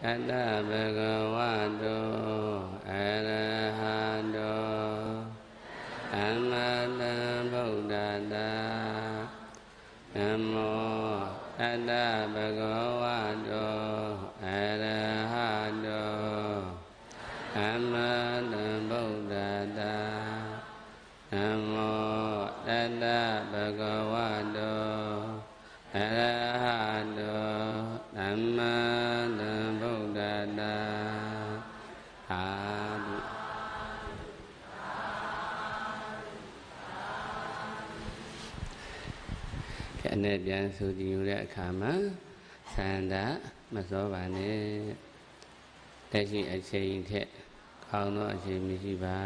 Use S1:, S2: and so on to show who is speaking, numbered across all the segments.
S1: Tata Bhagavato Arahato Amata Buddhata Namo Tata Bhagavato Arahato Amata Buddhata Namo Tata Bhagavato Arahato Amata Buddhata Adu Cái nàyပြန်ဆိုကြည့်ရတဲ့အခါမှာသန္တာမစောပါနဲ့တက်ရှိအချိန်ထက်ကောင်းသောအချိန်မရှိပါ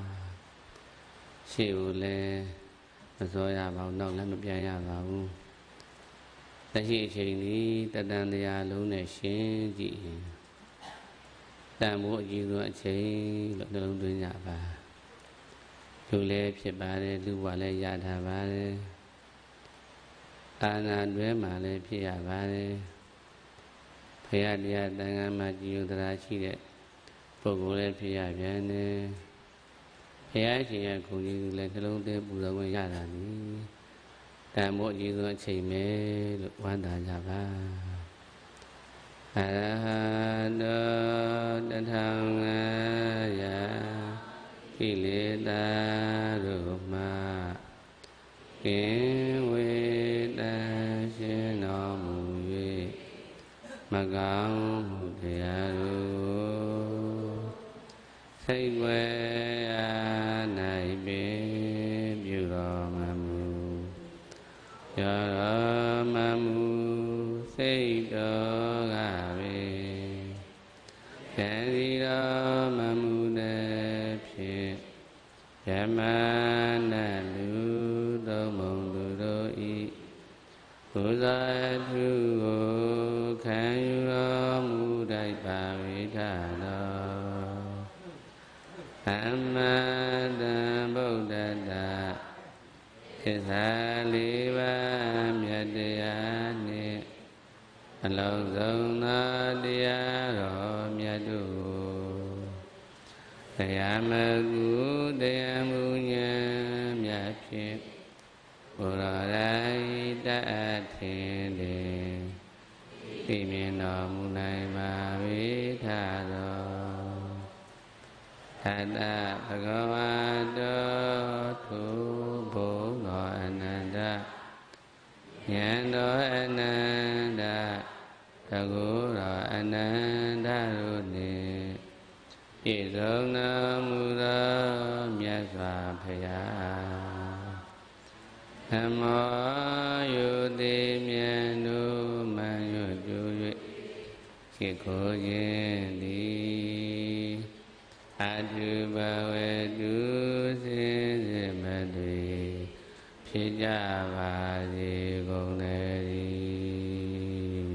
S1: ရှေ့ကိုလည်းမစောရပါဘူးနောက်လည်းမပြန်ရပါဘူးတက်ရှိအချိန်นี้တတန်တရားလုံးနဲ့ရှင်းကြည့်ရင်တန်ဖို့အကြီးဆုံးအချိန်လို့နှလုံးသွင်းကြပါလူလည်းဖြစ်ပါတယ်လူဘဝလည်းရတာပါတယ်အာနာတွဲမှာလည်းဖြစ်ရပါတယ်ဘုရားတရားတန်ခါမှာကြည်ယုံတရားရှိတဲ့ပုဂ္ဂိုလ်လည်းဖြစ်ရပြန်တယ်ဘုရားရှင်ရဲ့ဂုဏ်ကြီးလည်းနှလုံးသွင်းပူဇော်ခွင့်ရတာနီတန်ဖို့အကြီးဆုံးအချိန်ပဲလို့ဝမ်းသာကြပါအရဟတောတထောင်ငါယကိလေသာတို့မှာကင်းဝေတရှင်းတော်မူ၍မကောင်းမှုတရားတို့စိတ်ွယ်အား၌ပင်ပြုတော်မမူရောတော်မမူစိတ်တော်ကပင်ကံစီတော်မမူတဲ့ဖြင့်ယမနာလူသုံးမုံသူတို့ဤကုသထုကိုခံယူတော်မူတိုက်ပါဝိထတော်သမ္မာသမ္ဗုဒ္ဓတ္တသစ္စာလေးပါးမြတ်တရားနှင့်အလုံးစုံသောတရားတော်မြတ်တို့တရားမကုတရားမူဉာဏ်မြတ်ဖြင့်ဘုရားတိုင်းတတ်ထင်တယ်သိမြင်တော်မူနိုင်ပါဝိထတော်သတ္တဘဂဝတောသူဘုံတော်အနန္တဉာဏ်တော်အနန္တတကုတော်အနန္တတို့နှင့်ပြည့်စုံတော်မူသောမြတ်စွာဘုရားဓမ္မောယုတိမြတ်တို့မှန်ရွတ်ကျူ၍ခေခိုးခြင်းသည်အတုဘဝတုစင်စစ်မတွေဖြစ်ကြပါစေကုန်သတည်း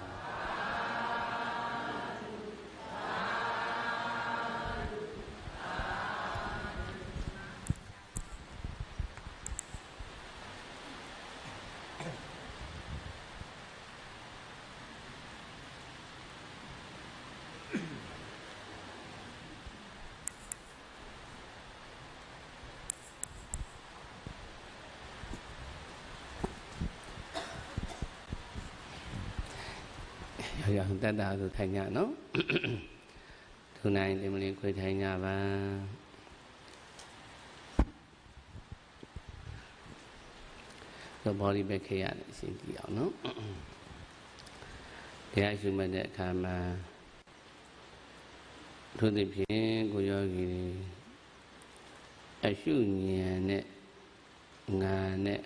S1: ရောင်တတ်တာဆိုထိုင်ကြနော်သူနိုင်တယ်မလေးခွေထိုင်ကြပါတော့ဘော်ဒီပဲခေရတယ်အရှင်းကြည့်အောင်နော်တရားရှုမှတ်တဲ့အခါမှာထို့သဖြင့်ကိုယောဂီအရှုဉာဏ်နဲ့ငါနဲ့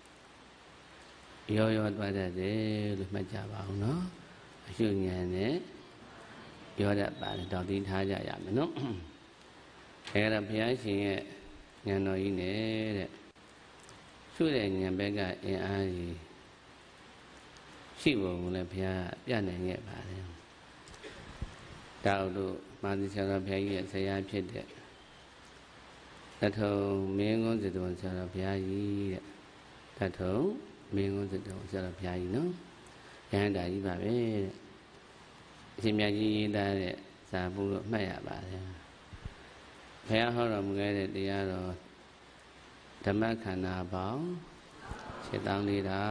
S1: ရောသွားတတ်တယ်လို့မှတ်ကြပါအောင်နော်အရှုဉာဏ်နဲ့ရောတတ်ပါတယ်တော့သိထားကြရမယ်နော်အဲဒါဘုရားရှင်ရဲ့ဉာဏ်တော်ကြီးနဲ့တဲ့ရှုတဲ့ဉာဏ်ဘက်ကအင်အားကြီးရှိပုံကိုလည်းဘုရားပြနိုင်ခဲ့ပါတယ်တောက်တို့မာသီဆရာတော်ဘုရားကြီးရဲ့ဆရာဖြစ်တဲ့တထုံမင်းကုန်းစစ်တော်ဆရာတော်ဘုရားကြီးတဲ့တထုံမင်းကုန်းစစ်တော်ဆရာတော်ဘုရားကြီးနော်ရဟန္တာကြီးပါပဲတဲ့အရှင်မြတ်ကြီးရေးသားတဲ့စာပုလို့မှတ်ရပါတယ်ဘုရားဟောတော်မူခဲ့တဲ့တရားတော်ဓမ္မခန္ဓာပေါင်း7,400တဲ့ဒါ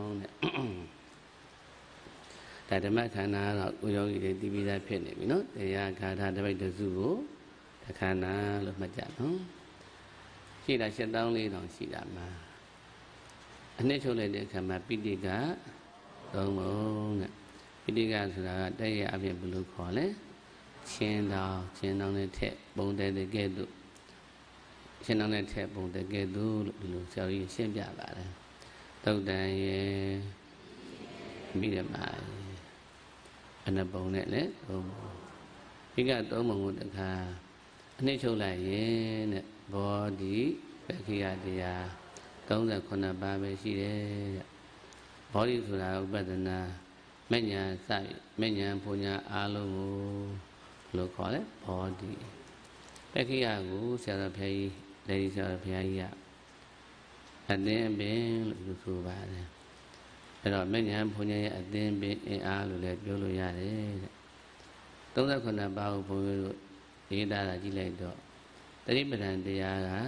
S1: ဓမ္မခန္ဓာတော့ကိုယောဂီတွေသိပြီးသားဖြစ်နေပြီနော်တရားဂါထာတစ်ပိုက်တစ်စုကိုခန္ဓာလို့မှတ်ကြနော်ရှိတာ7,400ရှိတာမှာအနှစ်ချုပ်လိုက်တဲ့အခါမှာပိဋိက3ပုံတဲ့ပိဋိကဆိုတာကတည့်ရအပြင်ဘယ်လိုခေါ်လဲချင်းတောင်းနဲ့ထက်ပုံတဲ့ကဲ့သို့ချင်းတောင်းနဲ့ထက်ပုံတဲ့ကဲ့သို့လို့ဒီလိုဆရာကြီးရှင်းပြပါတယ်သုတ်တန်ရဲ့ပြီးတယ်မှာအနပုံနဲ့လေ3ပုံပိဋိက3ပုံကိုတခါအနှစ်ချုပ်လိုက်ရင်တဲ့ဘောဓိပက္ခိယတရား38ပါးပဲရှိတယ်တဲ့ဘောဓိဆိုတာဥပဒနာမဉ္ဇဉ်စမဉ္ဇဉ်ပူညာအားလုံးကိုလို့ခေါ်လဲဘောဓိပက္ခိယကိုဆရာတော်ဘုရားကြီးလက်ဒီဆရာတော်ဘုရားကြီးကအသင်းပင်လို့ဆိုပါတယ်အဲ့တော့မဉ္ဇဉ်ပူညာရဲ့အသင်းပင်အင်အားလို့လည်းပြောလို့ရတယ်တဲ့38ပါးကိုဘုန်းကြီးတို့ရေးသားတာကြည့်လိုက်တော့တတိပဒံတရားက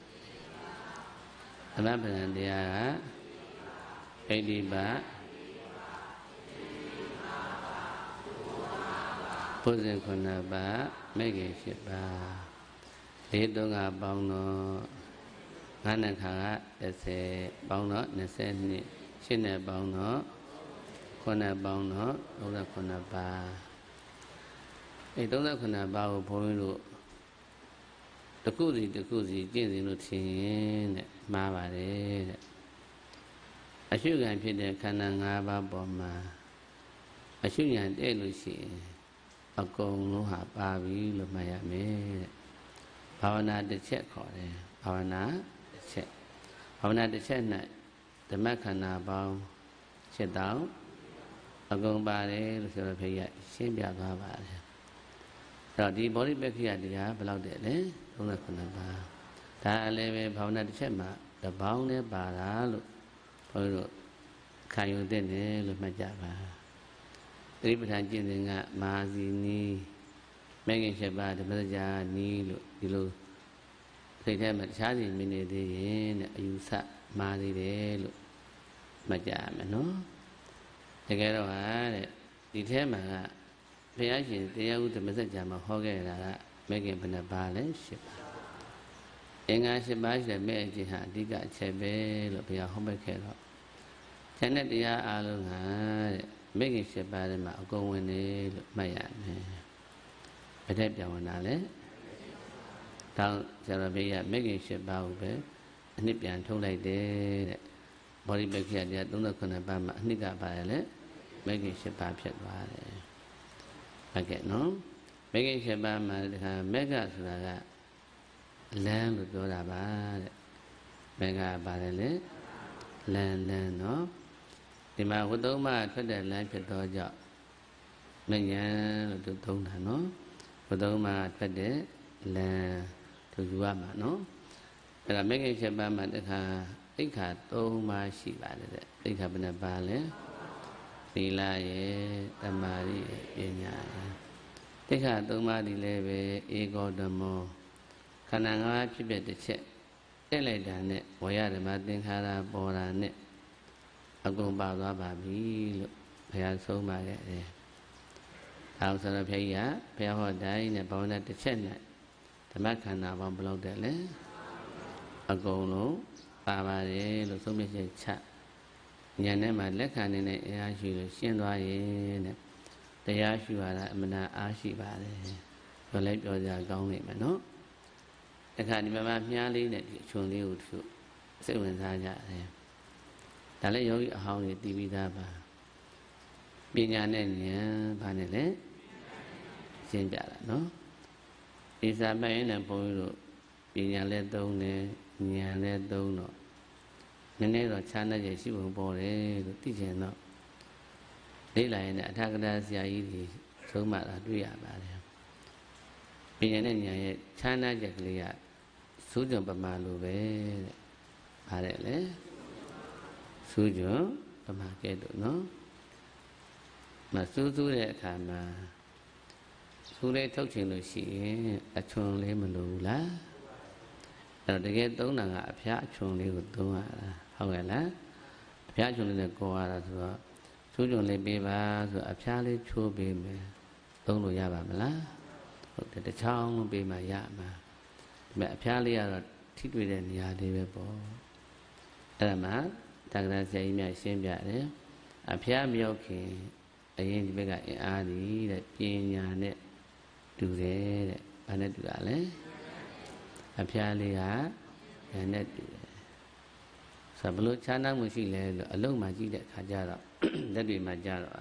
S1: သမပဒံတရားကဣတိပဘုဇင်9ပါးမဲ့ခင်7ပါး4 3ကပေါင်းတော့9နဲ့ခါက30ပေါင်းတော့22 8နဲ့ပေါင်းတော့9နဲ့ပေါင်းတော့39ပါး39ပါးကိုဘုန်းကြီးတို့တခုစီကျင့်စဉ်လို့ထင်ရင်တဲ့မှားပါတယ်တဲ့အရှုခံဖြစ်တဲ့ခန္ဓာ5ပါးပေါ်မှာအရှုဉာဏ်တဲ့လို့ရှိရင်အကုန်လုံးဟာပါပြီလို့မှတ်ရမယ်တဲ့ဘာဝနာတစ်ချက်ခေါ်တယ်ဘာဝနာတစ်ချက်၌ဓမ္မခန္ဓာပေါင်း7,000အကုန်ပါတယ်လို့ဆိုတော့ဖေရရှင်းပြသွားပါတယ်အဲ့တော့ဒီဘောဓိပက္ခိယတရားဘယ်လောက်တဲ့လဲ39ပါးဒါအလည်းပဲဘာဝနာတစ်ချက်မှာတပေါင်းနဲ့ပါတာလို့ဘုန်းကြီးတို့ခံယူတဲ့တယ်လို့မှတ်ကြပါသတိပဋ္ဌာန်ကျင့်စဉ်ကမဟာစီနီးမဲ့ခင်7ပါးဓမ္မစကြာနီးလို့ဒီလိုစိတ်ထဲမှာတခြားစီမြင်နေသေးရင်တဲ့အယူဆမှားသေးတယ်လို့မှတ်ကြရမယ်နော်တကယ်တော့ဟာတဲ့ဒီထဲမှာကဘုရားရှင်တရားဥဓမ္မစကြာမှာဟောခဲ့တာကမဲ့ခင်ဘယ်နှပါလဲ7ပါအင်္ဂါ7ပါးရှိတဲ့မဲ့အကျင့်ဟာအဓိကအချက်ပဲလို့ဘုရားဟောမဲ့ခဲ့တော့ဉာဏ်နဲ့တရားအားလုံးဟာတဲ့မဲ့ခင်7ပါးထဲမှာအကုန်ဝင်တယ်လို့မှတ်ရမယ်ဘယ်တဲ့ပြောင်းဝင်တာလဲတောင်းဆရာတော်ဘုရားမဲ့ခင်7ပါးကိုပဲအနှစ်ပြန်ထုတ်လိုက်တယ်တဲ့ဘောဓိပက္ခိယတရား39ပါးမှာအနှစ်ကပါရလဲမဲ့ခင်7ပါးဖြစ်သွားတယ်ဟုတ်ကဲ့နော်မဲ့ခင်7ပါးမှာတခါမက်ကဆိုတာကလမ်းလို့ပြောတာပါတဲ့မက်ကပါတယ်လေလမ်းနော်ဒီမှာဝတ္တုမထွက်တဲ့လမ်းဖြစ်သောကြောင့်မဉ္ဇဉ်လို့သူသုံးတာနော်ဝတ္တုမထွက်တဲ့လမ်းသူယူရမှာနော်အဲ့ဒါမဂ္ဂင်7ပါးမှာတခါသိက္ခာ3ပါးရှိပါတယ်တဲ့သိက္ခာဘယ်နှပါးလဲသီလရဲ့သမာဓိရဲ့ပညာရဲ့သိက္ခာ3ပါးဒီလည်းပဲဧကောဓမ္မောခန္ဓာ5ပါးဖြစ်ဖြစ်တစ်ချက်တက်လိုက်တာနဲ့ဝေယဓမ္မသင်္ခါရပေါ်တာနဲ့အကုန်ပါသွားပါပြီလို့ဘုရားဆုံးပါခဲ့တယ်။ဒါဆိုတော့ဘုရားဘုရားဟောတိုင်းနဲ့ဘာဝနာတစ်ချက်နဲ့ဓမ္မခန္ဓာပေါင်းဘယ်လောက်တဲ့လဲအကုန်လုံးပါပါတယ်လို့ဆုံးဖြတ်ချက်ချဉာဏ်ထဲမှာလက်ခံနေတဲ့အားရှိလို့ရှင်းသွားရင်တဲ့တရားရှိရတာအမှန်အားရှိပါတယ်ပြောလိုက်ပြောကြကောင်းနေမယ်နော်တခါဒီမှာမြားလေးနဲ့ဒီအချွန်လေးကိုသူစိတ်ဝင်စားကြတယ်ဒါလည်းယောဂီအဟောင်းတွေတည်ပြီးသားပါပညာနဲ့ဉာဏ်ဘာနဲ့လဲရှင်းပြတာနော်ဒီစာမှတ်ရင်လည်းဘုန်းကြီးတို့ပညာလည်းသုံးတယ်ဉာဏ်လည်းသုံးတော့နည်းနည်းတော့ခြားနေရရှိပုံပေါ်တယ်လို့သိချင်တော့လေ့လာရင်အထာဂရဆရာကြီးတွေသုံးမှတာတွေ့ရပါတယ်ပညာနဲ့ဉာဏ်ရဲ့ခြားနာချက်ကလေးကစူးကြုံပမာလိုပဲတဲ့ပါတယ်လေစူးကြုံပမာကဲ့သို့နော်မစူးတဲ့အခါမှာဆိုးလေးထုတ်ချင်လို့ရှိရင်အချွန်လေးမလိုဘူးလားအဲ့တော့တကယ်သုံးတာကအဖျားအချွန်လေးကိုသုံးရတာဟုတ်ကဲ့လားအဖျားအချွန်လေးနဲ့ကောရတာဆိုတော့ချိုးချွန်လေးပေးပါဆိုအဖျားလေးချိုးပေးမယ်သုံးလို့ရပါမလားဟုတ်တယ်တစ်ချောင်းလုံးပေးမှရမှာဒါပေမဲ့အဖျားလေးကတော့ထိတွေ့တဲ့နေရာလေးပဲပေါ့အဲ့ဒါမှတက္ကရာဆရာကြီးများရှင်းပြတယ်အဖျားမရောက်ခင်အရင်ဒီဘက်ကအင်အားကြီးတဲ့ပညာနဲ့တူတယ်တဲ့ဘာနဲ့တူတာလဲအဖျားလေးကဉာဏ်နဲ့တူတယ်ဆိုတော့ဘလို့ခြားနားမှုရှိလဲလို့အလုံးမှကြည့်တဲ့အခါကျတော့လက်တွေမှာကြတော့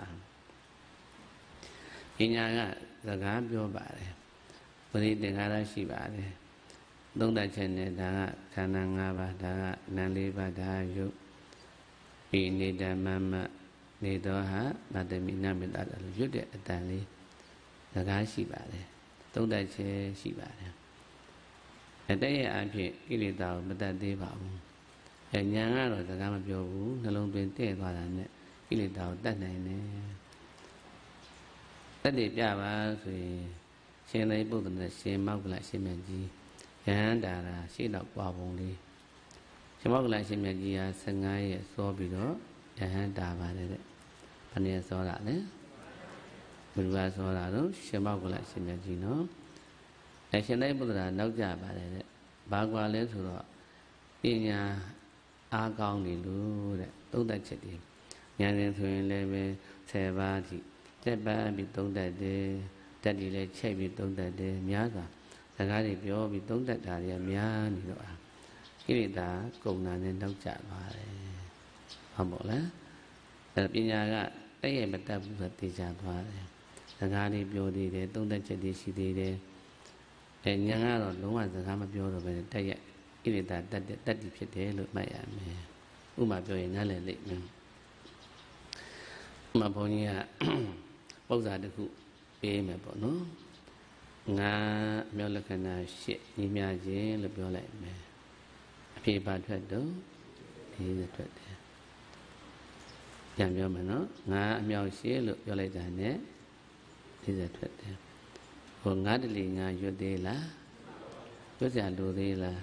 S1: ပညာကစကားပြောပါတယ်ပရိသင်္ခါရရှိပါတယ်သုံးသပ်ချက်နဲ့ဒါကခန္ဓာ၅ပါးဒါကနာမ်၄ပါးဒါယုတ်ဤနေတမမနေတော့ဟာမတ္တမိနမေတ္တာလို့ရွတ်တဲ့အတန်လေးစကားရှိပါတယ်သုံးသပ်ချက်ရှိပါတယ်အတည့်ရဲ့အဖြစ်ကိလေသာကိုမတတ်သေးပါဘူးဉာဏ်ကတော့စကားမပြောဘူးနှလုံးသွင်းတဲ့သွားတာနဲ့ကိလေသာကိုတတ်နိုင်တယ်တတ်တယ်ပြပါဆိုရင်ရှင်သာရိပုတ္တရာရှင်မောက္ကလရှင်မြတ်ကြီးယဟန္တာရာရှေ့တော့ပွားပုံလေးရှင်မောက္ကလရှင်မြတ်ကြီးဟာ15ရက်စောပြီးတော့ယဟန္တာပါတယ်တဲ့ဘယ်နည်းစောတာလဲဘယ်လိုစောတာတော့ရှင်မောက္ကလရှင်မြတ်ကြီးနော်ရှင်သာရိပုတ္တရာနောက်ကြပါတယ်တဲ့ဘာကွာလဲဆိုတော့ပညာအားကောင်းနေလို့တဲ့သုံးသပ်ချက်တွေဉာဏ်ရင်ဆိုရင်လည်းပဲ10ပါးအထိတက်ပန်းပြီးသုံးသပ်တယ်တက်ဒီလည်းချိတ်ပြီးသုံးသပ်တယ်များစွာစကားတွေပြောပြီးသုံးသပ်တာတွေကများနေတော့ကိလေသာကုန်တာနဲ့နောက်ကျသွားတယ်ဟုတ်မို့လားအဲ့ပညာကတည့်ရဲ့မတတ်ဘူးဆိုသိကြသွားတယ်စကားတွေပြောသေးတယ်သုံးသပ်ချက်တွေရှိသေးတယ်ဉာဏ်ကတော့လုံးဝစကားမပြောတော့ဘဲတည့်ရဲ့ဣရိတာတတ်တည်ဖြစ်တယ်လို့မှတ်ရမယ်ဥပမာပြောရင်နားလည်လိမ့်မယ်ဥပမာဘုန်းကြီးကပု္ပ္ပာတစ်ခုပေးမယ်ပေါ့နော်ငါအမြောက်လက္ခဏာ၈ညီမြခြင်းလို့ပြောလိုက်မယ်အဖြေပါထွက်တော့ဒီထွက်တယ်ပြန်ပြောမယ်နော်ငါအမြောက်၈လို့ပြောလိုက်တာနဲ့ဒီထွက်တယ်ဟိုငါတလီငါရွတ်သေးလားရွတ်စရာလိုသေးလား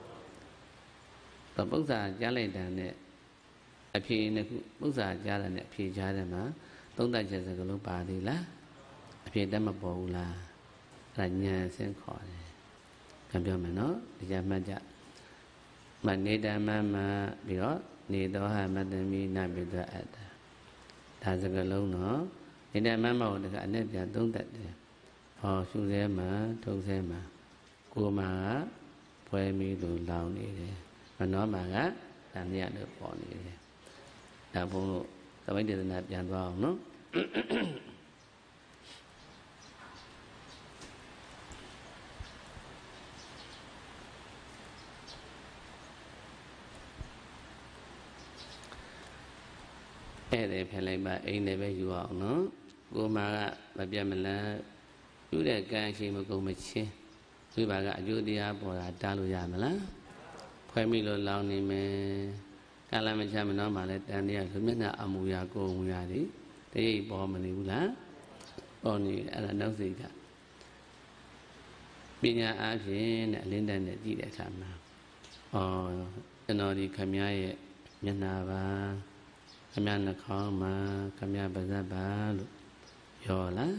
S1: ပု္ပ္ပာကြားလိုက်တာနဲ့အဖြေနှစ်ခုပု္ပ္ပာကြားတာနဲ့အဖြေကြားတယ်မှာသုံးသပ်ချက်စကားလုံးပါသေးလားအဖြေတတ်မပေါ်ဘူးလားအဲ့ဒါဉာဏ်ဆင်းခေါ်တယ်ပြန်ပြောမယ်နော်ဒီကြမှတ်ကြမနေတမမပြီးတော့နေတော့ဟာမတ္တမိနပိတအတ္တဒါစကားလုံးနော်နေတမမကိုတကအနဲ့ပြန်သုံးသပ်တယ်ဟောရှုစဲမှာထုတ်စဲမှာကိုယ်မှာကဖွဲမိလို့လောင်နေတယ်မနောမှာကတန်မြတ်လို့ပေါ်နေတယ်ဒါဘုန်းတို့သမိတ်ဒေသနာပြန်သွားအောင်နော်အဲ့ဒါဖယ်လိုက်ပါအိမ်လည်းပဲယူအောင်နော်ကိုယ်မှာကမပြတ်မလန်းယူတဲ့ကံရှိမကုန်မချင်းဝိပါကအကျိုးတရားပေါ်တာတားလို့ရမလားဖွဲမိလို့လောင်နေမယ်ကာလမချမနောမှလည်းတန်တရားလူမျက်နှာအမူအရာကိုယ်အမူအရာတွေတရိပ်ပေါ်မနေဘူးလားပေါ်နေအဲ့ဒါနောက်စိတ်ကပညာအားဖြင့်နဲ့အလင်းတန်းနဲ့ကြည့်တဲ့အခါမှာကျွန်တော်ဒီခမည်းရဲ့မျက်နှာပါခမည်းနှာခေါင်းမှာခမည်းပါးစပ်ပါလို့ပြောလား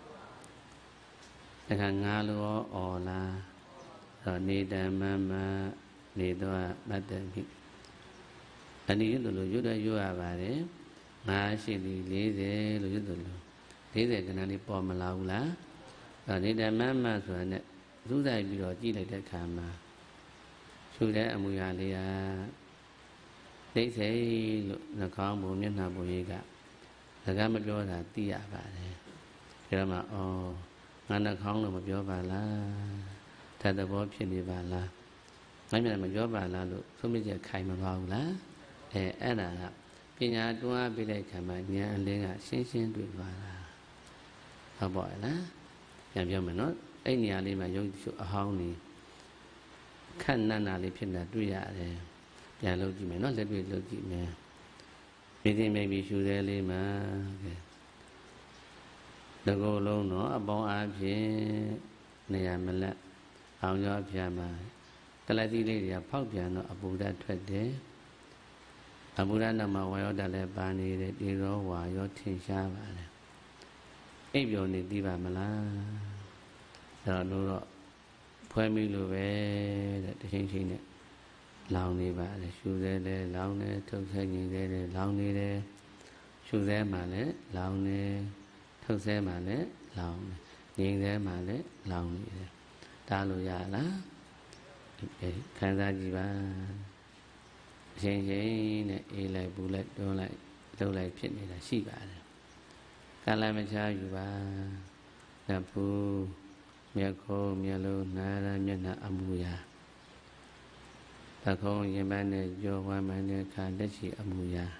S1: တခါငါလိုရောလားတော့နေတမမနေတော့မတ္တမိအနည်းလို့ရွတ်ရရွတ်ရပါတယ်ငါရှိသည်40လို့ရွတ်တယ်လို့40ခဏလေးပေါ်မလာဘူးလားအဲ့နေတမမဆိုတာနဲ့စူးစိုက်ပြီးတော့ကြည့်လိုက်တဲ့အခါမှာရှုတဲ့အမူအရာလေးကဒိဋ္ဌိလို့နှာခေါင်းပုံမျက်နှာပုံရေးကစကားမပြောတာသိရပါတယ်ဒါမှငါနှာခေါင်းလို့မပြောပါလားတတ်သဘောဖြစ်နေပါလားငါမျက်နှာမပြောပါလားလို့သုံးမြချက်ခိုင်မပါဘူးလားအဲ့ဒါကပညာတွန်းအားပေးတဲ့ခံမှာဉာဏ်အလင်းကရှင်းရှင်းတွေ့သွားတာဟုတ်ပါ့လားပြန်ပြောမယ်နော်အဲ့နေရာလေးမှာယုံကြည်အဟောင်းနေခက်နန်းနာလေးဖြစ်နေတာတွေ့ရတယ်ပြန်လုပ်ကြည့်မယ်နော်လက်တွေ့လုပ်ကြည့်မယ်မိသိမိတ်ပြီးရှူသေးလေးမှာတကောလုံးတော့အပေါင်းအားဖြင့်နေရာမလက်အောင်ရောအဖျားမှာကလတိလေးတွေကဖောက်ပြန်တော့အပူဓာတ်ထွက်တယ်အပူဓာတ်နောက်မှာဝါရောဓာတ်လည်းပါနေတယ်ဒီရောဝါရောထင်ရှားပါလေအိပ်ပျော်နေသိပါမလားအဲ့တော့တို့တော့ဖွဲမိလို့ပဲတဲ့တချင်းချင်းနဲ့လောင်နေပါလေရှူသေးတယ်လောင်နေထုတ်ဆဲငြိမ်သေးတယ်လောင်နေတယ်ရှူသေးမှလည်းလောင်နေထုတ်ဆဲမှလည်းလောင်နေငြိမ်သေးမှလည်းလောင်နေတယ်တားလို့ရလားခံစားကြည့်ပါအချိန်ချင်းနဲ့အေးလိုက်ပူလိုက်တွန်းလိုက်လှုပ်လိုက်ဖြစ်နေတာရှိပါတယ်ကာလမချာယူပါနဖူးမျက်ခုံးမျက်လုံးနားရမျက်နှာအမူအရာပခုံးရင်ပန်းနဲ့ကြောဝမ်းပန်းနဲ့ခါလက်ရှိအမူအရာ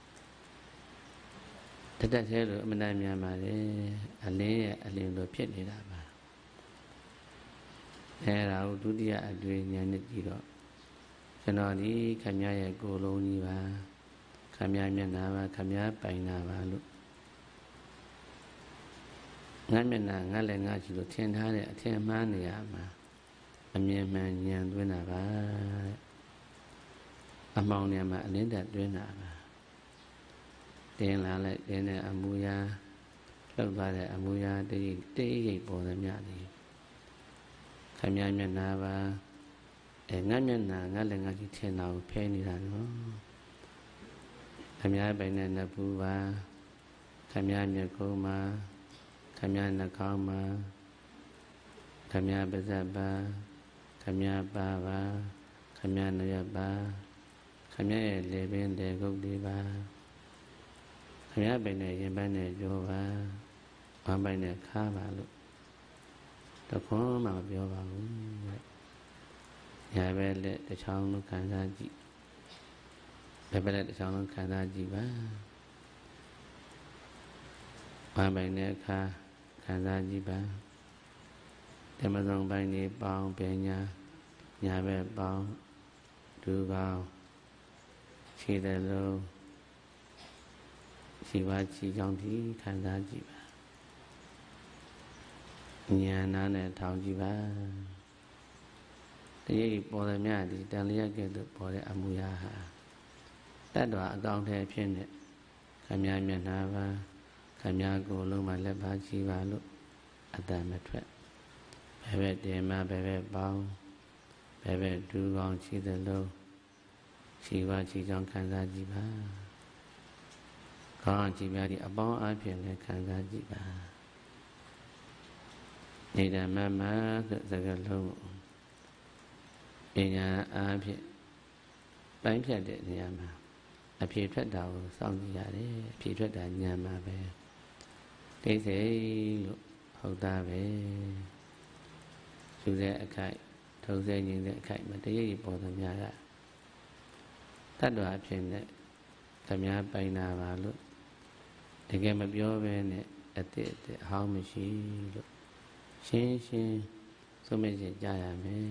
S1: တတ်သေးလို့အမှန်တမ်းများပါလေအလင်းရဲ့အလင်းလိုဖြစ်နေတာပါအဲဒါကိုဒုတိယအတွေ့ဉာဏ်နဲ့ကြည့်တော့ကျွန်တော်ဒီခမည်းရဲ့ကိုယ်လုံးကြီးပါခမည်းမျက်နှာပါခမည်းပိုင်နာပါလို့ငါမျက်နှာငါလည်းငါရှိလို့ထင်ထားတဲ့အထင်မှားနေရမှာအမြင်မှန်ဉာဏ်သွင်းတာပါအမောင်နေမှာအလင်းတက်သွင်းတာပါတင်းလာလိုက်တင်းတဲ့အမူအရာလှုပ်သွားတဲ့အမူအရာတိတ်ရိပ်ပေါ်သမျှသည်ခမည်းမျက်နှာပါငါမျက်နှာငါလည်းငါရှိထင်တာကိုဖဲနေတာနော်ခမည်းပိုင်တဲ့နဖူးပါခမည်းမျက်ခုံးမှာခမည်းနှာခေါင်းမှာခမည်းပါးစပ်ပါခမည်းပါးပါခမည်းနှရွက်ပါခမည်းရဲ့လေပင်လေကုတ်လေးပါခမည်းပိုင်တဲ့ရင်ပန်းနဲ့ကြောပါဝမ်းပိုင်နဲ့ခါပါလို့တခွန်းမှမပြောပါဘူးညာဘက်လက်တစ်ချောင်းလုံးခံစားကြည့်ဘယ်ဘက်လက်တစ်ချောင်းလုံးခံစားကြည့်ပါဝမ်းပိုင်နဲ့ခါခံစားကြည့်ပါဓမ္မဆုံးပိုင်းနေပေါင်းပညာညာဘက်ပေါင်းဒူကောင်းခြေတယ်လုံးခြေပါခြေချောင်းဒီခံစားကြည့်ပါဉာဏ်နာနဲ့ထောင်ကြည့်ပါတရိပ်ပေါ်သမျှဒီတန်လျက်ကဲ့သို့ပေါ်တဲ့အမူအရာဟာတတ္တဝါအကောင်းထဲဖြစ်နေခမည်းမျက်နှာပါခမည်းကိုယ်လုံးမှာလက်ပါကြည့်ပါလို့အတန်မထွက်ဘယ်ဘက်တင်မှဘယ်ဘက်ပေါင်းဘယ်ဘက်ဒူးကောင်းခြေသလုံးခြေပါခြေချောင်းခံစားကြည့်ပါခေါင်းကြည့်ပါဒီအပေါင်းအဖြစ်နဲ့ခံစားကြည့်ပါနေတာမမဆိုစကားလုံးပညာအားဖြင့်ပိုင်းဖြတ်တဲ့နေရာမှာအဖြေထွက်တာကိုစောင့်ကြည့်ရတယ်အဖြေထွက်တာဉာဏ်မှာပဲဒိဋ္ဌိလို့ဟုတ်တာပဲသူတဲ့အခိုက်ထုံးစဲခြင်းတဲ့အခိုက်မှာတရိပ်ပေါ်သမျှကတတ္တဝါအဖြစ်နဲ့ခမည်းပိုင်နာပါလို့တကယ်မပြောဘဲနဲ့အတိအဟောင်းမရှိလို့ရှင်းရှင်းဆုံးမချက်ကြရမယ်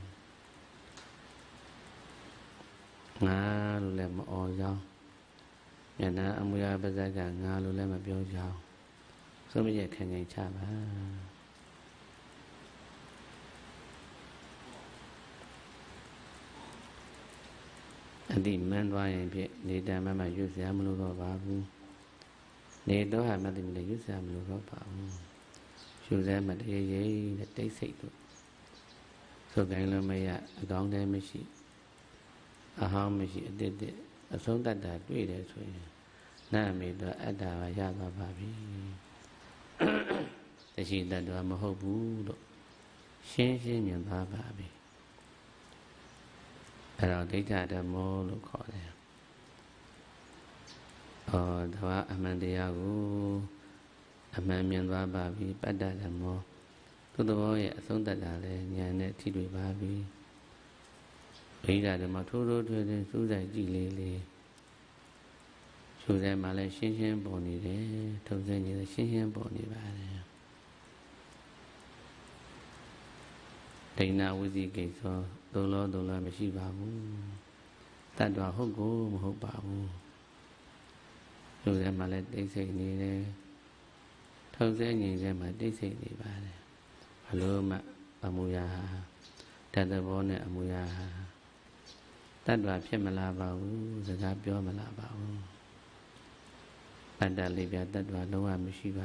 S1: ငါလို့လည်းမအော်ကြောင်းမျက်နှာအမူအရာပါးစပ်ကငါလို့လည်းမပြောကြောင်းဆုံးမချက်ခံနိုင်ချပါအတိမှန်သွားရင်ဖြင့်နေတာမမရွတ်စရာမလိုတော့ပါဘူးနေတော့ဟာမသိမလဲရွတ်စရာမလိုတော့ပါဘူးရှုစဲမတရေရေတဲ့တိတ်ဆိတ်တို့ဆိုကြလို့မရအကောင်းတည်းမရှိအဟောင်းမရှိအတစ်တစ်အဆုံးတတ်တာတွေ့တယ်ဆိုရင်နာမေတော့အတ္တပါရသွားပါပြီတရှိတတ်တော့မဟုတ်ဘူးလို့ရှင်းရှင်းမြင်သွားပါပြီအဲ့တော့ဒိဋ္ဌဓမ္မောလို့ခေါ်တယ်တဘာအမှန်တရားကိုအမှန်မြင်သွားပါပြီပတ္တဓမ္မောသူ့သဘောရဲ့အဆုံးတတ်တာလဲဉာဏ်နဲ့ထိတွေ့ပါပြီဒိဋ္ဌဓမ္မထိုးထိုးထွေးထွေးစူးစိုက်ကြည့်လေးလေးရှုထဲမှာလဲရှင်းရှင်းပေါ်နေတယ်ထုံစံကြီးရှင်းရှင်းပေါ်နေပါတယ်ဒိဋ္ဌဝိသိကိစ္စဒုလောမရှိပါဘူးတတ္တဝဟုတ်ကိုမဟုတ်ပါဘူးရှုထဲမှာလဲတိတ်ဆိတ်နေတယ်ထုံးစဲငြိမ်စဲမှာတိတ်ဆိတ်နေပါတယ်ဘလို့မှအမူအရာတတ်တဲ့ဘောနဲ့အမူအရာတတ္တဝါဖြစ်မလာပါဘူးစကားပြောမလာပါဘူးတတ္တလေးပြတတ္တဝါလုံးဝမရှိပါ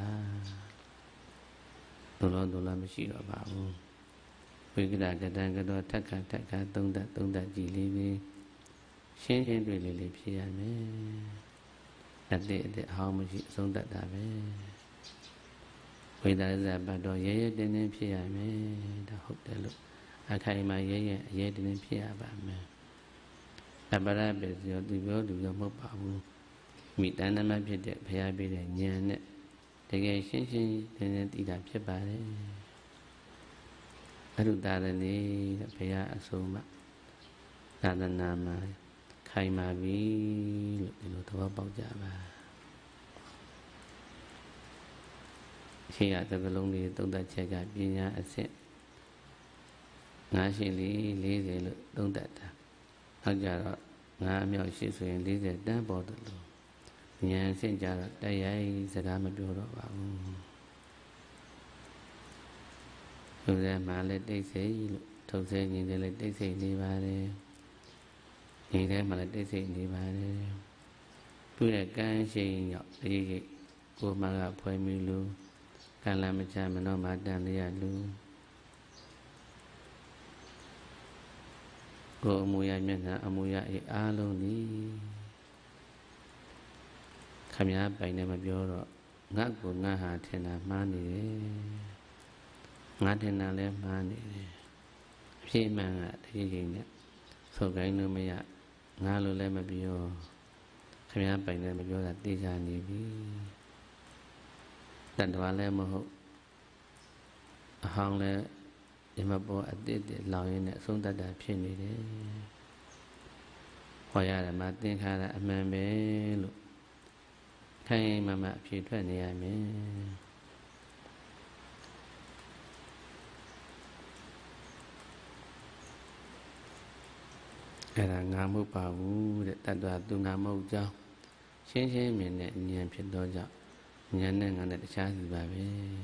S1: ဒုလောမရှိတော့ပါဘူးဝိကဒကတံကတော့ထက်ခါသုံးတတ်ကြည်လေးပဲရှင်းတွေ့လေးဖြစ်ရမယ်အတိအဟောင်းမရှိအဆုံးတတ်တာပဲဝိဒါရဇဘတ်တော်ရဲတင်းဖြစ်ရမယ်ဒါဟုတ်တယ်လို့အခိုင်အမာရဲတင်းဖြစ်ရပါမယ်အပရပေစီရောသူပြောမဟုတ်ပါဘူးမိတဏ္ဍမဖြစ်တဲ့ဘုရားပြတဲ့ဉာဏ်နဲ့တကယ်ရှင်းသိတာဖြစ်ပါတယ်အရုတာရဏီတဲ့ဘုရားအဆုံးမှသာသနာမှာခိုင်မာပြီလို့ဒီလိုသဘောပေါက်ကြပါရှင်းရတဲ့ကလုံးလေးသုံးသပ်ချက်ကပညာအစစ်ငါးရှိ40လို့သုံးသပ်တာနောက်ကြတော့ငါးအမြောက်ရှိဆိုရင်40တန်းပေါ်တယ်လို့ဉာဏ်ဆင့်ကြတော့တိုက်ရိုက်စကားမပြောတော့ပါဘူးသူလည်းမှလည်းတိတ်ဆိတ်လို့ထုတ်ဆဲခြင်းလည်းတိတ်ဆိတ်နေပါတယ်ညီထဲမှလည်းတိတ်ဆိတ်နေပါတယ်သူ့ရဲ့ကံရှိန်ရောက်ဒီကိုမှကဖွဲမိလူကံလာမချမနောမတန်လျက်လူကိုအမူအရာမျက်နှာအမူအရာအားလုံးသည်ခမည်းပိုင်နဲ့မပြောတော့ငါ့ကိုငါဟာထင်တာမှားနေတယ်ငါထင်တာလည်းမှားနေတယ်အဖြစ်မှန်ကတကယ်ကြီးနဲ့ဆိုကိုင်းလို့မရငါလိုလည်းမပြောခမည်းပိုင်နဲ့မပြောတာသိကြနေပြီတန်တော်လည်းမဟုတ်အဟောင်းလည်းဒီမှာပေါ်အတိတ်လောင်ရင်းနဲ့အဆုံးတတ်တာဖြစ်နေတယ်ဟောရတယ်မှာသင်္ခါရအမှန်ပဲလို့ခိုင်မအဖြေထွက်နေရမယ်အဲ့ဒါငါမဟုတ်ပါဘူးတဲ့တတ္တဝါသူငါမဟုတ်ကြောင်းရှင်းမြင်တဲ့ဉာဏ်ဖြစ်သောကြောင့်ဉာဏ်နဲ့ငါနဲ့တခြားစီပါပဲ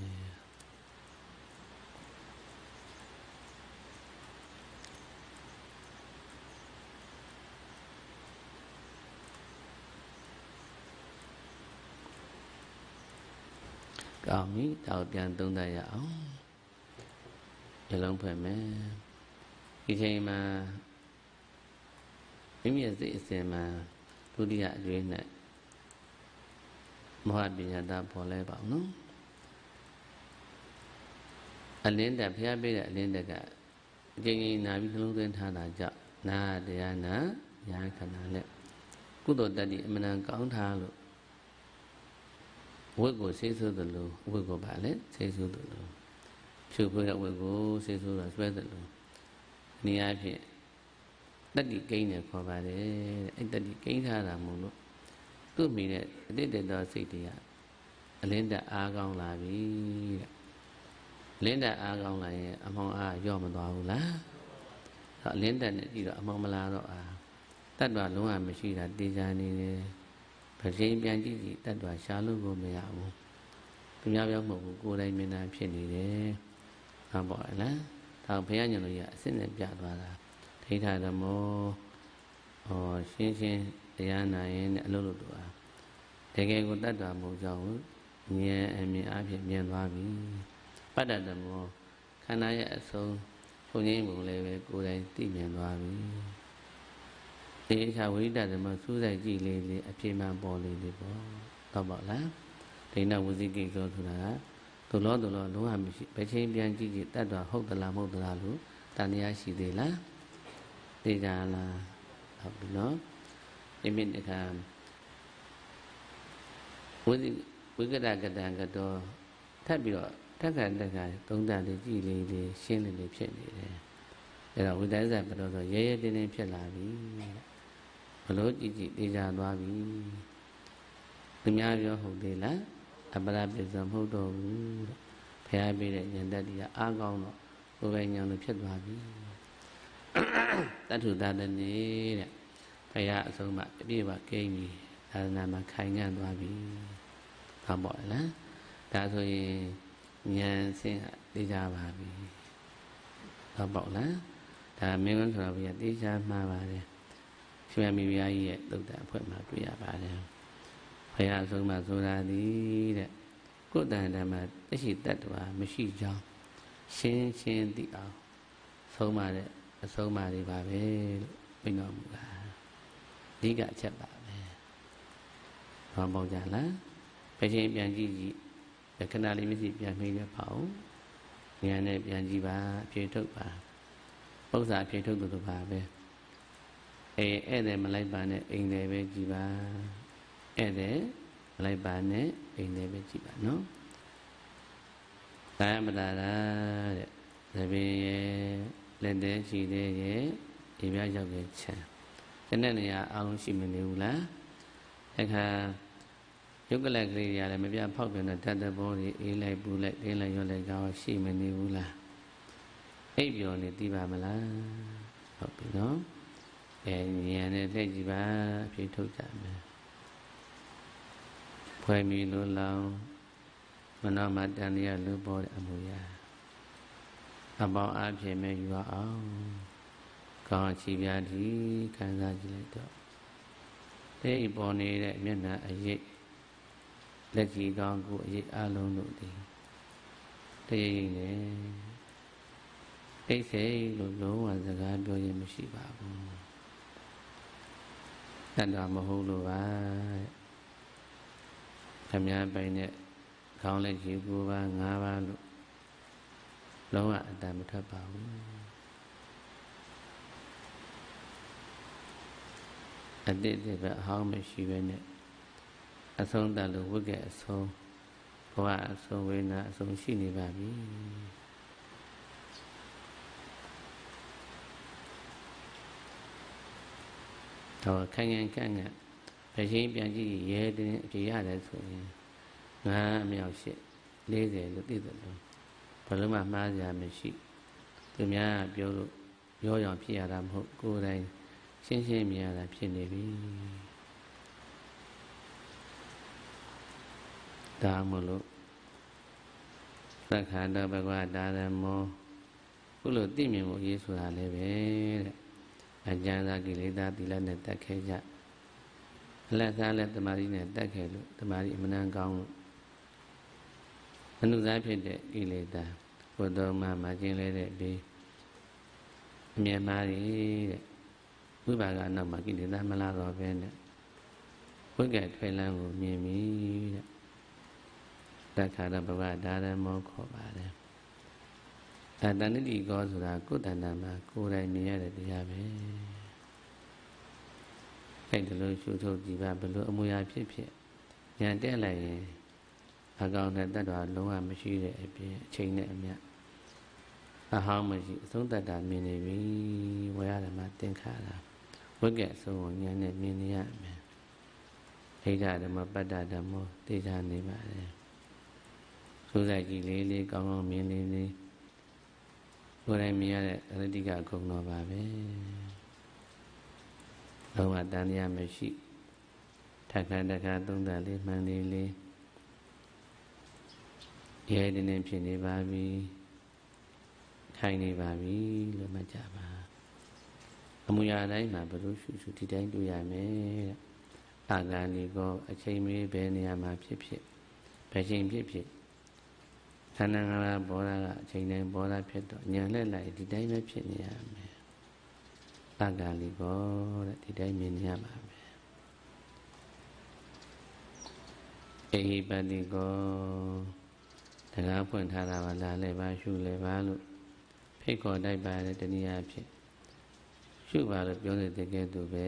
S1: ကောင်းပြီဒါကိုပြန်သုံးသပ်ရအောင်နှလုံးဖွင့်မယ်ဒီချိန်မှာမိမိရဲ့စိတ်အစဉ်မှာဒုတိယအကျွေးနဲ့မောဟပညာတာပေါ်လဲပါအောင်နော်အလင်းတက်ဖျားပေးတဲ့အလင်းတက်ကအကျဉ်းကြီးနာပြီးနှလုံးသွင်းထားတာကြောင့်နာတရားနာညာခန္ဓာနဲ့ကုသိုလ်တတ္တိအမှန်တန်ကောင်းထားလို့ဝိတ်ကိုဆေးဆိုးတယ်လို့ဝိတ်ကိုပါလေဆေးဆိုးတယ်လို့ဖြူဖွေးတဲ့ဝိတ်ကိုဆေးဆိုးတာဆွဲတယ်လို့နေရာဖြင့်တတ္တိကိန်းနဲ့ခေါ်ပါတယ်အဲ့တတ္တိကိန်းထားတာမို့လို့သူ့မိတဲ့အတိတ်တော်စိတ်တွေကအလင်းတက်အားကောင်းလာပြီတဲ့လင်းတက်အားကောင်းလာရင်အမောင်အားရော့မသွားဘူးလားအလင်းတက်နဲ့ကြည့်တော့အမောင်မလာတော့တတ္တဝါလုံးဝမရှိတာတေချာနေတယ်ပစိန်ပြန်ကြည့်တတ္တဝါရှာလို့ကိုမရဘူးသူများပြောမဟုတ်ဘူးကိုယ်တိုင်မြင်တာဖြစ်နေတယ်ဟောပေါ့လားဒါဘုရားညွှန်လို့ရအစစ်နဲ့ပြသွားတာဒိဋ္ဌဓမ္မောရှင်းတရားနာရင်အလုပ်လုပ်တော့တကယ်ကိုတတ္တဝါမဟုတ်ကြောင်းဉာဏ်အမြင်အဖြစ်မြင်သွားပြီပတ္တဓမ္မောခန္ဓာရဲ့အဆုံးချုပ်ငိမ့်ပုံလည်းပဲကိုယ်တိုင်သိမြင်သွားပြီဒီအခါဝိဒ္ဓဓမ္မစူးစိုက်ကြည့်လေးအဖြစ်မှန်ပေါ်လေးပေါ့တော့ပေါ့လားဒိဋ္ဌဝစီကိသောဆိုတာကသူလောလုံးဝမရှိဘယ်ချိန်ပြန်ကြည့်တတ္တဝါဟုတ်သလားမဟုတ်သလားလို့တန်တရားရှိသေးလားသိကြလားဟုတ်ပြီနော်ဒီမိတခါဝိကဒကတံကတော့ထပ်ပြီးတော့တက္ကသုံးတန်လေးကြည်လေးရှင်းလေးဖြစ်နေတယ်အဲ့တော့ဝိဒိုင်းဇာပတော်ဆိုရဲတင်းဖြစ်လာပြီဘလို့ကြည်သိကြသွားပြီသူများပြောဟုတ်သေးလားအပရပိစ္ဆမဟုတ်တော့ဘူးတဲ့ဖျားပေးတဲ့ဉာဏ်တတ္တိကအားကောင်းတော့ကိုယ်ပိုင်ဉာဏ်လိုဖြစ်သွားပြီတတ္ထုတတနေတဲ့ဘုရားအဆုံးမှအပြည့်အဝကိန်းပြီသာသနာမှာခိုင်ငံ့သွားပြီဟောပေါ့လားဒါဆိုရင်ဉာဏ်ဆင်းကသိကြပါပြီတော့ပေါ့လားဒါမင်းကဆိုတော့ဘုရားသိကြမှာပါတယ်ရှင်မမိဖုရားကြီးရဲ့သုတ်တအဖွဲ့မှာတွေ့ရပါတယ်ဘုရားအဆုံးမှာဆိုတာသည်တဲ့ကိုယ်တန်တမှာတရှိတတ္တဝါမရှိကြောင်းရှင်းရှင်းသိအောင်ဆုံးမတဲ့အဆုံးအမတွေပါပဲလို့ပြတော်မူတာအဓိကအချက်ပါပဲဟောပေါ့ကြလားပဲချင်းပြန်ကြည့်ကြည့်ခဏလေးမရှိပြန်မိရပါဦးဉာဏ်နဲ့ပြန်ကြည့်ပါအဖြေထုတ်ပါပု္ပ္ပာအဖြေထုတ်သူတို့ပါပဲဧည့်သည်မလိုက်ပါနဲ့အိမ်သည်ပဲကြည့်ပါဧည့်သည်မလိုက်ပါနဲ့အိမ်သည်ပဲကြည့်ပါနော်ကာယမတာတဲ့သဘင်ရဲ့လက်သေးရှိသေးရဲ့ဒီပြရောက်ရဲ့ချမ်းဒီနေ့နေရာအားလုံးရှိမနေဘူးလားအခါယုတ်ကလကလေးတွေကလည်းမပြဖောက်ပြန်တဲ့ဓာတ်သဘောတွေအေးလိုက်ပူလိုက်တင်းလိုက်ရောလိုက်ကောင်းရှိမနေဘူးလားအိပ်ပျော်နေသိပါမလားဟုတ်ပြီနော်ဉာဏ်နဲ့သိကြည့်ပါအဖြေထုတ်ကြမယ်ဖွဲ့မီလိုလောင်မနောမတန်ရလူပေါ်တဲ့အမှုရာအပေါင်းအဖြစ်မဲ့ယူအောင်ကောင်းချီပြားဒီခံစားကြည့်လိုက်တော့ဒီပေါ်နေတဲ့မျက်နှာအရေးလက်ကြီးကောင်းကိုအရေးအလုံးတို့ဒီတရရင်နဲ့အိတ်စိတ်လို့လုံးဝစကားပြောရင်မရှိပါဘူးတတ်တော်မဟုတ်လို့ပါခမည်းပိုင်နဲ့ခေါင်းလက်ကြီး9ပါး5ပါးလို့လုံးဝအတန်မထွက်ပါဘူးအတိတ်ပဲအဟောင်းမရှိပဲနဲ့အဆုံးတလို့ဝိကအဆုံးဘဝအဆုံးဝိညာအဆုံးရှိနေပါပြီတော့ခိုင်ခံကန့်ကပဲချင်းပြန်ကြည့်ရဲတဲ့အပြေရတယ်ဆိုရင်ငါအမြောက်ရှိ40လို့သိတယ်လို့ဘယ်လိုမှမှားကြမရှိသူများပြောလို့ရောရောင်ဖြစ်ရတာမဟုတ်ကိုယ်တိုင်ရှင်းရှင်းမြင်ရတာဖြစ်နေပြီဒါမလို့သက္ခာတဘဂဝတာရမောခုလိုသိမြင်ဖို့ရေးဆိုတာလည်းပဲတဲ့အကျဉ်းစားကိလေသာသီလနဲ့တတ်ခဲ့ကြအလက်စားလက်တမာရီနဲ့တတ်ခဲ့လို့တမာရီအမှန်ကောင်းလို့အနုစားဖြစ်တဲ့ကိလေသာဘုဒ္ဓမှာကျင်းလဲတဲ့ဘေးအမြဲမှားတဲ့ဝိပါကနောက်မှာကိလေသာမလာတော့ပဲနဲ့ဝိကထွေလန်းကိုမြင်ပြီတဲ့သက္ခာရဘဝဒါရမောခေါ်ပါတယ်တဏှတိကောဆိုတာကိုယ်တဏ္ဍာမှာကိုယ်တိုင်မြင်ရတဲ့တရားပဲအဲ့ဒါလို့ရှုထုတ်ကြည့်ပါဘလို့အမူအရာဖြစ်ဖြစ်ဉာဏ်တက်လိုက်ရင်အကောင်နဲ့တတ်တော်လုံးဝမရှိတဲ့အပြင်အချိန်နဲ့အမျှအဟောင်းမရှိအဆုံးတတ်တာမြင်နေပြီဝေရဓမ္မသင်္ခါရဝိကဲ့အဆုံးကိုဉာဏ်နဲ့မြင်နေရမယ်ဣဒဓမ္မပတ္တဓမ္မောသိချနေပါတယ်ဆိုးဆိုင်ကြည့်လေးကောင်းကောင်းမြင်လေးကိုယ်တိုင်မြင်ရတဲ့အရတိကဂုဏ်တော်ပါပဲလုံးဝတန်တရားမရှိထက်ခါတခါသုံးသပ်လေးမှန်လေးရဲတဲ့နေဖြစ်နေပါပြီခိုင်နေပါပြီလို့မှတ်ကြပါအမူအရာတိုင်းမှာဘယ်လိုရှုဒီတိုင်းတွေ့ရမယ်အာဂန္ဒီကောအချိန်မေးဘယ်နေရာမှာဖြစ်ဘယ်ချိန်ဖြစ်ခန္ဓာငါးပါးပေါ်တာကအချိန်တိုင်းပေါ်တာဖြစ်တော့ဉာဏ်လက်လိုက်ဒီတိုင်းပဲဖြစ်နေရမယ်အာဂန္ဒီကောတဲ့ဒီတိုင်းမြင်နေရပါမယ်အေဟိပတိကောတကားဖွင့်ထားတာပါလားလဲပါရှုလဲပါလို့ဖိတ်ခေါ်တိုက်ပါတဲ့တနည်းအားဖြင့်ရှုပါလို့ပြောနေတဲ့ကဲ့သို့ပဲ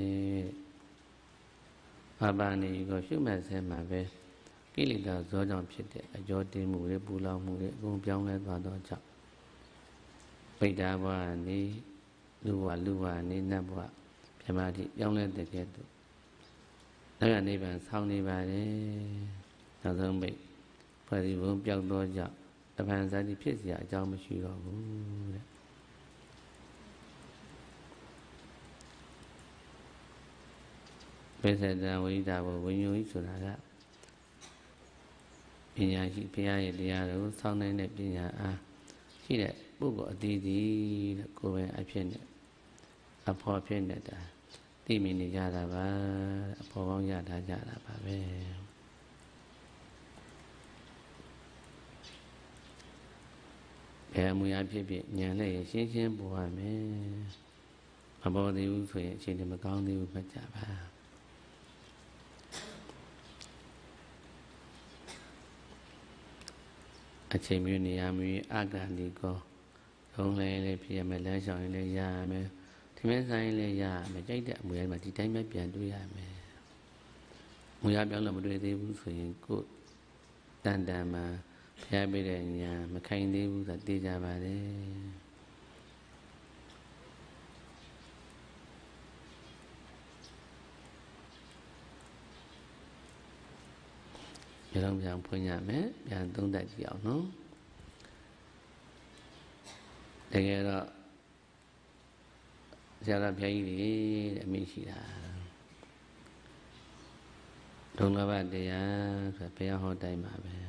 S1: ဘာပါနေကိုရှုမှတ်ဆဲမှာပဲကိလေသာဇောကြောင့်ဖြစ်တဲ့အကြောတင်းမှုတွေပူလောင်မှုတွေအကုန်ပြောင်းလဲသွားတော့ကြောင့်ပိဋ္ဌာဘဝနေလူဘဝနေနတ်ဘဝဗြဟ္မာတိပြောင်းလဲတဲ့ကဲ့သို့နောက်ရနိဗ္ဗာန်ဆောင်းနေပါတယ်နောက်ဆုံးပိတ်ဖွဲ့ဒီဘုံပြောက်တော့ကြောင့်တပန်ဇာတိဖြစ်เสียအကြောင်းမရှိတော့ဘူးတဲ့ပိဿတံဝိဒာဘဝိညုဆိုတာကပညာရှိဘုရားရဲ့တရားတော်ကိုစောင့်နိုင်တဲ့ပညာအားရှိတဲ့ပုဂ္ဂိုလ်အသီးသီးတဲ့ကိုယ်ပဲအဖြစ်နဲ့အဖို့အဖြစ်နဲ့ဒါသိမြင်နေကြတာပါအဖို့ကောင်းရထားကြတာပါပဲဘယ်မူအဖြစ်ဖြစ်ဉာဏ်နဲ့ရှင်းရှင်းပေါ်ရမယ်မပေါ်သေးဘူးဆိုရင်အချိန်တည်းမကောင်းသေးဘူးမှတ်ကြပါအချိန်မျိုးနေရာမျိုးအကန္တိကောလုံးလဲလေးဖြစ်ရမယ်လမ်းလျှောက်ရင်လည်းရရမယ်ဒီမဲ့ဆိုင်လည်းရရမယ်ကြိုက်တဲ့အမူအရာမှာဒီတိုင်းပဲပြန်တွေ့ရမယ်မူအရာပြောင်းလို့မတွေ့သေးဘူးဆိုရင်ကိုယ်တန်တန်မှာဖျားပေးတဲ့ညာမခိုင်သေးဘူးဆိုတာသိကြပါတယ်မျက်လုံးပြန်ဖွင့်ရမယ်ပြန်သုံးသပ်ကြည့်အောင်နော်တကယ်တော့ဆရာတော်ဘုရားကြီးတဲ့အမိရှိတာဒုံလဘတရားဆိုဘုရားဟောတိုင်းပါပဲ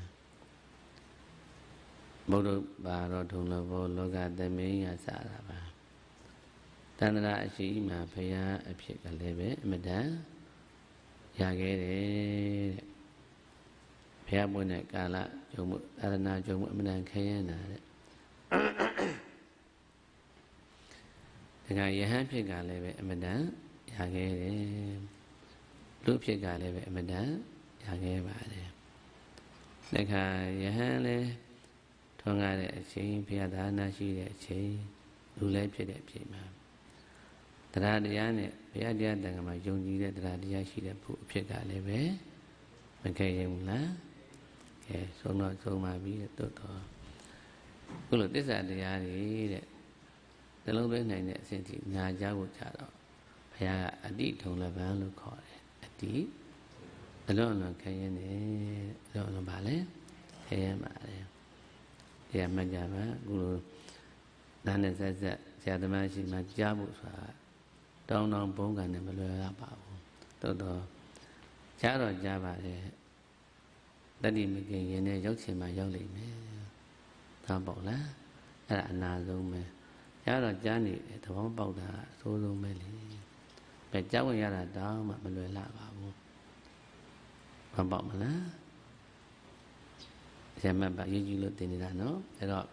S1: ဘုဒ္ဓဘာတော့ဒုံလဘောလောကသမင်းရစတာပါတန္တရာအရှိမှဘုရားအဖြစ်ကလည်းပဲအမတန်ရခဲ့တယ်တဲ့ဘုရားပွင့်တဲ့ကာလဂျုံမှုသာသနာဂျုံမှုအမှန်တန်ခဲရနာတဲ့ဒါကယဟန်ဖြစ်ကလည်းပဲအမှန်တန်ရခဲ့တယ်လူဖြစ်ကလည်းပဲအမှန်တန်ရခဲ့ပါတယ်ဒါကယဟန်လည်းထွန်းကားတဲ့အချိန်ဘုရားသာသနာရှိတဲ့အချိန်လူလည်းဖြစ်တဲ့အချိန်မှာတရားတရားနဲ့ဘုရားတရားတန်ခါမှာယုံကြည်တဲ့တရားတရားရှိတဲ့ဘုအဖြစ်ကလည်းပဲမခဲ့ရင်ဘူးလားဆုံးတော့ဆုံးပါပြီတဲ့တို့တော့ခုလိုသစ္စာတရားတွေတဲ့နှလုံးသွင်းနိုင်တဲ့အစဉ်ထိညာကြဖို့ကြတော့ဘုရားကအတိထုံလပန်းလို့ခေါ်တယ်အတိအလွန်အလွန်ခဲရင်နေအလွန်အလွန်ပါလေခဲရင်ပါတယ်တရားမှတ်ကြပါခုလိုနာနဲ့ဆက်ဆက်ဆရာသမားရှိမှကြားဖို့ဆိုတာတောင်းတောင်းဘုံကံနဲ့မလွယ်ရပါဘူးတို့တော့ကြားတော့ကြားပါလေတတိမကင်ရင်နဲ့ရောက်ချင်မှရောက်လိမ့်မယ်သာပေါ့လားအဲ့ဒါအနာဆုံးပဲကြားတော့ကြားနေတယ်သဘောပေါက်တာအဆိုးဆုံးပဲလေပဲကြားဝင်ရတာတောင်းမှမလွယ်လာပါဘူးဘာပေါ့မလားဆရာမပါရေးကြည့်လို့တင်နေတာနော်အဲ့တော့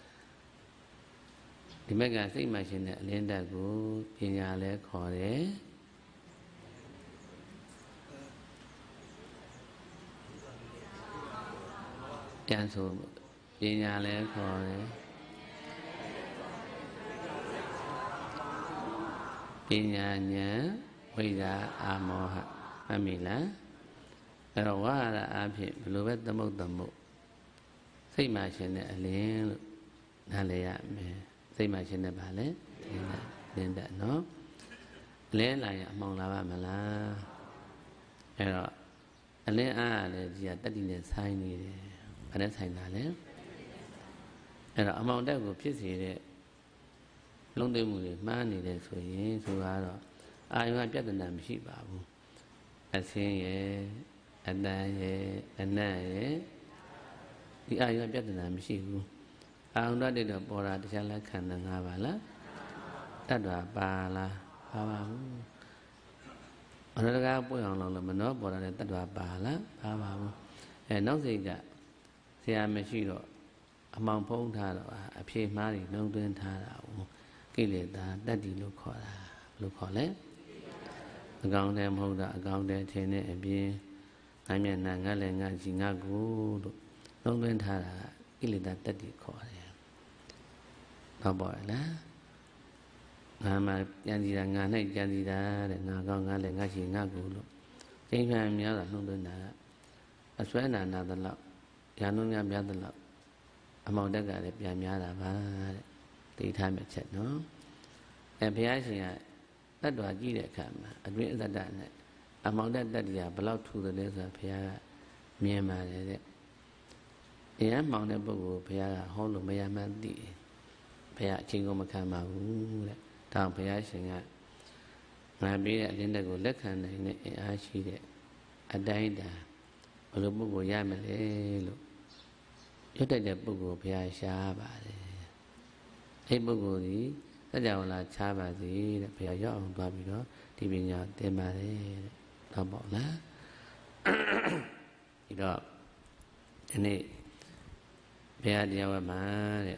S1: ဒီဘက်ကစိတ်မှရှင်တဲ့အလင်းတက်ကိုပညာလဲခေါ်တယ်ပြန်ဆိုပညာလဲခေါ်တယ်ပညာဉာဏ်ဝိဇ္ဇာအာမောဟမှတ်မိလားအဲ့တော့ဝါရအဖြစ်ဘယ်လိုပဲသမုတ်သမုတ်စိတ်မှရှင်တဲ့အလင်းလို့နားလည်ရမယ်စိတ်မှရှင်တဲ့ပါလေလင်းတဲ့နော်အလင်းလာရင်အမှောင်လာပါမလားအဲ့တော့အလင်းအားလည်းဒီကတတိနဲ့ဆိုင်နေတယ်ဘာနဲ့ဆိုင်တာလဲအဲ့တော့အမှောင်တက်ကိုဖြစ်စေတဲ့လုံးသိမှုတွေမှားနေတယ်ဆိုရင်ဆိုတော့အာယုံကပြဿနာမရှိပါဘူးအဆင်းရဲ့အတန်ရဲ့အနတ်ရဲ့ဒီအာယုံပြဿနာမရှိဘူးအာယုံတက်တော့ပေါ်တာတရားလက်ခံတဲ့ငါပါလားတတ်တာပါလားပါပါဘူးအရတကားပွင့်အောင်လို့မနောပေါ်တာလည်းတတ်တာပါလားပါပါဘူးနောက်စိတ်ကဆရာမရှိတော့အမောင်ဖုံးထားတော့အဖြေမှားတွေနှုံသွင်းထားတာကိုကိလေသာတတ္တိလို့ခေါ်တာလို့ခေါ်လဲအကောင်တည်းမဟုတ်တာအကောင်တည်းထင်တဲ့အပြင်ငါမျက်နှာငါလည်းငါကြီးငါကိုလို့နှုံသွင်းထားတာကိလေသာတတ္တိခေါ်တယ်ဟုတ်ပါလားငါမှကြံစီတာငါ၌ကြံစီတာတဲ့ငါကောင်းငါလည်းငါကြီးငါကိုလို့ကျင့်ခံများတာနှုံသွင်းတာအစွဲနာနာသလောက်ညာနှုံများများသလောက်အမောင်တက်ကလည်းပြန်များတာပါတဲ့သိထားမဲ့ချက်နော်ဘုရားရှင်ကတတ္တဝါကြည့်တဲ့အခါမှာအတွင်းအတ္တနဲ့အမောင်တက်တတ္တိကဘလောက်ထူတယ်လဲဆိုတာဘုရားကမြင်ပါတယ်တဲ့အရင်မောင်တဲ့ပုဂ္ဂိုလ်ဘုရားကဟောလို့မရမှန်းသိတယ်ဘုရားအချင်းကိုမခံပါဘူးတဲ့ဒါဘုရားရှင်ကငါပေးတဲ့အလင်းတက်ကိုလက်ခံနိုင်တဲ့အင်အားရှိတဲ့အတိုင်းတာဘယ်လိုပုဂ္ဂိုလ်ရမလဲလို့ရွတ်တဲ့ပုဂ္ဂိုလ်ဘုရားရှားပါတယ်အဲ့ပုဂ္ဂိုလ်ဒီစัจ java လာချားပါစေတဲ့ဘုရားရောက်အောင်သွားပြီးတော့ဒီပညာသင်ပါတယ်တဲ့တော့ပေါ့လားဒီတော့ဒီနေ့ဘုရားတရားဝတ်မှာတဲ့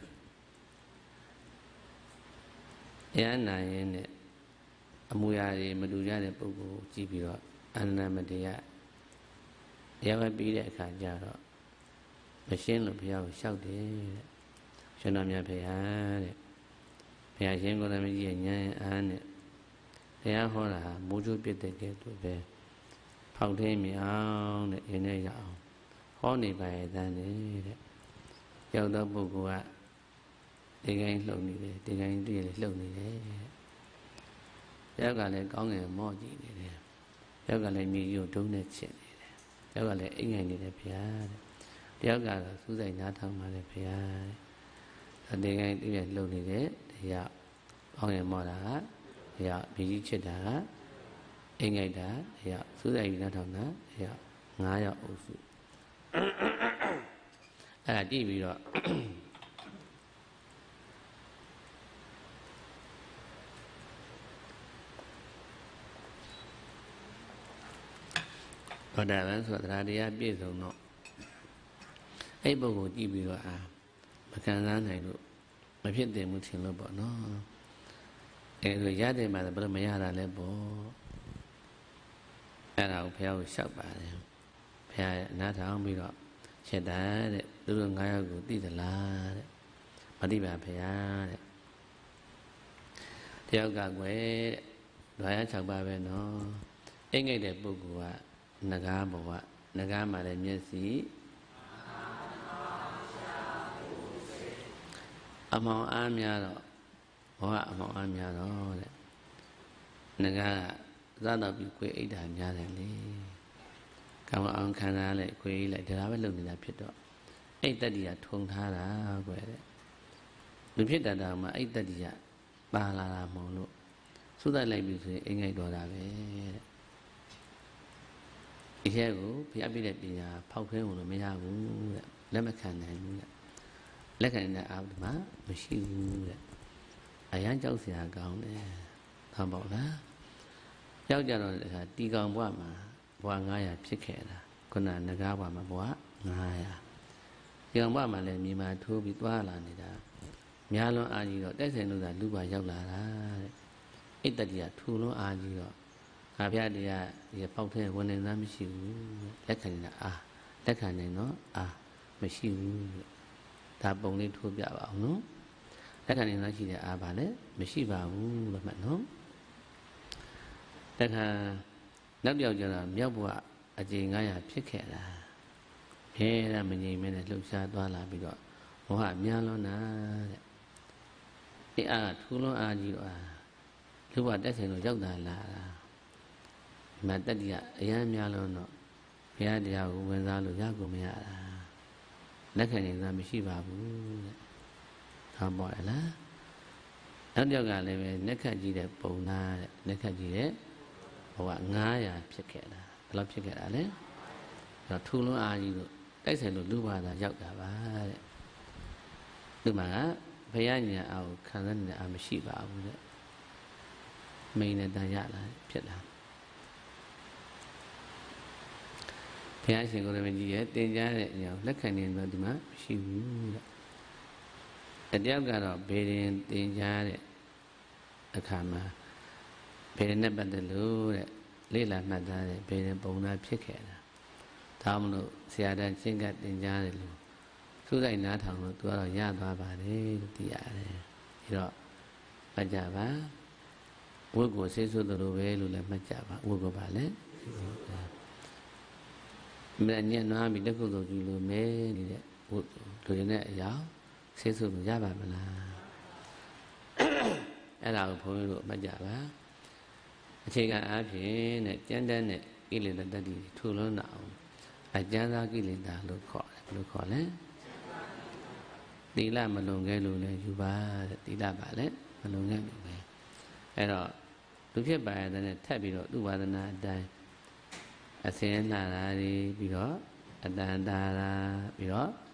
S1: တရားနာရင်တဲ့အမူအရာတွေမတူကြတဲ့ပုဂ္ဂိုလ်ကြည့်ပြီးတော့အာနန္ဒမတရားတရားဝတ်ပြီးတဲ့အခါကျတော့မရှင်းလို့ဘုရားကိုလျှောက်တယ်တဲ့ရှင်တော်မြတ်ဘုရားတဲ့ဘုရားရှင်ကိုယ်တော်မြတ်ကြီးရဲ့ဉာဏ်အားနဲ့တရားဟောတာမိုးချိုးပြတဲ့ကဲသူပဲဖောက်ထင်းမြအောင်တဲ့ရင်းနဲ့ရအောင်ဟောနေပါရဲ့တန်းတဲ့ရောက်တော့ပုဂ္ဂိုလ်ကဒီကိန်းလှုပ်နေတယ်ဒီကိန်းတွေ့လေလှုပ်နေတယ်ယောက်ကလည်းကောင်းငယ်မော့ကြည့်နေတယ်ယောက်ကလည်းမြေကြီးကိုဒုံးနဲ့ချစ်နေတယ်ယောက်ကလည်းအိမ်ငိုင်နေတယ်ဘုရားတဲ့တယောက်ကတော့စူးစိုက်နားထောင်ပါလေဘုရားတဲ့ဒီကိန်းတွေ့လေလှုပ်နေတယ်တရားကောင်းငယ်မော့တာကတရားမြေကြီးချစ်တာကအိမ်ငိုက်တာတရားစူးစိုက်နားထောင်တာတရား9ယောက်အုပ်စုအဲ့ဒါကြည့်ပြီးတော့ဘောဓဘာဆိုတာတရားပြည့်စုံတော့အဲ့ပုဂ္ဂိုလ်ကြည့်ပြီးတော့မခံစားနိုင်လို့မဖြစ်တယ်မှုထင်လို့ပေါ့နော်အဲ့လိုရတယ်မှာဘယ်လိုမရတာလဲပေါ့အဲ့ဒါကိုဘုရားကိုလျှောက်ပါတယ်ဘုရားအနားထောင်ပြီးတော့ချက်တာတဲ့သူတို့9ယောက်ကိုသိသလားတဲ့မသိပါဘုရားတဲ့တယောက်ကကွယ်တဲ့ဓာရ6ပါးပဲနော်အိမ်ငိတ်တဲ့ပုဂ္ဂိုလ်ကနဂါဘဝနဂါမှာလည်းမျက်စိအမောင်အားများတော့ဘဝအမောင်အားများတော့တဲ့နဂါကသာတော့ပြီးကိုယ်အိတ်တာများတယ်လေကောင်းအောင်ခံစားလိုက်ခွေးလိုက်ဒါပဲလုပ်နေတာဖြစ်တော့အဲ့တတ္တိကထုံထားတာကွယ်တဲ့လူဖြစ်တတ်တာမှအဲ့တတ္တိကပါလာတာမဟုတ်လို့သုဒ္ဓလိုက်ပြီဆိုရင်အိမ်ငိုက်တော်တာပဲတဲ့ဒီထဲကိုဘုရားပြတဲ့ပညာဖောက်ခဲဝင်လို့မရဘူးတဲ့လက်မခံနိုင်ဘူးတဲ့လက်ခံတဲ့အာဒီမှာမရှိဘူးတဲ့အရန်ကြောက်စရာကောင်းတယ်ဟောပေါ့လားကြောက်ကြတော့တခါတီကောင်ဘဝမှာဘဝ900ဖြစ်ခဲ့တာခုနငကားဘဝမှာဘဝ900ဒီကောင်ဘဝမှာလည်းမြေမှာထိုးပြီးသွားလာနေတာများလွန်အားကြီးတော့တိုက်ဆိုင်လို့သာလူပါရောက်လာတာတဲ့အိတ်တတိယထူလွန်အားကြီးတော့ငါဖျားတရားဒီပေါက်တဲ့ဝန်နေသားမရှိဘူးလက်ခံနေတာလက်ခံနေတော့မရှိဘူးဒါပုံလေးထိုးပြပါအောင်နော်လက်ခံနေသားရှိတဲ့ပါလေမရှိပါဘူးလို့မှတ်နော်တခါနောက်ပြောက်ကြတော့မြောက်ဘဝအကြိမ်900ဖြစ်ခဲ့တာခဲရမငြိမ်မဲနဲ့လှုပ်ရှားသွားလာပြီးတော့မောဟများလွန်းတာတဲ့အဲ့ထူလွန်းအားကြီးတော့လူဘတက်ဆိုင်လို့ရောက်တာလာတာဒီမှာတတ္တိကအရန်များလွန်းတော့ဘုရားတရားကိုဝင်စားလို့ရကုန်မရတာလက်ခံနေတာမရှိပါဘူးတဲ့ဟောပေါ့လားနောက်တစ်ယောက်ကလည်းပဲလက်ခတ်ကြည့်တဲ့ပုံသားတဲ့လက်ခတ်ကြည့်တဲ့ဘဝ900ဖြစ်ခဲ့တာဘယ်လောက်ဖြစ်ခဲ့တာလဲတော့ထူလွန်းအားကြီးလို့တိုက်ဆိုင်လို့လူဘာသာရောက်တာပါတဲ့ဒီမှာဘုရားညာအောင်ခံစားနေတဲ့အားမရှိပါဘူးတဲ့မိန်နဲ့တန်ရလာဖြစ်လာဘုရားရှင်ကိုယ်တော်ကြီးရဲ့တင်ကြားတဲ့အရာလက်ခံနေတော့ဒီမှာမရှိဘူးတဲ့တယောက်ကတော့ဘေရင်တင်ကြားတဲ့အခါမှာဘေရင်နဲ့ပတ်သက်လို့တဲ့လေ့လာမှတ်သားတဲ့ဘေရင်ပုံသားဖြစ်ခဲ့တာဒါမှမဟုတ်ဆရာတန်းချင်းကတင်ကြားတယ်လို့စူးစိုက်နားထောင်လို့သူကတော့ရသွားပါတယ်လို့သိရတယ်ပြီးတော့မှတ်ကြပါဝတ်ကိုဆေးဆိုးသလိုပဲလို့လည်းမှတ်ကြပါဝတ်ကိုပါလေမညံ့နာပြီးလက်ကုပ်စုပ်ကြည့်လို့မဲနေတဲ့ဝတ်လူတွေနဲ့အရာဆေးဆိုးလို့ရပါမလားအဲ့ဒါကိုဘုန်းကြီးတို့မှတ်ကြပါအခြေခံအားဖြင့်နဲ့ကြမ်းတမ်းတဲ့ကိလေသာတတ္တိထူလွန်းတာအောင်အကျဉ်းသားကိလေသာလို့ခေါ်တယ်ဘယ်လိုခေါ်လဲသီလမလွန်ခဲ့လို့လည်းယူပါတဲ့သီလပါလေမလွန်ခဲ့လို့ပဲအဲ့တော့လူဖြစ်ပါရတဲ့ထပ်ပြီးတော့သူဝါဒနာအတိုင်းအစင်းလာတာပြီးတော့အတန်တာတာပြီးတော့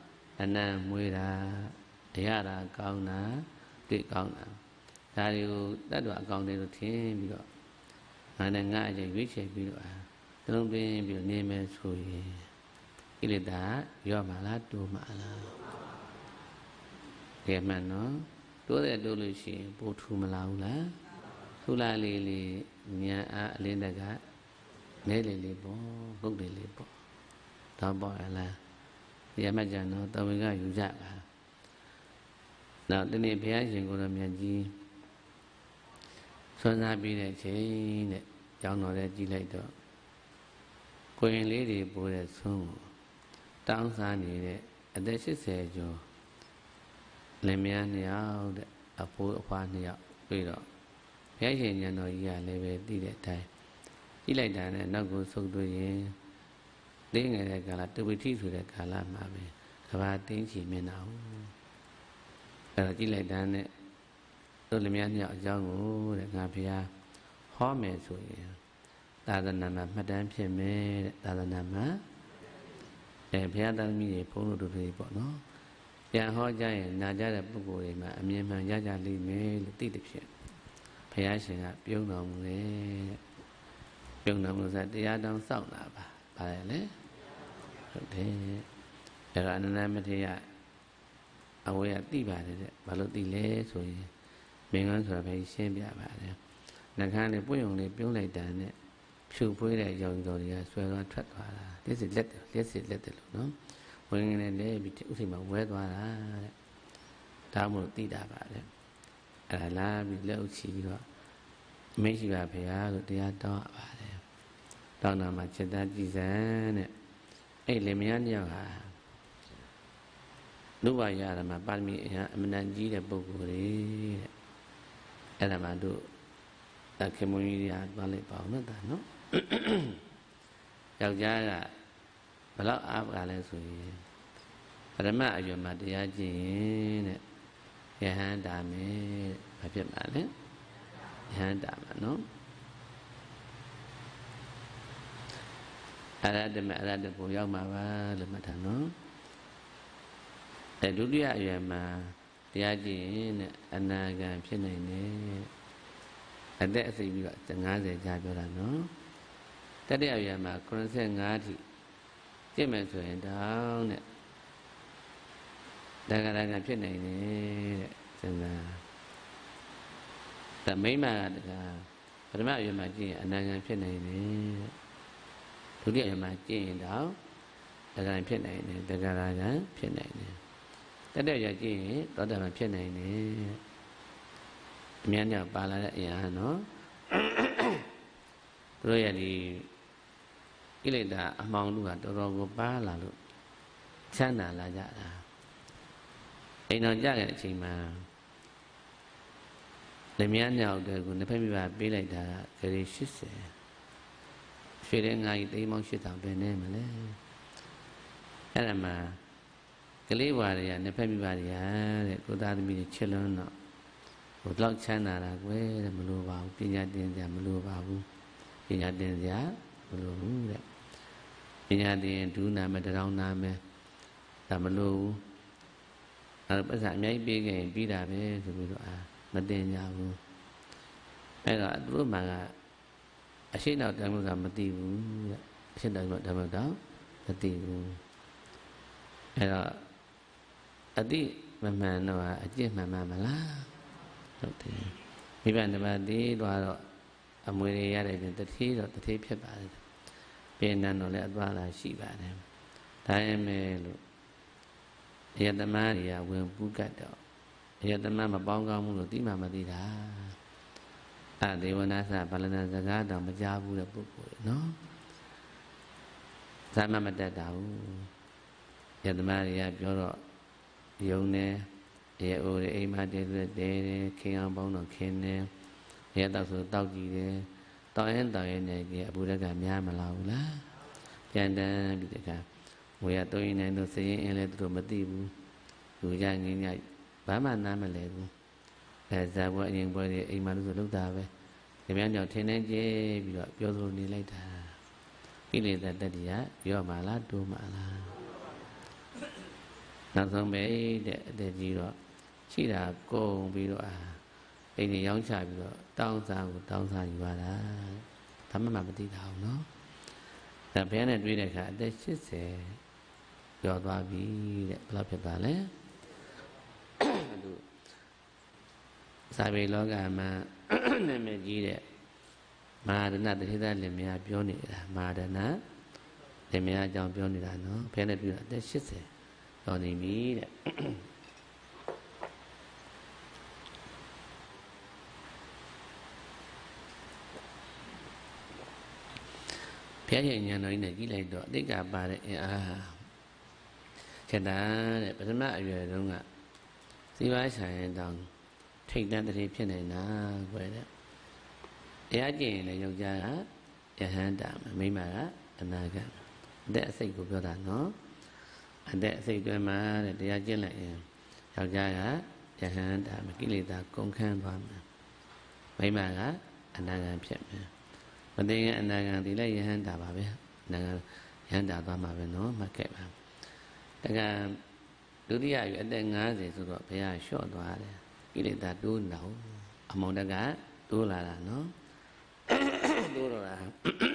S1: နံမွေးတာအရတာကောင်းတာတွေ့ကောင်းတာဒါတွေကိုတတ်တော်အကောင်းတွေလို့ထင်ပြီးတော့ငါနဲ့ငါအကျရွေးချယ်ပြီးတော့သလုံးပင်ပြီးတော့နေမယ်ဆိုရင်ကိလေသာရော့မှာလားတိုးမှာလားကဲမှန်နော်တိုးလို့ရှိရင်ပို့ထူမလာဘူးလားထူလာလေးညာအလင်းတက်ကနဲလေးပေါ့ပုတ်လေးပေါ့တော့ပေါ့လားဒီအမှတ်ကြနော်တဝင်ကယူကြပါနောက်ဒီနေ့ဘုရားရှင်ကိုယ်တော်မြတ်ကြီးဆွမ်းစားပြီးတဲ့ချိန်တဲ့ကျောင်းတော်ထဲကြည့်လိုက်တော့ကိုရင်လေးတွေပိုးတဲ့ဆုံးတောင်းစားနေတဲ့အသက်80ကျော်လင်မယား2ယောက်တဲ့အဖိုးအဖွား2ယောက်ပြီးတော့ဘုရားရှင်ဉာဏ်တော်ကြီးကလည်းပဲသိတဲ့အတိုင်းကြည့်လိုက်တာနဲ့နောက်ကိုဆုပ်သွင်းရင်တင်းငယ်တဲ့ကာလတဝိထိဆိုတဲ့ကာလမှာပဲကဘာတင်းချီမျက်နှာဟုတ်အဲ့ဒါကြည့်လိုက်တာနဲ့တို့လင်မယား2ယောက်အကြောင်းကိုတဲ့ငါဘုရားဟောမယ်ဆိုရင်သာသနာမှာမှတ်တမ်းဖြစ်မယ်တဲ့သာသနာမှာဘုရားသားသမီးတွေဘုန်းတော်တို့တွေပေါ့နော်ပြန်ဟောကြရင်နာကြတဲ့ပုဂ္ဂိုလ်တွေမှာအမြင်မှန်ရကြလိမ့်မယ်လို့သိတဲ့ဖြစ်ဘုရားရှင်ကပြုံးတော်မူတယ်ပြုံးတော်မူဆိုတရားတောင်စောင့်တာပါပါတယ်လေဟုတ်တယ်အဲ့တော့အနန္တမထေရအဝေးကသိပါတယ်တဲ့ဘာလို့သိလဲဆိုရင်မင်းကန်းဆိုတာပဲရှင်းပြပါတယ်နှခမ်းလေးပွင့်ုံလေးပြုံးလိုက်တာနဲ့ဖြူဖွေးတဲ့ရောင်စုံတွေကဆွဲသွားထွက်သွားတာလက်စစ်လက်တယ်လို့နော်ဝင်နေလေပြီးဥစိမှာဝဲသွားတာတဲ့ဒါမှမဟုတ်သိတာပါတဲ့အဲ့ဒါလာပြီးလက်ဥချီပြီးတော့မိတ်ရှိပါဖေဟာလို့တရားတောင်းပါတယ်တောင်းတာမှာจิตတကြည်စံတဲ့အဲ့လေမယား2ယောက်ဟာလူဝါရမှာပါရမီအမှန်တန်ကြီးတဲ့ပုဂ္ဂိုလ်တွေတဲ့အဲ့ဒါမှတို့ခင်မွန်ကြီးတွေကသွားလိုက်ပါအောင်နော်ဒါနော်ယောက်ျားကဘယ်လောက်အားပါလဲဆိုရင်ပရမအရွယ်မှာတရားကျင့်ရင်တဲ့ယဟန်တာမယ်ဘာဖြစ်မှာလဲယဟန်တာမှာနော်အရဟတကိုရောက်မှာပါလို့မှတ်ထားနော်ဒုတိယအရွယ်မှာတရားကျင့်ရင်တဲ့အနာဂံဖြစ်နိုင်တယ်အသက်အစိပ်ပြီးတော့50ကြာပြောတာနော်တတိယအရွယ်မှာ85ထိကျင့်မယ်ဆိုရင်တောင်းတဲ့ဒါကဖြစ်နိုင်တယ်တဲ့စဉ်းစားဒါမိမကတကပထမအရွယ်မှာကျင့်ရင်အနာဂံဖြစ်နိုင်တယ်ဒုတိယအရွယ်မှာကျင့်ရင်တောင်းဒါကဖြစ်နိုင်တယ်ဒါကဖြစ်နိုင်တယ်တတိယအရွယ်ကျင့်ရင်သောတာပန်ဖြစ်နိုင်တယ်အများကြီးပါလာတဲ့အရာနော်သူတို့ရဲ့ဒီကိလေသာအမှောင်လူကတော်တော်ကိုပါလာလို့ချမ်းသာလာကြတာအိမ်တော်ကြတဲ့အချိန်မှာလက်မြန်းညောက်တဲ့ကိုနှစ်ဖက်မိဘပေးလိုက်တာကဂရီ80ရွှေတဲ့ငါးကြီးသိမ်းပေါင်း8000ပဲနေမလဲအဲ့ဒါမှာကလေးဘွားတွေကနှစ်ဖက်မိဘတွေကတဲ့ကိုသားသမီးတွေချစ်လွန်းတော့ဘယ်တော့ချမ်းသာတာကွယ်တဲ့မလိုပါဘူးပညာသင်စရာမလိုပါဘူးပညာသင်စရာမလိုဘူးတဲ့ပညာသင်ဒုနာမတရောင်းနာမယ်ဒါမလိုဘူးအဲ့တော့ပတ်စံအများကြီးပေးခဲ့ရင်ပြီးတာပဲဆိုပြီးတော့မတင်ကြဘူးအဲ့တော့သူတို့မှကအရှိနောက်တမ်းလို့ကမသိဘူးတဲ့အရှိနောက်တမ်းလို့တော့မသိဘူးအဲ့တော့အတိမမှန်တော့အကျင့်မှန်မှန်မလားဟုတ်တယ်မိဘနှစ်ပါးတည်းတော့အမွေတွေရတဲ့ပြင်တတိတော့တတိဖြစ်ပါတယ်ပြင်နန်းတော့လည်းအသွားလာရှိပါတယ်ဒါပေမဲ့လို့အယတမတွေကဝင်ပူးကတ်တော့အယတမမပေါင်းကောင်းဘူးလို့သိမှမသိတာဒေဝနာသဗလနာစကားတော့မကြားဘူးတဲ့ပုဂ္ဂိုလ်နော်ဇာမမတတ်တာဘူးအယတမတွေကပြောတော့ယုံနေရဲ့အိုးအိမ်မှာတည်းတဲခင်အောင်ပေါင်းတော့ခင်နေရဲတော့ဆိုတောက်ကြည့်တယ်တောက်ရင်နဲ့ဒီအပူရကများမလာဘူးလားပြန်တန်းပြီးတခါဝေရတုံးရင်လည်းစရင်အင်းလည်းသူတို့မသိဘူးလူကြငင်းကြဘာမှနားမလဲဘူးဇာဘွားအရင်ဘွားတွေအိမ်မှာလို့ဆိုလောက်တာပဲဒီများကြောင့်ထင်းနေကြပြီးတော့ပြောသလိုနေလိုက်တာကိလေသာတတ္တိယရော့မှာလားတိုးမှာလားနောက်ဆုံးပဲတဲ့အတက်ကြီးတော့ရှိတာကုန်ပြီးတော့အိမ်ကြီးရောင်းချပြီးတော့တောင်းစားကိုတောင်းစားယူပါလားဘာမှမသိတာအောင်နော်ဒါဘယ်နဲ့တွေ့တဲ့အခါအသက်80ကျော်သွားပြီတဲ့ဘယ်လောက်ဖြစ်သွားလဲသူစာပေလောကမှာနာမည်ကြီးတဲ့မဟာဒနာတထေသလင်မယားပြောနေတာမဟာဒနာလင်မယားအကြောင်းပြောနေတာနော်ဘယ်နဲ့တွေ့တာအသက်80ကျော်နေပြီတဲ့ဘုရားရှင်ဉာဏ်တော်ကြီးနဲ့ကြည့်လိုက်တော့အတိတ်ကပါတဲ့အင်အားချက်တာတဲ့ပထမအရွယ်တုန်းကစီဝါဆိုင်ရင်တောင်ထိတ်တန့်တည်းဖြစ်နေတာကွယ်တဲ့တရားကျင့်ရင်လည်းယောက်ျားကယဟန္တာမိန်းမကအနာဂတ်အသက်အစိတ်ကိုပြောတာနော်အသက်အစိတ်တွင်မှာတဲ့တရားကျင့်လိုက်ရင်ယောက်ျားကယဟန္တာကိလေသာကုန်ခန်းသွားမှာမိန်းမကအနာဂတ်ဖြစ်မယ်မသိရင်အနာဂတ်ဒီလည်းယဟန္တာပါပဲအနာဂတ်ယဟန္တာသွားမှာပဲနော်မှတ်ခဲ့ပါတကယ်ဒုတိယယူအသက်50ဆိုတော့ဘုရားလျှော့သွားတယ်ကိလေသာတိုးတော့အမောင်တကတိုးလာတာနော်တိုးတော့တာ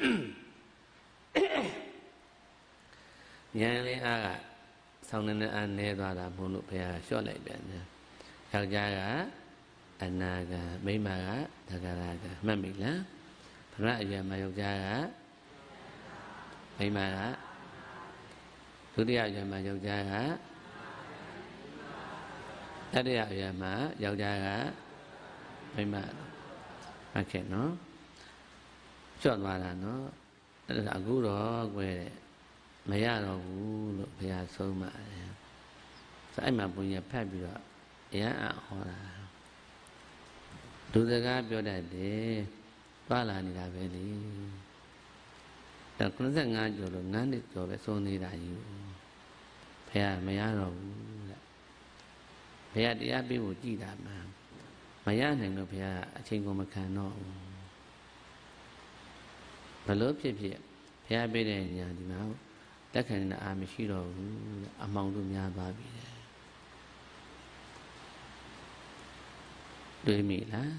S1: ဉာဏ်လေးအားကဆောင်းနေအားနေသွားတာမဟုတ်လို့ဘုရားလျှော့လိုက်ပြန်တယ်ယောက်ျားကအနာဂတ်မိန်းမကသက္ကရာကမှတ်မိလားဘုရားအရွယ်မှာယောက်ျားကမိန်းမကဒုတိယအရွယ်မှာယောက်ျားကတတိယအရွယ်မှာယောက်ျားကမိန်းမဟုတ်ကဲ့နော်လျှော့သွားတာနော်အဲ့ဒါအခုတော့ကွယ်တဲ့မရတော့ဘူးလို့ဘုရားဆုံးပါတယ်ဆိုအဲ့မှာဘုန်းကြီးဖတ်ပြီးတော့အရန်ဟောတာလူစကားပြောတတ်တယ်သွားလာနေတာပဲလေဒါ95ကျော်လို့9နှစ်ကျော်ပဲဆုံးနေတာကြီးဘုရားမရတော့ဘူးတဲ့ဘုရားတရားပေးဖို့ကြည်တာမှမရနိုင်လို့ဘုရားအချိန်ကုန်မခံတော့ဘူးဘလို့ဖြစ်ဖြစ်ဘုရားပေးတဲ့ညာဒီမှာလက်ခံတဲ့အာမရှိတော့ဘူးအမောင်တို့များသွားပြီတဲ့တွေးမိလား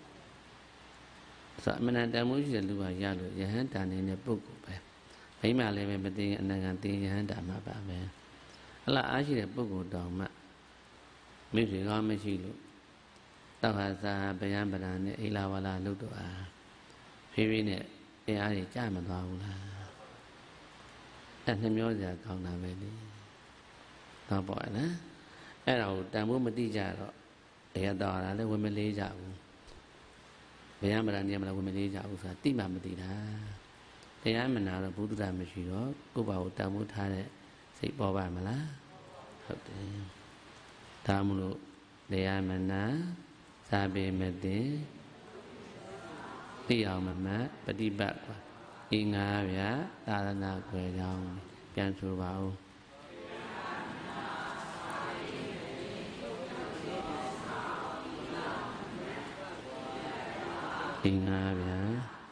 S1: ဆိုအမှန်တန်မှုရှိတဲ့လူကရလို့ယဟန်တာနေတဲ့ပုဂ္ဂိုလ်ပဲမိမလည်းပဲမသိအနာဂတ်သိယဟန်တာမှာပါပဲအလားအားရှိတဲ့ပုဂ္ဂိုလ်တော်မှမိဖြေကောင်းမရှိလို့တောက်ဟာစာဗျံပဒံနဲ့အိလာဝလာလုပ်တော့အားဖြည်းဖြည်းနဲ့တရားတွေကြားမသွားဘူးလားအဲ့နှမျောစရာကောင်းတာပဲလေတော့ပေါ့နော်အဲ့ဒါကိုတန်ဖို့မတိကြတော့တရားတော်တာလည်းဝင်မလေးကြဘူးဗျံပဒံနေမလားဝင်မလေးကြဘူးဆိုတာတိမှမတိတာတရားမနာတော့ဘုဒ္ဓတာမရှိတော့ကိုယ့်ဘာကိုတန်ဖို့ထားတဲ့စိတ်ပေါ်ပါမလားဟုတ်တယ်ဒါမလို့တရားမနာစာပေမသိသိအောင်မမှတ်ပฏิပတ်ကွာဤငါးဗျာသာသနာ့ွယ်ကြောင်းပြန်ဆိုပါဦးဤငါးဗျာ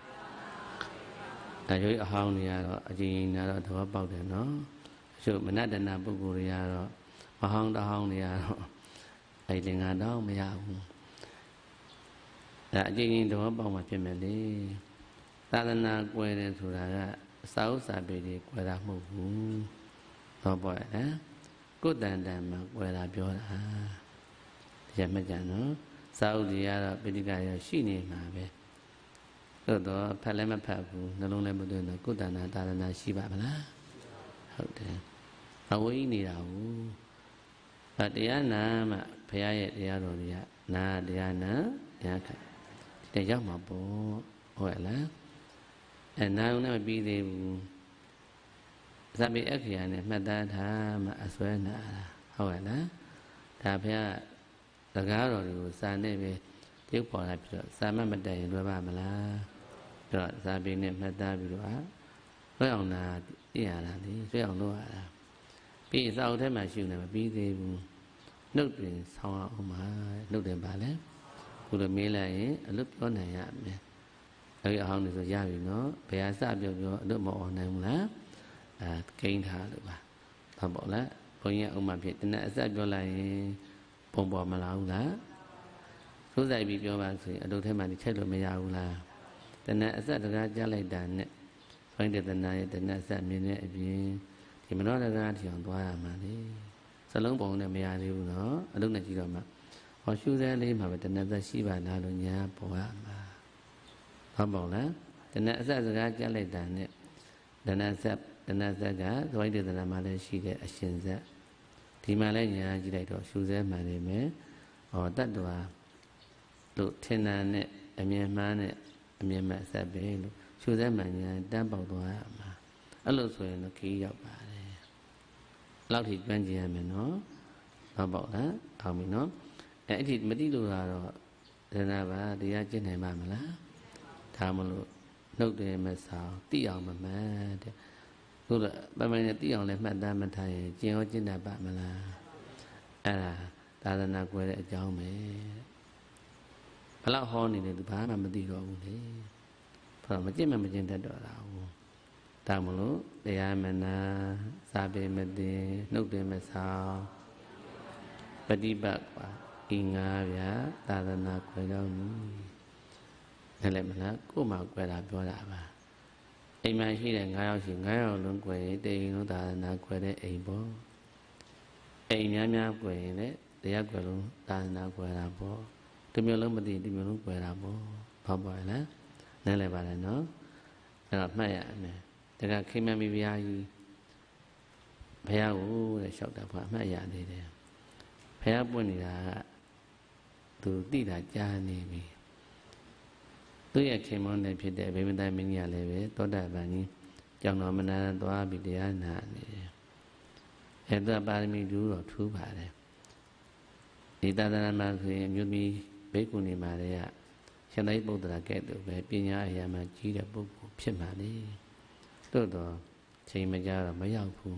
S1: ဒါကြိုးအဟောင်းတွေကတော့အကျဉ်းကြီးတော့သဘောပေါက်တယ်နော်အချို့မနတ္တနာပုဂ္ဂိုလ်တွေကတော့မဟောင်းတဟောင်းတွေကတော့အဲ့ဒီငါတော့မရဘူးဒါအကျဉ်းကြီးသဘောပေါက်မှဖြစ်မယ်လေသာသနာကွယ်တယ်ဆိုတာကအစာဥစာပေတွေကွယ်တာမဟုတ်ဘူးတော့ပေါ့နော်ကိုယ်တန်တန်မှာကွယ်တာပြောတာတရားမှတ်ကြနော်စာဥတွေကတော့ပိဋကရရှိနေမှာပဲသို့တော့ဖတ်လည်းမဖတ်ဘူးနှလုံးလည်းမသွင်းတော့ကိုယ်တန်တာသာသနာရှိပါမလားဟုတ်တယ်အဝိနေတာဘူးတရားနာမှဘုရားရဲ့တရားတော်တွေကနာတရားနာတရားခံဒီတရောက်မှာပေါ့ဟုတ်လားနာုံနဲ့မပြီးသေးဘူးဇာပိအခရာနဲ့မှတ်သားထားမှအစွဲနာဟုတ်လားဒါဘုရားစကားတော်တွေကိုစာနဲ့ပဲပြုတ်ပေါ်လာပြီးတော့စာမတ်မတက်ရင်လွယ်ပါမလားပြီးတော့ဇာပိနဲ့မှတ်သားပြီးတော့လွယ်အောင်နာသိရတာလေလွယ်အောင်လုပ်ရတာပြီးစာအုပ်ထဲမှာရှိနေမပြီးသေးဘူးနှုတ်တွင်ဆောင်းအောင်ပါနှုတ်တယ်ပါလေခုလိုမေးလိုက်ရင်အလုပ်ပြောနိုင်ရမယ်အဲ့အဟောင်းနေဆိုရပြီနော်ဘယ်ဟာစပြောအလုပ်မအောင်နိုင်ဘူးလားကိန်းထားလို့ပါဟုတ်ပေါ့လားဘုန်းကြီးအုံးမှဖြစ်တဏှာအစပြောလိုက်ရင်ပုံပေါ်မလာဘူးလားသိုးဆိုင်ပြီးပြောပါဆိုရင်အတုထဲမှာဒီချက်လို့မရဘူးလားတဏှာအစတကားကြားလိုက်တာနဲ့ဘုန်းကြီးတဏှာရဲ့တဏှာအစမြင်တဲ့အပြင်ဒီမနောတကားထီအောင်သွားရမှာလေစလုံးပုံနဲ့မရသေးဘူးနော်အတုနဲ့ကြည့်တော့မှဟောရှုစဲလေးမှာပဲတဏှာအစရှိပါလားလို့ညာပေါ်ရမှာဟုတ်ပါလားတဏှာအစစကားကြားလိုက်တာနဲ့တဏှာအစကသဝိတ္တတဏှာမှာလည်းရှိတဲ့အရှင်ဇက်ဒီမှာလည်းညာကြည့်လိုက်တော့ရှုစဲမှန်နေမယ်ဟောတတ္တဝါလို့ထင်တာနဲ့အမြင်မှန်နဲ့အမြင်မှန်အစပ်ပဲလို့ရှုစဲမှန်ညာတန်းပေါက်သွားရမှာအဲ့လိုဆိုရင်တော့ခီးရောက်ပါတယ်လောက်ထိကျွမ်းကျင်ရမယ်နော်ဟုတ်ပါ့လားအောင်ပြီနော်အဲ့ဒီမတိလို့ကတော့ဒနာပါတရားကျင့်နိုင်ပါမလားဒါမလို့နှုတ်တယ်မဆောင်တိအောင်မမှန်တဲ့ဆိုတော့ပမိုင်းနဲ့တိအောင်လည်းမှတ်သားမထားရင်ကျင့်ရောကျင့်တတ်ပါမလားအဲ့ဒါသာသနာကွယ်တဲ့အကြောင်းပဲဘလောက်ဟောနေတယ်သူဘာမှမသိတော့ဘူးလေဘာလို့မကျင့်မကျင့်တတ်တော့တာဘူးဒါမလို့တရားမနာစာပေမသိနှုတ်တယ်မဆောင်ပฏิပတ်ပါဤငါးဗျာသာသနာကွယ်တော့နီးအဲ့လည်းမလားကို့မှာကွယ်တာပြောတာပါအိမ်မှာရှိတဲ့9ယောက်ရှိ9ယောက်လုံးကွယ်ရင်တိမ်လုံးသာသနာကွယ်တဲ့အိမ်ပေါ့အိမ်များများကွယ်ရင်လည်းတရားကွယ်လုံးသာသနာကွယ်တာပေါ့တစ်မျိုးလုံးမသိတစ်မျိုးလုံးကွယ်တာပေါ့ဟုတ်ပါရဲ့လားနားလည်ပါလားနော်အဲ့တော့မှတ်ရမယ်ဒါကခိမမီဘုရားကြီးဘုရားကိုတဲ့လျှောက်တာကအမှတ်ရသေးတယ်ဘုရားပွင့်နေတာကသူသိတာကြားနေပြီသူရဲ့ခင်မွန်းနဲ့ဖြစ်တဲ့ဗိမတိုင်းမင်းကြီးလည်းပဲသောတာပန်ကြီးကြောင်တော်မနာသွားပြီးတရားနာနေတယ်အဲ့ဒါပါရမီတူတော့ထူးပါတယ်ဒီသာသနာမှာဆိုရင်မြို့မီဘိက္ခုနီမှာလည်းရှင်သာရိပုတ္တရာကဲ့သို့ပဲပညာအရာမှာကြီးတဲ့ပုဂ္ဂိုလ်ဖြစ်ပါလေတို့တော့ချိန်မကြတော့မရောက်ဘူး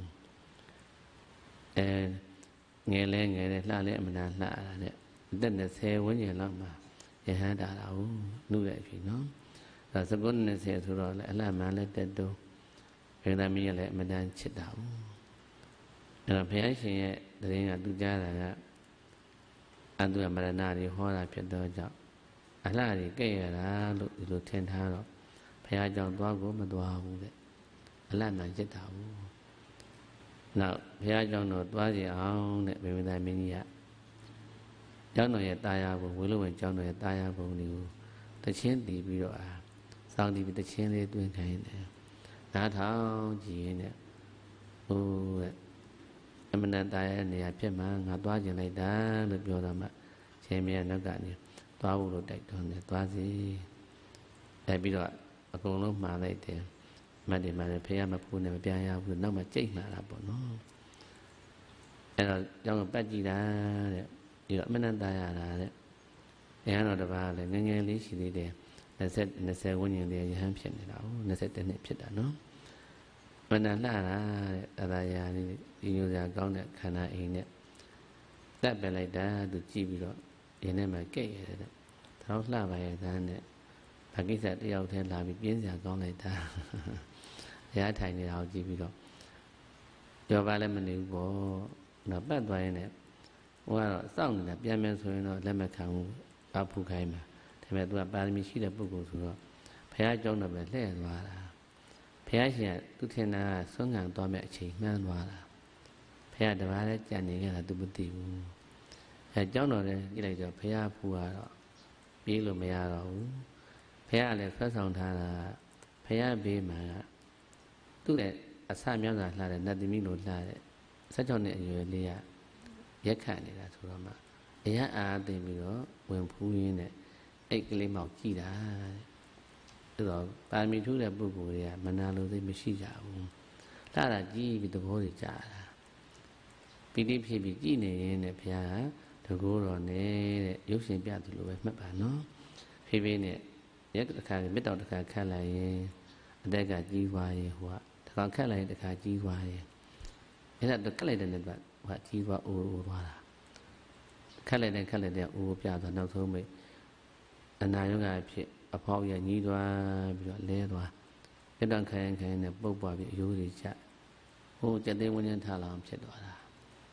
S1: ငယ်လဲလှလဲအမှန်လှတာနဲ့အသက်20ဝန်းကျင်လောက်မှာယဟန်တာတာဟုတ်နှုတဲ့အဖြစ်နော်ဒါ19 20ဆိုတော့လည်းအလှမှန်လည်းတက်တော့ဘယ်သမီးရလည်းအမှန်တန်ချစ်တာဟုတ်အဲ့တော့ဘုရားရှင်ရဲ့တရင်ကသူကြားတာကအတုမရဏတွေဟောတာဖြစ်တော့ကြောင့်အလှတွေကဲ့ရတာလို့ဒီလိုထင်ထားတော့ဘုရားကြောင့်သွားကိုမသွားဘူးတဲ့အလှမှန်ချစ်တာဟုတ်နောက်ဘုရားကြောင့်တော့သွားကြအောင်တဲ့ဗေမသာမင်းကြီးကကျောင်းတော်ရဲ့တာယာကိုဝေလဝင်ကျောင်းတော်ရဲ့တာယာပုံတွေကိုတချင်းတည်ပြီးတော့စောင်းတည်ပြီးတချင်းလေးတွင်းခိုင်းတယ်နားထောင်ကြည့်ရင်ဟိုအမနတတာယာနေရာဖြစ်မှငါသွားကျင်လိုက်တာလို့ပြောတော့မှရှင်မရနောက်ကနေသွားဖို့လို့တိုက်တွန်းတယ်သွားစီပြီးတော့အကုန်လုံးမှားလိုက်တယ်မတ်တယ်မှာလည်းဖះမဖူးနဲ့မပြန်ရဘူးနောက်မှကြိတ်မှာတာပေါ့နော်အဲ့တော့ကျောင်းကပတ်ကြည့်တာတဲ့ဒီတော့အမနတရတာတဲ့ရဟန်းတော်တစ်ပါးလည်းငယ်ငယ်လေးရှိသေးတယ်20ဝန်းကျင်လေးရဟန်းဖြစ်နေတာဟုတ်21နှစ်ဖြစ်တာနော်မနလှတာတဲ့သာယာလေးဒီမျိုးစရာကောင်းတဲ့ခန္ဓာအိမ်နဲ့တက်ပယ်လိုက်တာသူကြည့်ပြီးတော့ဒီနေ့မှကြိတ်ရတဲ့တော့လှပါရဲ့သားနဲ့ဘာကိစ္စတယောက်တည်းလာပြီးပြင်းစရာကောင်းလိုက်တာရားထိုင်နေတာကိုကြည့်ပြီးတော့ကြော်ပါလည်းမနေဘူးပေါ့တော့ပတ်သွားရင်လည်းဟိုကတော့စောင့်နေတာပြန်မယ်ဆိုရင်တော့လက်မခံဘူးအဖူခိုင်းမှာဒါပေမဲ့သူကပါရမီရှိတဲ့ပုဂ္ဂိုလ်ဆိုတော့ဘုရားကျောင်းတော့ပဲလှည့်သွားတာဘုရားရှင်ကသူထင်တာဆွမ်းခံသွားမဲ့အချိန်မှန်းသွားတာဘုရားတပါးလည်းကြံနေခဲ့တာသူမသိဘူးအဲကျောင်းတော်လည်းကြည့်လိုက်တော့ဘုရားဖူကတော့ပြေးလို့မရတော့ဘူးဘုရားလည်းဆွဲဆောင်ထားတာဘုရားဘေးမှာသူ့ရဲ့အစမြောက်စွာလှတဲ့နတ်သမီးလိုလှတဲ့16နှစ်အရွယ်လေးကရက်ခတ်နေတာဆိုတော့မှအရအားသိပြီးတော့ဝင်ဖူးရင်းနဲ့အိတ်ကလေးမောက်ကြည့်တာတဲ့ဒါတော့ပါရမီထူးတဲ့ပုဂ္ဂိုလ်တွေကမနာလိုသိမရှိကြဘူးလှတာကြည့်ပြီးသဘောတွေကြားတာပိဋိဖြစ်ပြီးကြည့်နေရင်နဲ့ဘုရားတကူတော်နဲ့တဲ့ရုပ်ရှင်ပြသူလိုပဲမှတ်ပါနော်ဖေးဖေးနဲ့ရက်တစ်ခါမြစ်တော်တစ်ခါခတ်လိုက်ရင်အတက်ကကြီးွားရင်ဟိုကတစ်ခါခတ်လိုက်ရင်တစ်ခါကြီးွားရင်အဲ့ဒါတော့ခတ်လိုက်တဲ့နဲ့ကဟိုကကြီးွားအိုးသွားတာခတ်လိုက်တဲ့အိုးပြသွားနောက်ဆုံးမိတ်အနာယောဂဖြစ်အဖောက်ရညီးသွားပြီးတော့လဲသွားမြတ်တော်ခိုင်နဲ့ပုတ်ပွားပြီးအယိုးတွေချဟိုကျက်သိန်းဝင်းကျင်ထားလာအောင်ဖြစ်သွားတာ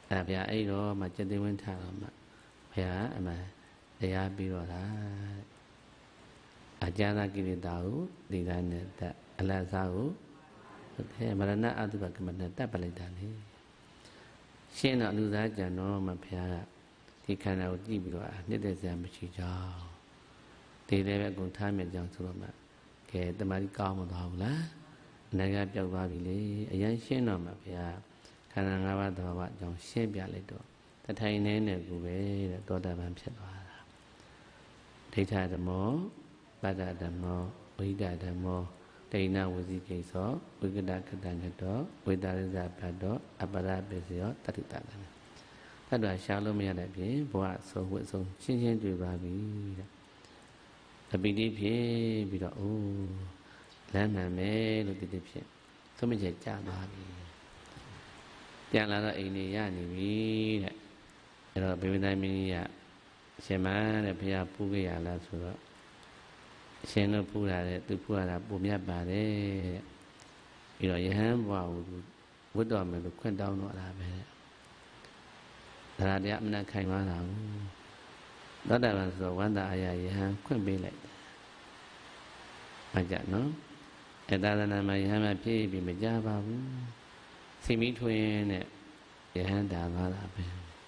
S1: ဘုရားအဲ့တော့မှကျက်သိမ်းဝင်ထားတော့မှဘုရားအမှန်တရားပြီးတော့လားအကျဉ်းသာကိလေသာကိုဒီကနေ့တက်အလတ်စားကိုမရဏအတုပကမနဲ့တက်ပလိုက်တာလေရှင်းတော့လူသားကြံတော့မှဘုရားကဒီခန္ဓာကိုကြည့်ပြီးတော့နှစ်သက်စရာမရှိကြောင်းဒီလည်းပဲအကုန်ထားမြတ်ကြောင်းဆိုတော့မှကဲတမာတိကောင်းမသွားဘူးလားအနာကပြောက်သွားပြီလေအရင်ရှင်းတော့မှဘုရားခန္ဓာ၅ပါးသဘာဝအကြောင်းရှင်းပြလိုက်တော့တထိုင်နေနဲ့ကူပဲတဲ့သောတာပန်ဖြစ်သွားတာဒိဋ္ဌဓမ္မောပတ္တဓမ္မောဝိဒဓမ္မောဒိဏဝစီကိသောဝိကတခတံကတောဝေတာရဇဘတ်တောအပရပိစယောတတိတတံတတ်တော်ရှားလို့မရတဲ့ပြင်ဘဝဆုံးဝတ်ဆုံးရှင်းရှင်းတွေ့ပါပြီတဲ့အပိတိဖြစ်ပြီးတော့အိုးလမ်းမှန်မယ်လို့တိတိဖြစ်သုံးမချက်ကြာသွားပြီပြန်လာတော့အိမ်နေရနေပြီတဲ့အဲ့တော့ဘေဝတိုင်းမင်းကြီးကရှင်မတဲ့ဘုရားပူခဲ့ရလားဆိုတော့အရှင်တို့ပူတာတဲ့သူပူရတာပုံမြတ်ပါတယ်တဲ့ပြီးတော့ယဟန်ဘဝကိုဝတ်တော်မယ်လို့ခွင့်တောင်းတော့တာပဲတဲ့ဒါတရားအမှန်ခိုင်ပါတာကိုသောတာပန်ဆိုတော့ဝန္တာအာရယဟန်ခွင့်ပေးလိုက်တယ်မကြနော်အတ္တနာမှာယဟန်မဖြစ်ပြီးမကြပါဘူးစိတ်မီးထွင်းတဲ့ယဟန်တာပါတာပဲ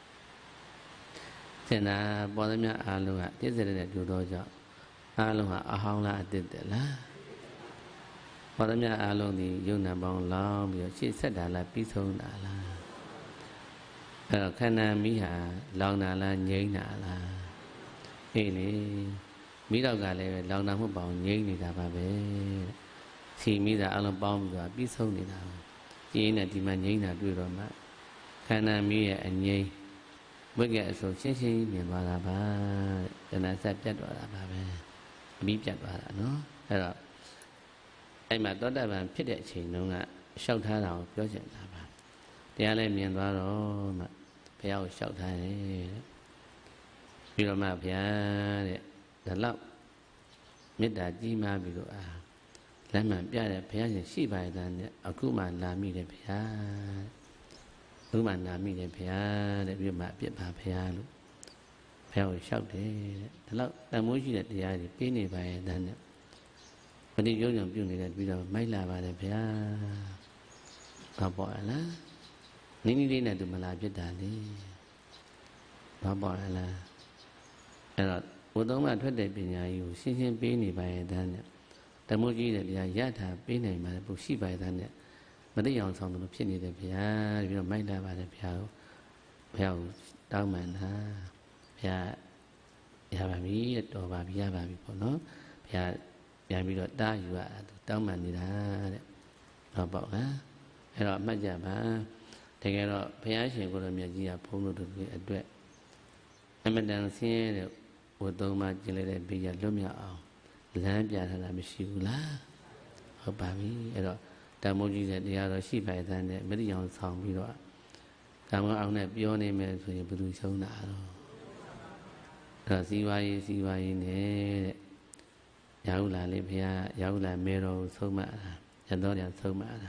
S1: စင်နာပေါ်သမျှအားလုံးကပြည့်စတဲ့တူသောကြောင့်အားလုံးဟာအဟောင်းလားအတစ်တယ်လားပေါ်သမျှအားလုံးဒီယုံနာပေါင်းလောင်းပြီးတော့ရှေ့ဆက်တာလားပြီးဆုံးတာလားအဲ့တော့ခန္ဓာမိဟာလောင်တာလားငြိမ်းတာလားအေးလေမိတော့ကလည်းပဲလောင်တာမဟုတ်ပါဘူးငြိမ်းနေတာပါပဲစီမိတာအလုံးပေါင်းပြီးတော့ပြီးဆုံးနေတာကျင်းနဲ့ဒီမှာငြိမ်းတာတွေ့တော့မှခန္ဓာမိရဲ့အငြိမ်းဝိကဲအစုံရှင်းရှင်းမြင်သွားတာပါတဏှာဆက်ပြတ်သွားတာပါပဲအပြီးပြတ်သွားတာနော်အဲ့တော့အဲ့မှာသောတာပန်ဖြစ်တဲ့အချိန်တုန်းကလျှောက်ထားတာကိုပြောချင်တာပါတရားလည်းမြင်သွားတော့မှဘုရားကိုလျှောက်ထားတယ်တဲ့ပြီးတော့မှဘုရားတဲ့ဒါလောက်မေတ္တာကြီးမားပြီးတော့လမ်းမှန်ပြတဲ့ဘုရားရှင်ရှိပါရဲ့တဲ့အခုမှလာမိတယ်ဘုရားအခုမှလာမိတယ်ဘုရားတဲ့ပြီးမှအပြစ်ပါဘုရားလို့ဘုရားကိုလျှောက်တယ်တဲ့ဒါလောက်တန်မိုးရှိတဲ့တရားတွေပေးနေပါရဲ့တဲ့မတိရုံပြုနေတဲ့ပြီးတော့မိုက်လာပါတယ်ဘုရားဘာပေါ်လားနိမ့်လေးနဲ့သူမလာဖြစ်တာလေဘာပေါ်လားအဲ့တော့ဘုသုံးပါထွက်တဲ့ပညာကြီးကိုရှင်းရှင်းပေးနေပါရဲ့တဲ့တမိုးကြီးတဲ့တရားရထားပေးနိုင်ပါတယ်ပုရှိပါရဲ့တဲ့မတိအောင်ဆောင်လို့ဖြစ်နေတယ်ဗျာပြီးတော့မိုက်လာပါတယ်ဗျာဘုရားကိုတောင်းပန်တာဘုရားရပါပြီတော်ပါပြီရပါပြီပေါ့နော်ဘုရားပြန်ပြီးတော့တားယူရတာတောင်းပန်နေတာတဲ့တော့ပေါ့ဟာအဲ့တော့အမှတ်ကြပါတကယ်တော့ဘုရားရှင်ကိုယ်တော်မြတ်ကြီးကဘုန်းတော်တို့အတွက်အမတန်ဆင်းရဲတဲ့ဘုသုံးပါးကျင့်လိုက်တဲ့ဘေးရလွတ်မြောက်အောင်လမ်းပြထားတာမရှိဘူးလားဟုတ်ပါပြီအဲ့တော့တန်မိုးကြီးတဲ့တရားတော်ရှိပါတဲ့နဲ့မတိအောင်ဆောင်ပြီးတော့ကံကောင်းအောင်နဲ့ပြောနေမယ်ဆိုရင်ဘယ်သူရှုံးတာတော့အဲ့တော့စီဝါရေးနဲ့တဲ့ရာဟုလာလေးဘုရားရာဟုလာမေတော်ကိုဆုံးမတာရသောတရားဆုံးမတာ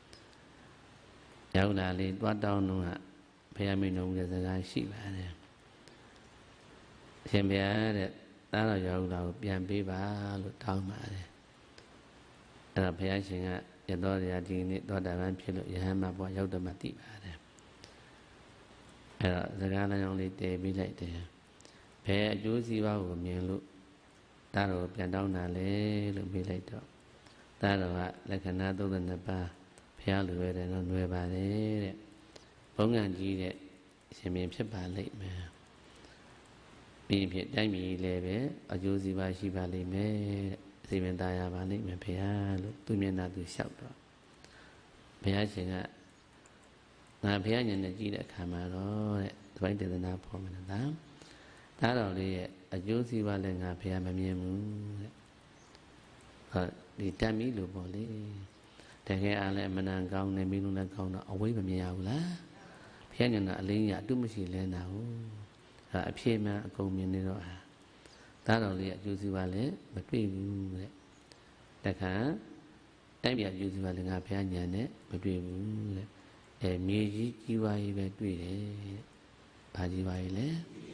S1: ရာဟုလာလေးတွားတောင်းတော့ဘုရားမိန့်တော်မူတဲ့စကားရှိပါတယ်အရှင်ဘုရားတဲ့သားတော်ရာဟုလာကိုပြန်ပေးပါလို့တောင်းပါတယ်အဲ့တော့ဘုရားရှင်ကရသောတရားဒီနေ့သောတာပန်ဖြစ်လို့ယဟန်မဘွားရောက်တော့မှသိပါတယ်အဲ့တော့စကားလမ်းကြောင်းလေးတည်ပြီးလိုက်တယ်ဘယ်အကျိုးစီးပွားကိုမြင်လို့သားတော်ပြန်တောင်းတာလေလို့မေးလိုက်တော့သားတော်ကလက္ခဏာ32ပါးဘုရားလိုရတယ်တော့ຫນွယ်ပါတယ်တဲ့ဘုံငံကြီးတဲ့ရှင်မင်းဖြစ်ပါလိမ့်မယ်ပြီးဖြစ်တိုင်းပြည်လည်းပဲအကျိုးစီးပွားရှိပါလိမ့်မယ်တဲ့စိတ်ဝင်စားရပါလိမ့်မယ်ဘုရားလို့သူမျက်နှာသူလျှောက်တော့ဘုရားရှင်ကငါဘုရားဉာဏ်နဲ့ကြည့်တဲ့အခါမှာတော့တဲ့သပိုင်းတေသနာဖော်မယ်နော်ဒါတော်လေးရဲ့အကျိုးစီးပွားလည်းငါဘုရားမမြင်ဘူးတဲ့ဟောဒီတတ်မီလို့ပေါ့လေတကယ်အားလည်းအမှန်တန်ကောင်းနေပြီလို့လည်းကောင်းတော့အဝိမမြင်ရဘူးလားဘုရားဉာဏ်ကအလင်းရအတုမရှိလဲနာဘူးအဖြေမှန်အကုန်မြင်နေတော့ဒါတော်လေးရဲ့အကျိုးစီးပွားလည်းမတွေ့ဘူးတဲ့တခါအဲ့ဒီအကျိုးစီးပွားလည်းငါဘုရားဉာဏ်နဲ့မတွေ့ဘူးတဲ့မြေကြီးကြီးပွားရေးပဲတွေ့တယ်ဘာကြီးပွားရေးလဲ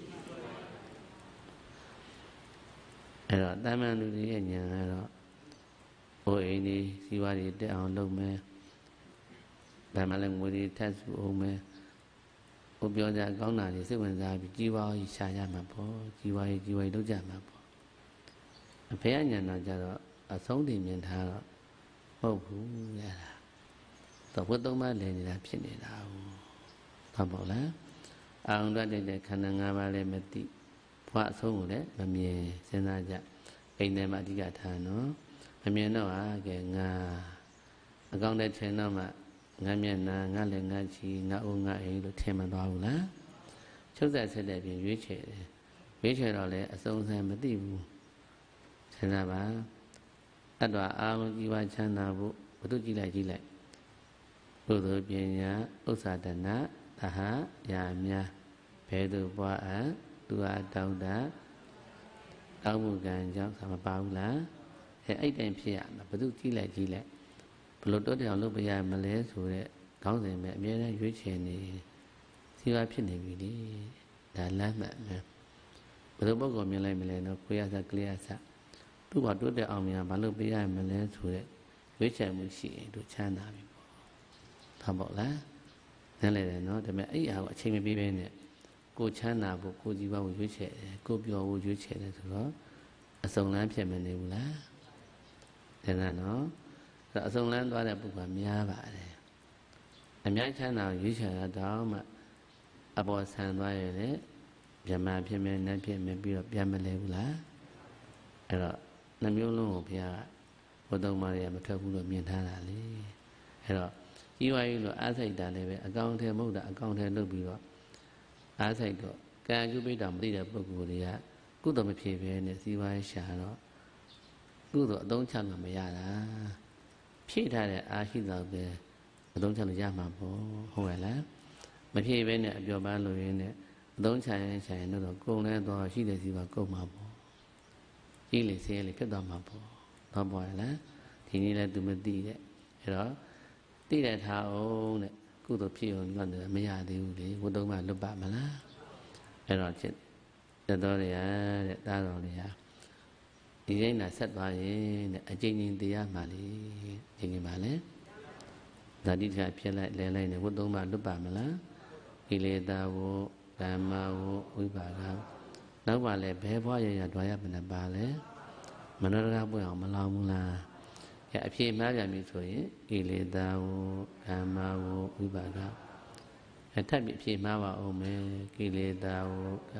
S1: အဲ့တော့တာမန်လူတွေရဲ့ဉာဏ်ကတော့ဘိုးအိမ်ကြီးစီးပွားရေးတက်အောင်လုပ်မယ်ဗမာလည်းငွေတွေထပ်စုအောင်မယ်ဟိုပြောကြကောင်းတာတွေစိတ်ဝင်စားပြီးကြီးပွားရေးရှာရမှာပေါ့ကြီးပွားရေးလုပ်ကြမှာပေါ့အဖေအညာတော့ကြတော့အဆုံးတည်မြင်ထားတော့မဟုတ်ဘူးရတာတော့ဝတ်သုံးပါးလည်နေတာဖြစ်နေတာဟုတ်ပါလားအောင်တတ်တဲ့ခန္ဓာ၅ပါးလည်းမသိဘဝအဆုံးကိုလည်းမမြင်စဉ်းစားကြအိမ်ထဲမှာအဓိကထားနော်မမြင်တော့ဟာကဲငါအကောင်းတဲ့ထင်တော့မှငါမျက်နှာငါလည်းငါချီငါအိုးငါအိမ်လို့ထင်မသွားဘူးလားချုပ်သက်ဆက်တဲ့ပြင်ရွေးချယ်တယ်ရွေးချယ်တော့လည်းအစုံစမ်းမသိဘူးစဉ်းစားပါအတ္တအာလုံးကြီးပါချမ်းသာဖို့ဘုသူကြည့်လိုက်ဘုသူပညာဥစ္စာတနာသဟယာများဘယ်သူပွားအပ်သူအားတောင်းတာတောင်းမှုကံကြောင့်မပါဘူးလားအဲ့တိုင်းဖြစ်ရမှာဘုသူကြည့်လိုက်ဘယ်လိုတိုးတက်အောင်လုပ်ပြရမလဲဆိုတဲ့ခေါင်းစဉ်ပဲအများနဲ့ရွေးချယ်နေစီပါဖြစ်နေပြီလေဒါလမ်းမှန်ပဲဘယ်လိုပုံကောမြင်လိုက်မလဲနော်ခွေးရစကလေးရစသူ့ဘာတိုးတက်အောင်များမလုပ်ပြရမလဲဆိုတဲ့ရွေးချယ်မှုရှိရင်တို့ချမ်းသာပြီပေါ့ဟုတ်ပါလားနားလည်တယ်နော်ဒါပေမဲ့အဲ့အားကိုအချိန်မပေးဘဲနဲ့ကိုချမ်းသာဖို့ကိုကြည်ပါဖို့ရွေးချယ်တယ်ကိုပြောဖို့ရွေးချယ်တယ်ဆိုတော့အစုံလန်းဖြစ်မနေဘူးလားဒါကနော်အစုံလန်းသွားတဲ့ပုဂ္ဂိုလ်များပါတယ်အများချမ်းသာရွေးချယ်တာတော့မှအပေါ်ဆန်သွားရင်လည်းဗြဟ္မာဖြစ်မယ်နတ်ဖြစ်မယ်ပြီးတော့ပြန်မလဲဘူးလားအဲ့တော့နှမျိုးလုံးကိုဘုရားဘုသုံးပါးရမထွက်ဘူးလို့မြင်ထားတာလေအဲ့တော့ကြီးပွားရေးလို့အားစိတ်တာလည်းပဲအကောင်ထဲမဟုတ်တာအကောင်ထဲလုပ်ပြီးတော့အားစိတ်တော့ကံအကျိုးပိတာမသိတဲ့ပုဂ္ဂိုလ်တွေကကုသိုလ်မဖြည့်ဘဲနဲ့စီးပွားရေးရှာတော့ကုသိုလ်အသုံးချလို့မရတာဖြည့်ထားတဲ့အားရှိတော့ပဲအသုံးချလို့ရမှာပေါ့ဟုတ်ရဲ့လားမဖြည့်ဘဲနဲ့အပြောပန်းလို့ရင်းနဲ့အသုံးချရင်တော့ကုန်လဲတော့ရှိတဲ့စီပါကုန်မှာပေါ့ကြီးလေဆင်းရဲလေဖြစ်သွားမှာပေါ့တော့ပေါ်ရလားဒီနေ့လဲသူမသိတဲ့အဲ့တော့သိတဲ့ထားအောင်တဲ့ကုသိုလ်ဖြစ်အောင်လည်းမရသေးဘူးလေဘုသုံးပါလွတ်ပါမလားအဲ့တော့ချက်တော်တွေကတဲ့တားတော်တွေကဒီစိတ်နာဆက်သွားရင်တဲ့အကျဉ်းချင်းတရားမှလေအကျဉ်းချင်းပါလေဓာတိထဖြစ်လိုက်လဲလိုက်နေဘုသုံးပါလွတ်ပါမလားကိလေသာဝဓမ္မဝဝိပါကနောက်ပါလဲဘဲဘွားရရတွားရမနဲ့ပါလဲမနောရကပွင့်အောင်မလောင်ဘူးလားအဖြေမှားပြန်ပြီဆိုရင်ကိလေသာဝဓမ္မဝဝိပါကထပ်ပြီးအဖြေမှားပါအောင်မယ်ကိလေသာဝ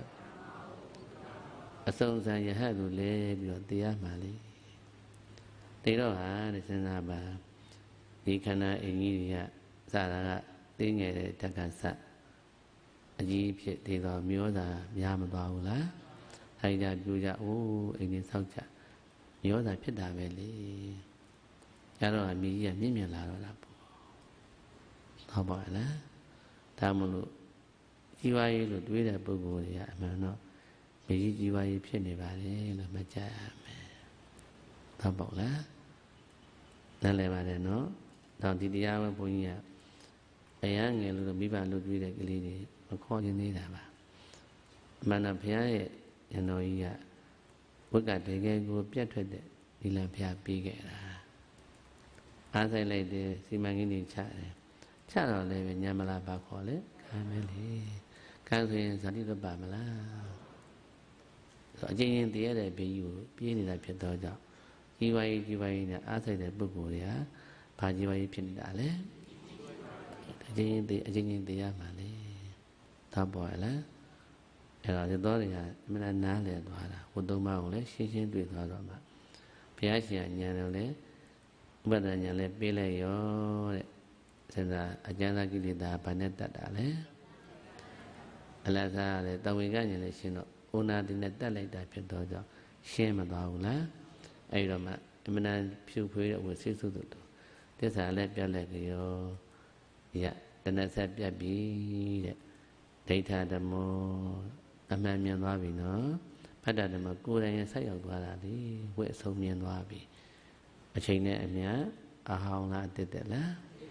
S1: အစုံစံရဟတ်သူလဲပြီးတော့တရားမှလေတေတော့ဟာတဲ့စဉ်းစားပါဒီခန္ဓာအင်ကြီးတွေကစတာကသိငယ်တဲ့တက္ကသအကြီးဖြစ်သေးတော့မျိုးသာများမသွားဘူးလားအဲဒါပြူကြအိုးအိမ်ကြီးဆောက်ကြမျိုးသာဖြစ်တာပဲလေကျတော့အမိကြီးကမြင့်မြတ်လာတော့တာပေါ့ဟုတ်ပါလားဒါမလို့ကြီးပွားရေးလို့တွေးတဲ့ပုဂ္ဂိုလ်တွေကအမှန်တော့မြေကြီးကြီးပွားရေးဖြစ်နေပါလေလို့မှတ်ကြရမယ်ဟုတ်ပါလားနားလည်ပါတယ်နော်တော့ဒီတရားပဲဘုန်းကြီးကအရန်ငယ်လို့မိဘလို့တွေးတဲ့ကလေးတွေမခေါ်ခြင်းသေးတာပါအမှန်တော့ဘုရားရဲ့ဉာဏ်တော်ကြီးကဝိကတကယ်ကိုပြတ်ထွက်တဲ့ဒီလံဘုရားပြီးခဲ့တာအားဆိုင်လိုက်တယ်စီမံကိန်းတွေချတယ်ချတော့လည်းပဲညံမလားပါခေါ်လေခံမယ်လေခံဆိုရင်ဇာတိလွတ်ပါမလားဆိုအချင်းချင်းတည်ရတဲ့ဘေးကြီးကိုပြေးနေတာဖြစ်တော့ကြောင့်ကြီးပွားရေးနဲ့အားဆိုင်တဲ့ပုဂ္ဂိုလ်တွေကဘာကြီးပွားရေးဖြစ်နေတာလဲအချင်းချင်းတည်ရမှာလေသာပေါ်ရလားအဲ့တော့ဒီတော်တွေကအမှန်နားလည်သွားတာဝတ္တုမကိုလည်းရှင်းရှင်းတွေ့သွားတော့မှဘုရားရှင်ကဉာဏ်တော်လည်းဥပဒဉာဏ်လည်းပေးလိုက်ရောတဲ့စဉ်းစားအကျဉ်းသားကိလေသာဘာနဲ့တတ်တာလဲအလတ်စားလည်းတဝေကဉာဏ်လည်းရှင်းတော့ဩနာတိနဲ့တတ်လိုက်တာဖြစ်တော့ကြောင့်ရှင်းမသွားဘူးလားအဲ့တော့မှအမှန်ဖြူဖွေးတဲ့ဝစိစုတို့သစ္စာလည်းပြတ်လိုက်ရောရတဏ္ဍဆက်ပြတ်ပြီတဲ့ဒိဋ္ဌဓမ္မောအမှန်မြင်သွားပြီနော်ဖတ္တဓမ္မကိုယ်တိုင်ရဲ့ဆက်ရောက်သွားတာလေဝိအဆုံးမြင်သွားပြီအချိန်နဲ့အမျှအဟောင်းလားအတစ်တက်လား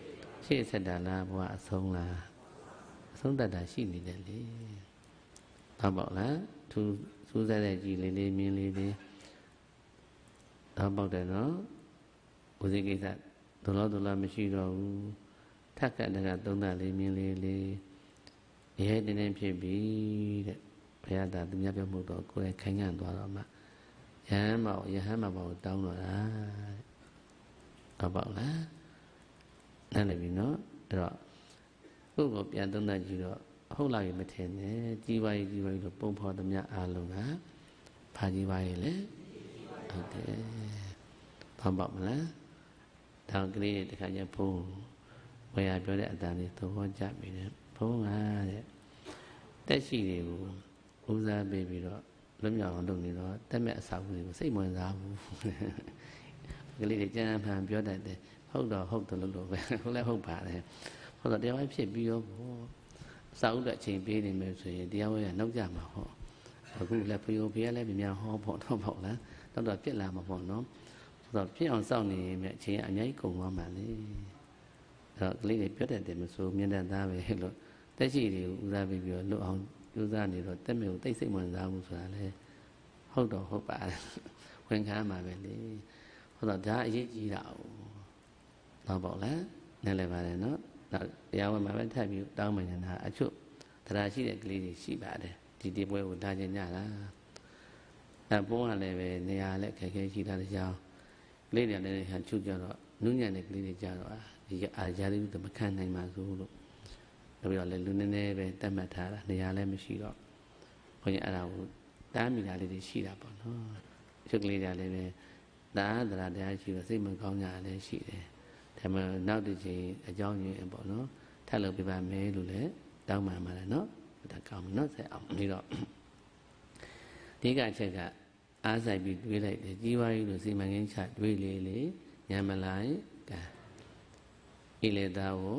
S1: ရှေ့ဆက်တာလားဘဝအဆုံးလားအဆုံးတတ်တာရှိနေတယ်လေဟုတ်ပါလားသူစူးစမ်းတဲ့ကြည်လေးလေးမြင်းလေးလေးဟုတ်ပါတယ်နော်ဥစိကိစ္စဒုလောမရှိတော့ဘူးထက်ကတကသုံးတာလေးမြင်းလေးလေးရဲတင်းဖြစ်ပြီတဲ့ဘုရားသာသူများပြောမှုတော့ကိုယ်ခိုင်ခံ့သွားတော့မှယဟန်မဘောတောင်းတော့တာဟုတ်ပါလားနားလည်ပြီနော်အဲ့တော့ကိုယ့်ကိုပြန်သုံးသပ်ကြည့်တော့ဟုတ်လားမထင်နဲ့ကြီးပါရေးလို့ပုံဖော်သမျှအားလုံးကဖာကြီးပါရေးလေဟုတ်တယ်ဘာပေါ့မလားတောင်ကလေးတခါကျဖုံးဝေယပြောတဲ့အတန်လေးသဘောကျပြီတဲ့ဘုံကတဲ့တက်ရှိတွေကိုဦးစားပေးပြီးတော့လွတ်မြောက်အောင်လုပ်နေတော့တက်မဲ့အစာဘူးတွေကိုစိတ်ဝင်စားဘူးကလေးတွေကြမ်းဖန်ပြောတတ်တယ်ဟုတ်တော့ဟုတ်တယ်လို့ပဲဟုတ်လဲဟုတ်ပါတယ်ဟုတ်တော့တရားဝဲဖြစ်ပြီးတော့အစာဥတဲ့အချိန်ပေးနေမယ်ဆိုရင်တရားဝဲကနောက်ကျမှာပေါ့အခုလည်းဖယိုဖေးလည်းမြန်ဟောဖို့တော့ပေါ့လားတော့ပြစ်လာမှာပေါ့နော်ဆိုတော့ဖြစ်အောင်စောင့်နေရင်အချိန်အများကြီးကုန်သွားမှာလေအဲ့တော့ကလေးတွေပြောတတ်တယ်မဆိုမြင်တတ်သားပဲလို့တက်ရှိတွေကိုဦးစားပေးပြီးတော့လွတ်အောင်ကြိုးစားနေတော့တက်မဲ့ကိုတိတ်စိတ်ဝင်စားမှုဆိုတာလေဟုတ်တော့ဟုတ်ပါတယ်ဝင်ခံမှာပဲလေဟုတ်တော့ဒါအရေးကြီးတာတော့ပေါ့လားနားလည်ပါတယ်နော်တရားဝင်မှာပဲထပ်ပြီးတောင်းမှနေတာအချို့တရားရှိတဲ့ကလေးတွေရှိပါတယ်ဒီပွဲကိုလာခြင်းညလားပုံးကလည်းပဲနေရာလည်းခက်ခဲရှိတာကြောင့်ကလေးတွေလည်းဟန်ချုပ်ကြတော့နုညံ့တဲ့ကလေးတွေကြတော့ဒီအာဇာတိကမခံနိုင်ပါဘူးလို့ပြီးတော့လည်းလူနည်းနည်းပဲတတ်မှတ်ထားတာနေရာလည်းမရှိတော့ဘုန်းကြီးအဲ့ဒါကိုတားမိတာလေးတွေရှိတာပေါ့နော်ချုပ်ကလေးတွေလည်းပဲတရားရှိတော့စိတ်မကောင်းကြလည်းရှိတယ်ဒါမှနောက်တစ်ချိန်အကြောင်းရင်းပေါ့နော်ထပ်လုပ်ပြပါမယ်လို့လည်းတောင်းပန်ပါတယ်နော်ဒါကောင်းပြီနော်ဆက်အောင်ပြီးတော့ဒီကအချက်ကအားဆိုင်ပြီးတွေးလိုက်တယ်ကြီးပွားကြီးလို့စီမံကိန်းချတွေးလေညံမလိုက်ကဲဣလေသာကို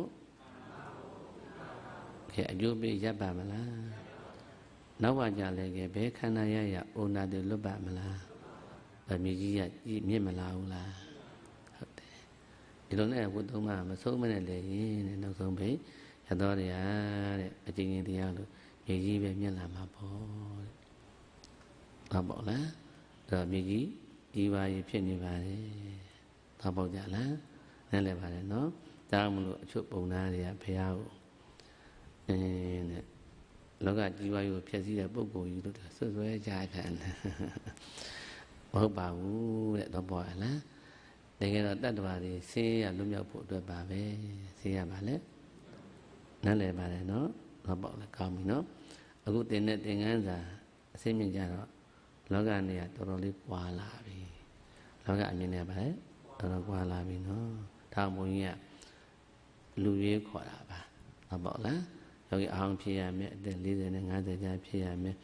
S1: ခဲအကျိုးပေးရပ်ပါမလားနောက်ပါကြလဲခဲဘယ်ခန္ဓာရအိုနာတွေလွတ်ပါမလားဗမြေကြီးရမြင့်မလားဘူးလားဟုတ်တယ်ဒီလိုနဲ့ဘုသုံးပါမဆုံးမနဲ့လေရင်တဲ့နောက်ဆုံးပဲရတော်တရားတဲ့အကျဉ်းကြီးတရားလို့မြေကြီးပဲမြင့်လာမှာပေါ့တဲ့ဟုတ်ပါလားအဲ့တော့မြေကြီးကြီးပါရေးဖြစ်နေပါတယ်ဟုတ်ပါကြလားနဲ့လည်းပါတယ်နော်ဒါမှမလို့အချို့ပုံသားတွေကဘုရားကိုတဲ့လောကကြီးပွားရေးကိုဖျက်ဆီးတဲ့ပုဂ္ဂိုလ်ကြီးတို့ဆွဆွဲကြခံတယ်မဟုတ်ပါဘူးတဲ့တော့ပေါ်လားတကယ်တော့တတ္တဝါတွေဆင်းရဲလွတ်မြောက်ဖို့အတွက်ပါပဲဆင်းရဲပါလေနားလည်ပါတယ်နော်တော့ပေါ်လားကောင်းပြီနော်အခုသင်တဲ့သင်္ကန်းစာအစိမ့်မြင့်ကြတော့လောကနေကတော်တော်လေးကွာလာပြီလောကအမြင်နဲ့ပါလေတော်တော်ကွာလာပြီနော်ဒါမှမဟုတ်ကြီးကလူရေးခေါ်တာပါဟုတ်ပါလားယောဂီအောင်ဖြစ်ရမယ်အသက်40နဲ့50ကြာဖြစ်ရမယ်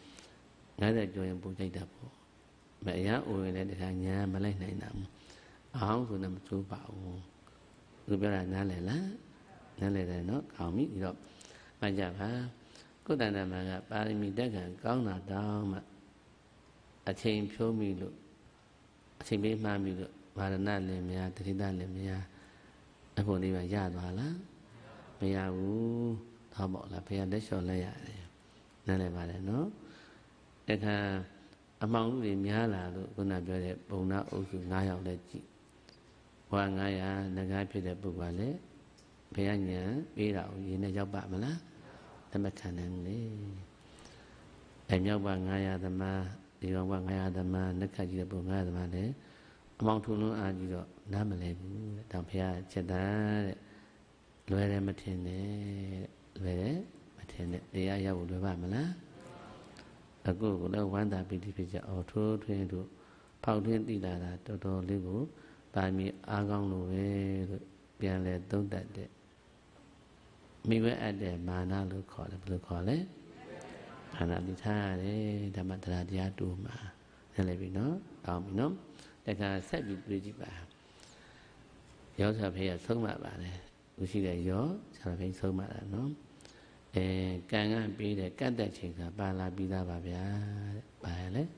S1: 50ကျော်ရင်ပူကြိုက်တာပေါ့မအရာအိုရင်လည်းတခါညာမလိုက်နိုင်တာအောင်ဆိုတော့မချိုးပါဘူးသူပြောတာနားလည်လားနားလည်တယ်နော်ကောင်းပြီဒီတော့မှတ်ကြပါကုတ္တန္တမကပါရမီတက်ကံကောင်းတာတောင်းမှအချိန်ဖြိုးမိလို့အချိန်ပေးမှန်းပြီးလို့ဗာရဏလည်းများတတိတလည်းများအဖို့လေးပါရသွားလားမရဘူးတော့ပေါ့လားဘုရားလက်လျှော်လိုက်ရတယ်နားလည်ပါတယ်နော်တခါအမှောင်လူတွေများလာလို့ခုနပြောတဲ့ပုံနာအုပ်စု9ယောက်လည်းကြည့်ဘွား900ငကားဖြစ်တဲ့ပုဂ္ဂိုလ်ကလည်းဘုရားညာပေးတာကိုရင်းနဲ့ရောက်ပါမလားတမခံနိုင်လေအဲမြောက်ပါ900သမားဒီကောင်က900သမားနှက်ခတ်ကြည့်တဲ့ပုဂ္ဂိုလ်900သမားလည်းအမောင်ထုံလုံးအားကြီးတော့နားမလဲဘူးတဲ့တောင်ဘုရားချက်သားတဲ့လွယ်တယ်မထင်နဲ့လွယ်တယ်မထင်နဲ့တရားရဖို့လွယ်ပါမလားအခုကလည်းဝမ်းသာပီတိဖြစ်ကြအော်ထိုးထွင်းတို့ဖောက်ထွင်းတိလာတာတော်တော်လေးကိုပါမီအားကောင်းလို့ပဲလို့ပြန်လဲသုံးတတ်တဲ့မိဘအပ်တဲ့မာနလို့ခေါ်တယ်ဘယ်လိုခေါ်လဲမာနတိထားရတယ်ဓမ္မတရားတရားတူမှာလည်းလည်းပြီနော်ကောင်းပြီနော်တခါဆက်ပြီးတွေ့ကြည့်ပါရောစာဖေးကဆုံးမပါတယ်ဦးရှိတဲ့ရောဆရာဖေးဆုံးမတာနော်ကံကပေးတဲ့ကတ်တဲ့ချိန်ကပါလာပြီးသားပါဗျာတဲ့ပါရလေ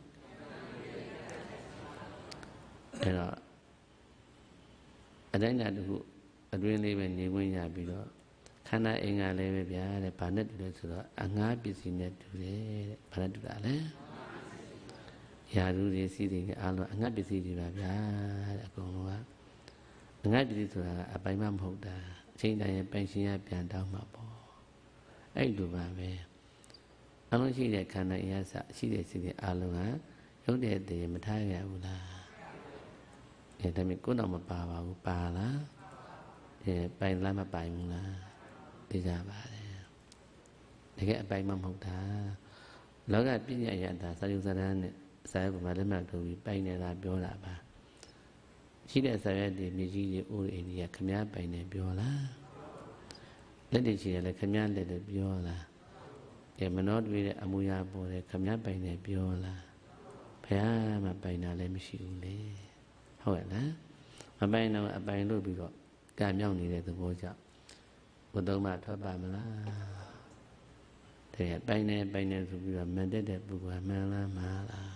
S1: အဲ့တော့အတိုင်းတာတခုအတွင်းလေးပဲနေခွင့်ရပြီးတော့ခန္ဓာအင်္ဂါလည်းပဲဗျာတဲ့ဘာနဲ့တူလဲဆိုတော့အငှားပစ္စည်းနဲ့တူတယ်တဲ့ဘာနဲ့တူတာလဲယာရုတွေစီးတွေအားလုံးအငှားပစ္စည်းတွေပါဗျာတဲ့အကုန်လုံးကအငှားပစ္စည်းဆိုတာအပိုင်မှမဟုတ်တာအချိန်တိုင်းပိုင်ရှင်ရပြန်တောင်းမှာပေါ့အဲ့လိုပါပဲအလုံးရှိတဲ့ခန္ဓာအရာစရှိတဲ့စီးတွေအားလုံးကရုပ်တဲ့တည်းမထားရဘူးလားအဲဒါမျိုးကိုယ်တော့မပါပါဘူးပါလားပိုင်လားမပိုင်ဘူးလားသိကြပါတယ်တကယ်အပိုင်မှမဟုတ်တာလောကပညာရတာစာယုဇာတ်နဲ့စာရွက်မှာလက်မှတ်ထိုးပြီးပိုင်နေတာပြောတာပါရှိတဲ့စာရွက်တွေမြေကြီးတွေအိုးအိမ်တွေကခမားပိုင်နေပြောလားလက်တွေရှိတယ်လေခမားလက်တွေပြောလားမနောတွေတဲ့အမူအရာပေါ်တယ်ခမားပိုင်နေပြောလားဘယ်မှပိုင်တာလည်းမရှိဘူးလေဟုတ်ရဲ့လားမပိုင်တော့အပိုင်လို့ပြီးတော့ကံမြောက်နေတဲ့သဘောကြောင့်ဘုဒ္ဓမထွက်ပါမလားတဲ့ပိုင်နေဆိုပြီးတော့မန်တက်တဲ့ပုဂ္ဂိုလ်မှန်လားမှားလား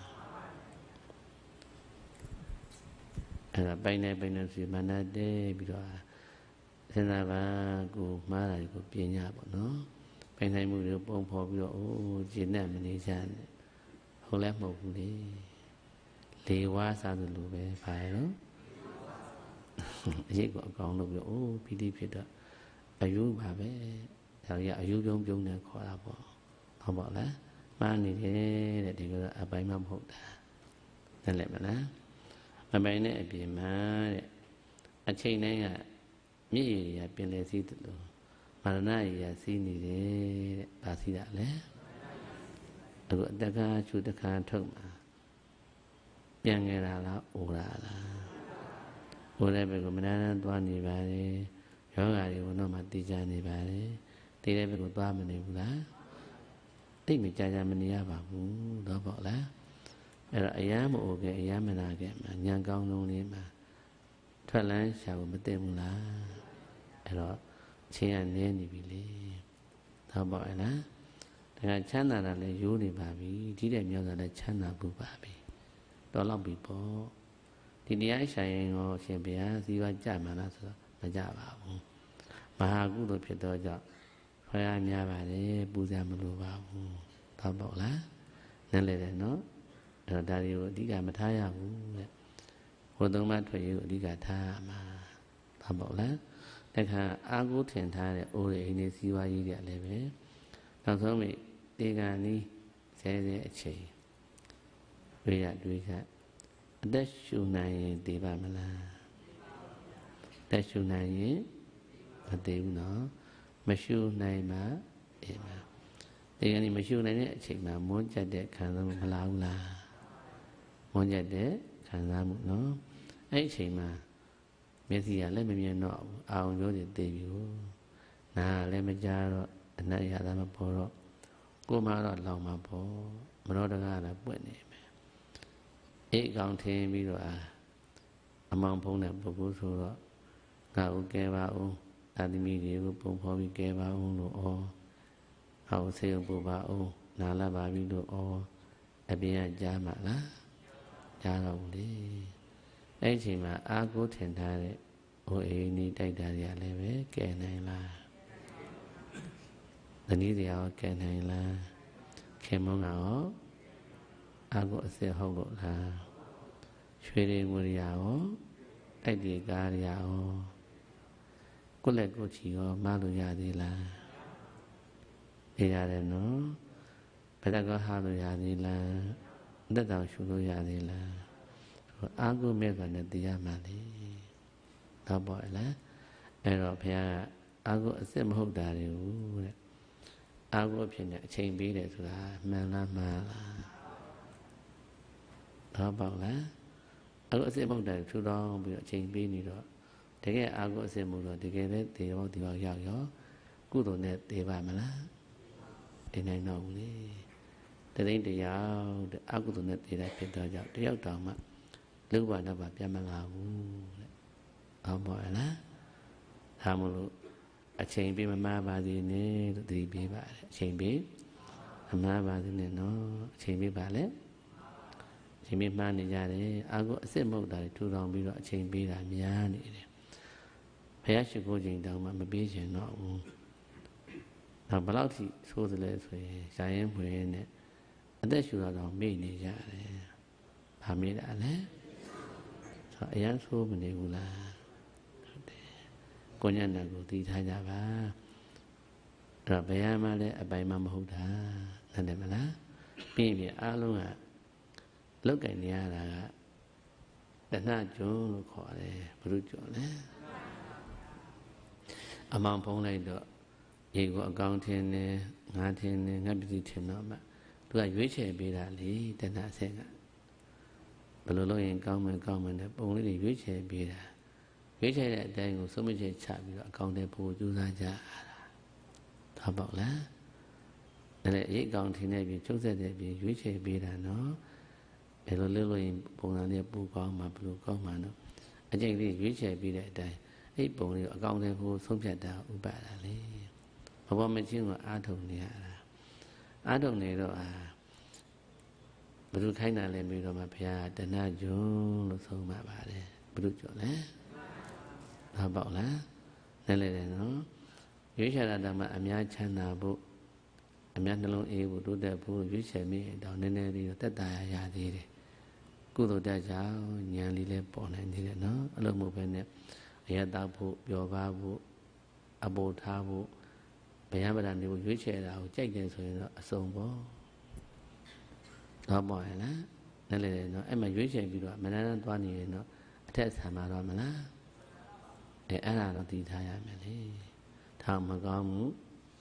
S1: အဲ့ဒါပိုင်နေဆိုမှန်တဲ့ပြီးတော့စဉ်းစားပါကိုမှားတာကိုပြင်ရပါတော့ပိုင်နိုင်မှုတွေပုံဖော်ပြီးတော့အိုးကျင့်နဲ့မနေကြနဲ့ဟုတ်လဲမဟုတ်ဘူးလေလေဝါစားသလိုပဲပါရနော်အရေးကိုအကောင်လို့ပြောအိုးပီတိဖြစ်တော့အယုပါပဲဒါကြီးအယုပြုံးနဲ့ခေါ်တာပေါ့ဟုတ်ပါလားမှားနေတယ်တဲ့ဒီကအပိုင်မှမဟုတ်တာนั่นแหละမလားမပိုင်တဲ့အပြင်မှာတဲ့အချိန်တိုင်းကမြစ်ရည်ရပင်လေစီးတယ်လို့မာရဏရည်ရစီးနေတယ်တဲ့ဘာစီးတာလဲအခုအတက္ကချူတခါထုတ်မှာပြန်ခဲ့တာလားအိုတာလားအိုတဲ့ဘက်ကမနာနာသွားနေပါလေယောဂါတွေဘုံတော့မှတည်ကြနေပါလေတည်တဲ့ဘက်ကသွားမနေဘူးလားတိတ်မကြမနေရပါဘူးတော့ပေါ့လားအဲ့တော့အယမ်းမအိုခဲ့အယမ်းမနာခဲ့မှာညံကောင်းလုံးလေးမှာထွက်လန်းရှာဖို့မသိဘူးလားအဲ့တော့ချင်းကနင်းနေပြီလေတော့ပေါ့လားဒါကချမ်းသာတာလည်းရိုးနေပါပြီဒီတဲ့မြောက်တာလည်းချမ်းသာဘူးပါပြီတော်တော့ပြီပေါ့ဒီတရားဆိုင်ရင်ရောရှင်ဘုရားစီဝါကြမှာလားဆိုတော့မကြပါဘူးမဟာကုသိုလ်ဖြစ်တော့ကြောင့်ဖရာများပါလေပူဇော်မလိုပါဘူးတော့ပေါ့လားနားလည်တယ်နော်အဲ့တော့ဒါတွေကိုအဓိကမထားရဘူးတဲ့ဘုသုံးပါးထွက်ရေးကိုအဓိကထားရမှာတော့ပေါ့လားတခါအာကိုထင်ထားတဲ့အိုးရိအိနေစီဝါကြီးတွေလည်းပဲနောက်ဆုံးမိတေကံဤဆဲအချိန်တွေ့အသက်ရှူနိုင်ရင်တည်ပါမလားအသက်ရှူနိုင်ရင်မတည်ဘူးနော်မရှူနိုင်မှအေးပါဒီကနေ့မရှူနိုင်တဲ့အချိန်မှာမွန်းကျက်တဲ့ခံစားမှုမလာဘူးလားမွန်းကျက်တဲ့ခံစားမှုနော်အဲ့အချိန်မှာမျက်စိကလည်းမမြင်တော့ဘူးအာရုံမျိုးတွေတည်ပြီကိုနားလည်းမကြားတော့အနတ်ရတာမပေါ်တော့ကိုယ်မှတော့လောင်မှာပေါ့မနောတကားလည်းပွင့်နေမယ်အိတ်ကောင်ထင်းပြီးတော့အမောင်ဖုံးတဲ့ပုဂ္ဂိုလ်ဆိုတော့ငါ့ကိုကဲပါဦးသာသမီတွေကိုပုံဖော်ပြီးကဲပါဦးလို့ဩဟောဆေးရုံပို့ပါဦးနာလာပါပြီလို့ဩအပြင်ကကြားမှာလားကြားတော့ဘူးလေအဲ့ဒီအချိန်မှာအာကိုထင်ထားတဲ့ဟိုအိမ်นี่တိုက်တာတွေကလည်းပဲကဲနိုင်လားတနည်းတရားကဲနိုင်လားခင်မုန်းကရောအာကိုအစစ်ဟုတ်လို့လားရွှေတွေငွေတွေရောအဲ့ဒီကားတွေရောကိုလက်ကိုချီရောမလို့ရသေးလားရရတယ်နော်ဘယ်တော့ဟာလို့ရသေးလားတက်တောင်ရှူလို့ရသေးလားအာကိုမဲ့ကနဲ့တရားမှလေတော့ပေါ့လားအဲ့တော့ဘုရားအာကိုအစစ်မဟုတ်တာတွေကိုတဲ့အာကိုဖြစ်နေအချိန်ပေးတယ်ဆိုတာမှန်လားမှားလားတော့ပေါ့လားအာကိုအစစ်မဟုတ်တယ်ထူထောင်ပြီးတော့အချိန်ပေးနေတော့တကယ်အာကိုအစစ်မဟုတ်တော့တကယ်လည်းတေရောဒီပါရောက်ရောကုသိုလ်နဲ့တေပါမလားတေနိုင်တော့ဘူးလေတသိန်းတရားအာကုသိုလ်နဲ့တေလိုက်ဖြစ်တော့ကြောင့်တယောက်တောင်မှလူဘာတော့ပြန်မလာဘူးတဲ့။ဟုတ်ပါရဲ့လား။ဒါမလို့အချိန်ပေးမမှားပါသေးနဲ့လို့သတိပေးပါတယ်။အချိန်ပေးမမှားပါသေးနဲ့နော်။အချိန်ပေးပါလေ။အချိန်ပေးမှားနေကြတယ်။အာကိုအစ်စ်မဟုတ်တာထူထောင်ပြီးတော့အချိန်ပေးတာများနေတယ်။ဘုရားရှိခိုးခြင်းတောင်မှမပေးချင်တော့ဘူးနောက်ဘယ်လောက်ထိဆိုးသလဲဆိုရင်ရှားရင်ဖွယ်နဲ့အသက်ရှူတော့မေ့နေကြတယ်ဘာမေ့တာလဲဆိုအရန်ဆိုးမနေဘူးလားဟုတ်တယ်ကိုညံ့တာကိုသိထားကြပါအဲ့တော့ဘယ်မှလည်းအပိုင်မှမဟုတ်တာနားလည်မလားပြီးရင်အားလုံးကလောက်ကင်နေရတာကတဏှကျွန်းလို့ခေါ်တယ်ဘုရုကျွန်းလဲအမောင်ဖုံးလိုက်တော့ရေကိုအကောင်ထင်းနေငါထင်းနေငါပစ္စည်းထင်းတော့မှသူကရွေးချယ်ပေးတာလေတဏှအဆက်ကဘယ်လိုလုပ်ရင်ကောင်းမယ်တဲ့ပုံလေးတွေရွေးချယ်ပေးတာရွေးချယ်တဲ့အတိုင်းကိုစုံမချက်ချပြီးတော့အကောင်တွေပို့ကြိုးစားကြတာဒါပေါ့လားအဲ့ဒါရိတ်ကောင်ထင်းနေပြီးချုပ်ဆက်တဲ့ပြီးရွေးချယ်ပေးတာနော်ဘယ်လိုလုပ်လို့ရင်ပုံစံလေးပူကောင်းမှာဘယ်လိုကောင်းမှာနော်အကျင့်လေးရွေးချယ်ပေးတဲ့အတိုင်းအဲ့ပုံလေးကိုအကောင်တွေပို့ဆုံးဖြတ်တာဥပါဒါလေဘဝမချင်းကိုအားထုတ်နေရတာအားထုတ်နေတော့ဘုရုခိုင်းတာလည်းပြီးတော့မှဘုရားတဏှကျွန်းလို့ဆုံးမှပါတယ်ဘုရုကျော်လဲဘာပေါ့လားလဲလဲတယ်နော်ရွေးချယ်တာတော့မှအများချမ်းသာဖို့အများနှလုံးအေးဖို့တိုးတက်ဖို့ရွေးချယ်မိတော့နည်းနည်းလေးတော့တက်တာရသေးတယ်ကုသိုလ်တက်ကြောင့်ဉာဏ်လေးလည်းပေါ်နိုင်သေးတယ်နော်အဲ့လိုမျိုးပဲနဲ့အရတောက်ဖို့ပျော်ပါဖို့အပိုထားဖို့ဘယံပဒံတွေကိုရွေးချယ်တာကိုကြိုက်တယ်ဆိုရင်တော့အစုံပေါ့တော့ပေါ့ရလားနည်းလေနော်အဲ့မှာရွေးချယ်ပြီးတော့မနန်းသွားနေရင်တော့အထက်ဆံမှာတော့မလားအဲ့ဒါတော့သိထားရမယ်လေထောင်မကောင်းမှု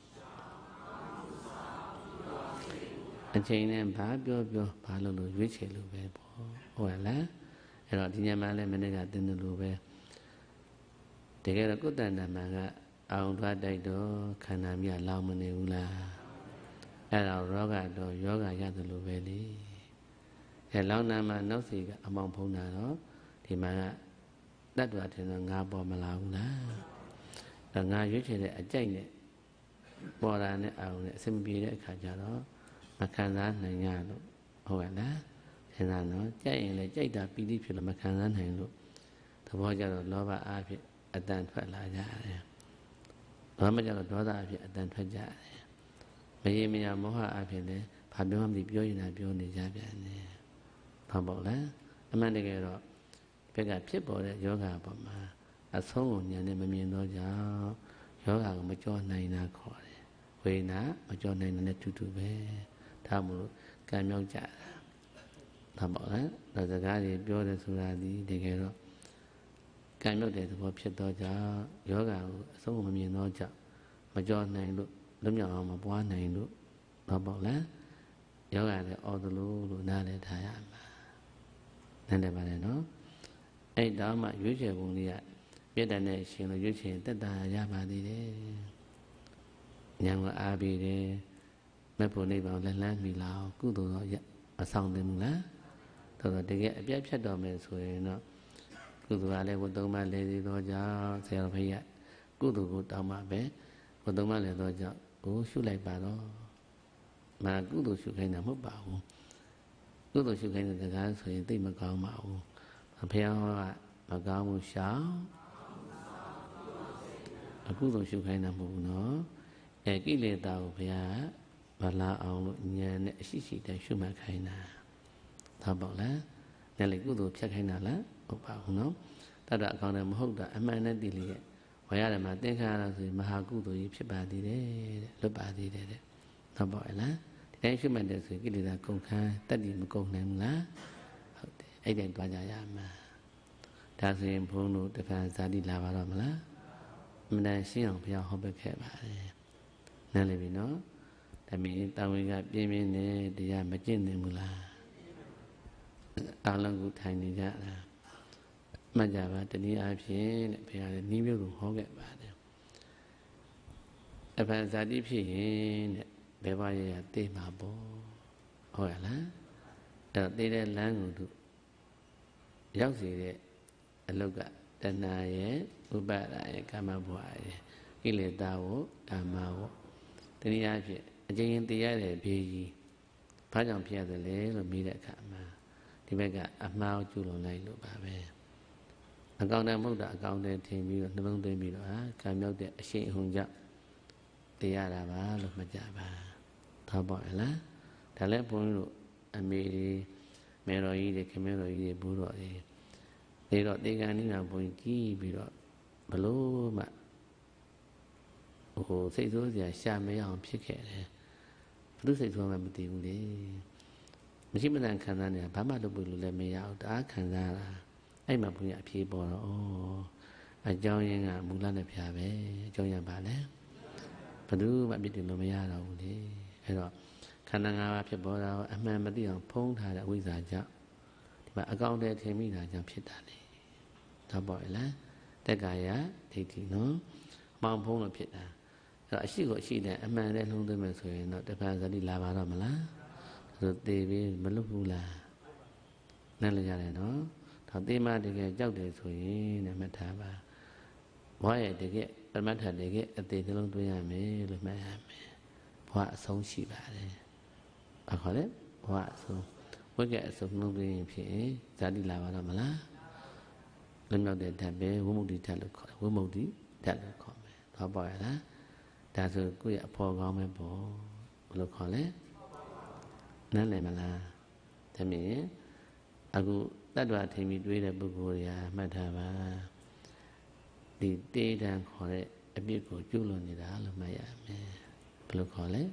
S1: အချိန်နဲ့ဘာပြောဘာလို့ရွေးချယ်လို့ပဲပေါ့ဟုတ်ရလားအဲ့တော့ဒီညမှာလည်းမနေ့ကသင်တယ်လို့ပဲတကယ်တော့ကုသန္တမန်ကအောင်သွားတိုက်တော့ခန္ဓာမြလောင်မနေဘူးလားအဲ့တော့ရောဂတော့ယောဂရတယ်လို့ပဲလေအဲလောင်နာမှာနောက်စီကအမောင်ဖုံးတာတော့ဒီမှာကတတ္တဝထင်တော့ငါပေါ်မလာဘူးလားအဲငါရွေးချယ်တဲ့အကြိုက်နဲ့ပေါ်တာနဲ့အောင်နဲ့အစမပြေတဲ့အခါကျတော့မခံစားနိုင်ရလို့ဟုတ်ရဲ့လားထင်တာနော်ကြိုက်ရင်လည်းကြိုက်တာပီတိဖြစ်လို့မခံစားနိုင်လို့သဘောကျတော့လောဘအားဖြင့်အတန်ထွက်လာကြတယ်ဘာမှကြတော့ဒေါသအဖြစ်အတန်ထွက်ကြတယ်မရေမရမောဟအဖြစ်လည်းဘာပြောမှမသိပြောရင်လည်းပြောနေကြပြန်တယ်ဘာပေါ့လဲအမှန်တကယ်တော့ဘက်ကဖြစ်ပေါ်တဲ့ယောဂပေါ်မှာအဆုံးကိုဉာဏ်နဲ့မမြင်တော့ကြောင့်ယောဂကိုမကြောနိုင်တာခေါ်တယ်ဝိညာမကြောနိုင်တဲ့တူတူပဲဒါမို့လို့ကံမြောက်ကြတာဘာပေါ့လဲဒါစကားတွေပြောတယ်ဆိုတာဒီတကယ်တော့ကံမြောက်တဲ့သဘောဖြစ်တော့ကြောင့်ယောဂကိုအဆုံးမမြင်တော့ကြောင့်မကြောနိုင်လို့လွတ်မြောက်အောင်မပွားနိုင်လို့ဘာပေါ့လဲယောဂလည်းအော်သလိုလို့နားလည်ထားရမှာနားလည်ပါနဲ့နော်အဲ့တော့မှရွေးချယ်ပုံလေးကပြည့်တဲ့နဲ့ရှင်လို့ရွေးချယ်တက်တာရပါသေးတယ်ဉာဏ်ကိုအားပေးတယ်မဲ့ဖို့နိဗ္ဗာန်လက်လန်းမိလာအောင်ကုသိုလ်တော့မဆောင်သင့်ဘူးလားတော်တကယ်အပြတ်ဖြတ်တော်မယ်ဆိုရင်တော့ကုသိုလ်ကလည်းဝတ္တုံးမလဲသေးတော့ကြောင့်ဆရာတော်ဘုရားကုသိုလ်ကိုတောင်းပါပဲဝတ္တုံးမလဲတော့ကြောင့်ကိုရှုလိုက်ပါတော့မာကုသိုလ်ရှုခိုင်းတာမဟုတ်ပါဘူးကုသိုလ်ရှုခိုင်းတဲ့စကားဆိုရင်သိမကောင်းပါဘူးဘုရားကမကောင်းဘူးရှောင်းအကုသိုလ်ရှုခိုင်းတာမဟုတ်ဘူးနော်ကိလေသာကိုဘုရားမလာအောင်လို့ဉာဏ်နဲ့အရှိရှိတိုင်းရှုမှတ်ခိုင်းတာသာပေါ့လားနဲ့လေကုသိုလ်ဖြတ်ခိုင်းတာလားဟုတ်ပါဘူးနော်တတ်တာအကောင်းတယ်မဟုတ်တာအမှန်နဲ့တည်လျက်ဝါရတယ်မှာသင်္ခါရဆိုရင်မဟာကုသိုလ်ကြီးဖြစ်ပါသေးတယ်တဲ့လွတ်ပါသေးတယ်တဲ့သာပေါ့လားဒီတိုင်းရှုမှတ်တယ်ဆိုရင်ကိလေသာကုန်ခန်းတတ်တည်မကုန်နိုင်ဘူးလားဟုတ်တယ်အဲ့တိုင်းတွားကြရမှာဒါဆိုရင်ဘုန်းတို့တခါဇာတိလာပါတော့မလားအမှန်တန်ရှင်းအောင်ဘုရားဟောပေးခဲ့ပါတယ်နားလည်ပြီနော်ဒါမင်းတာဝန်ကပြင်းပြင်းနဲ့တရားမကျင့်နိုင်ဘူးလားအားလုံးကိုထိုင်နေကြတာမှတ်ကြပါတနည်းအားဖြင့်တဲ့ဘုရားလည်းနှီးမျိုးကိုဟောခဲ့ပါတယ်အဖန်ဇာတိဖြစ်ရင်တဲ့ဘယ်ဘရရသိမှာပေါ့ဟုတ်ရလားအဲ့တော့သိတဲ့လမ်းကိုသူရောက်စေတဲ့အလုတ်ကတဏှာရဲ့ဥပါဒရဲ့ကာမဘဝရဲ့ကိလေသာကိုကာမဝတနည်းအားဖြင့်အကျဉ်းတရားတဲ့ဘေးကြီးဘာကြောင့်ဖြစ်ရတယ်လဲလို့မေးတဲ့အခါမှာဒီဘက်ကအမှားကျူးလွန်လိုက်လို့ပါပဲအကောင်းတဲ့မဟုတ်တာအကောင်းတဲ့ထင်ပြီးတော့နှလုံးသွင်းပြီးတော့ခံမြောက်တဲ့အရှိန်အဟုန်ကြောင့်တရားတာပါလို့မှတ်ကြပါသောပေါ့လားဒါလည်းဘုန်းကြီးတို့အမေတွေမေတော်ကြီးတွေခင်မေတော်ကြီးတွေဘိုးတော်တွေနေတော့တေကန်နိဗ္ဗာန်ဘုန်းကြီးကြည့်ပြီးတော့ဘလို့မှစိတ်ဆိုးစရာရှာမရအောင်ဖြစ်ခဲ့တယ်ဘုသူစိတ်ဆိုးမှမသိဘူးလေမရှိမတန်ခံစားနေတာဘာမှလုပ်လို့လည်းမရဘူးတအားခံစားတာအဲ့မှာဘုရားအဖြေပေါ်တော့အကြောင်းရင်းကမူလနဲ့ဖြာပဲအကြောင်းရင်းပါလဲဘယ်သူမှအပြစ်တင်လို့မရတော့ဘူးလေအဲ့တော့ခန္ဓာ၅ပါးဖြစ်ပေါ်တာအမှန်မသိအောင်ဖုံးထားတဲ့အဝိဇ္ဇာကြောင့်ဒီမှာအကောင့်တွေထင်မိတာကြောင့်ဖြစ်တာလေဒါပေါ့လားတက္ကာယဒိဋ္ဌိနော်အမှောင်ဖုံးလို့ဖြစ်တာအဲ့တော့အရှိကိုအရှိနဲ့အမှန်နဲ့နှုံးသွင်းမယ်ဆိုရင်တော့တပံဇတိလာပါတော့မလားဆိုသေပြီးမလွတ်ဘူးလားနားလည်ကြတယ်နော်ဒါသေမတကယ်ကြောက်တယ်ဆိုရင်နဲ့မှတ်ထားပါဘဝရဲ့တကယ်ပရမတ္ထတကယ်အသေးနှလုံးသွင်းရမယ်လို့မှတ်ရမယ်ဘဝအဆုံးရှိပါတယ်အခါလေဘဝအဆုံးဝိကဲအဆုံးနှလုံးသွင်းရင်ဖြစ်ဇာတိလာပါတော့မလားလွတ်မြောက်တဲ့ဓာတ်ပဲဝိမု ക്തി ဓာတ်လို့ခေါ်တယ်ဝိမု ക്തി ဓာတ်လို့ခေါ်မယ်တော့ပေါ့ရလားဒါဆိုကိုယ့်ရဲ့အဖော်ကောင်းပဲပေါ့ဘယ်လိုခေါ်လဲနားလည်မလားဒါမြင်အခုတတ္တဝထင်ပြီးတွေးတဲ့ပုဂ္ဂိုလ်တွေကမှတ်ထားပါဒီတေးတံခေါ်တဲ့အပြစ်ကိုကျุလွန်နေတာလို့မှတ်ရမယ်ဘယ်လိုခေါ်လဲ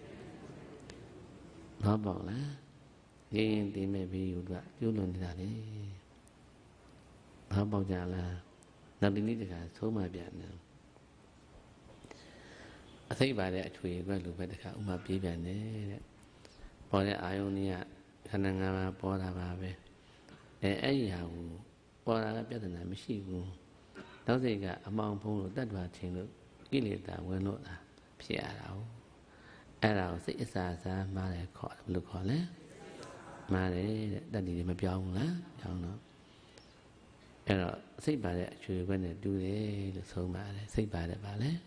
S1: ဘာပေါ့လားရင်းရင်တင်းမဲ့ပြီးယူကကျุလွန်နေတာလေဘာပေါ့ကြလားနောက်ဒီနေ့တခါသုံးမပြန်တယ်အသိပါတဲ့အချွေခွက်လိုပဲတခါဥမာပြေးပြန်တယ်တဲ့ပေါ်တဲ့အာယုန်ကြီးကခန္ဓာ၅ပါးပေါ်တာပါပဲအဲ့ဒီဟာကိုပေါ်တာကပြဿနာမရှိဘူးနောက်စိတ်ကအမှောင်ဖုံးလို့တတ္တဝါချင်းလို့ကိလေသာဝင်လို့တာဖြစ်ရတာဟုတ်အဲ့ဒါကိုစိတ်အစာစားမှားတယ်ခေါ်တယ်ဘယ်လိုခေါ်လဲမှားတယ်တဲ့တတ္တိတွေမပြောင်းဘူးလားပြောင်းတော့အဲ့တော့စိတ်ပါတဲ့အချွေခွက်နဲ့တူတယ်လို့ဆုံးပါတယ်စိတ်ပါတဲ့ပါလဲ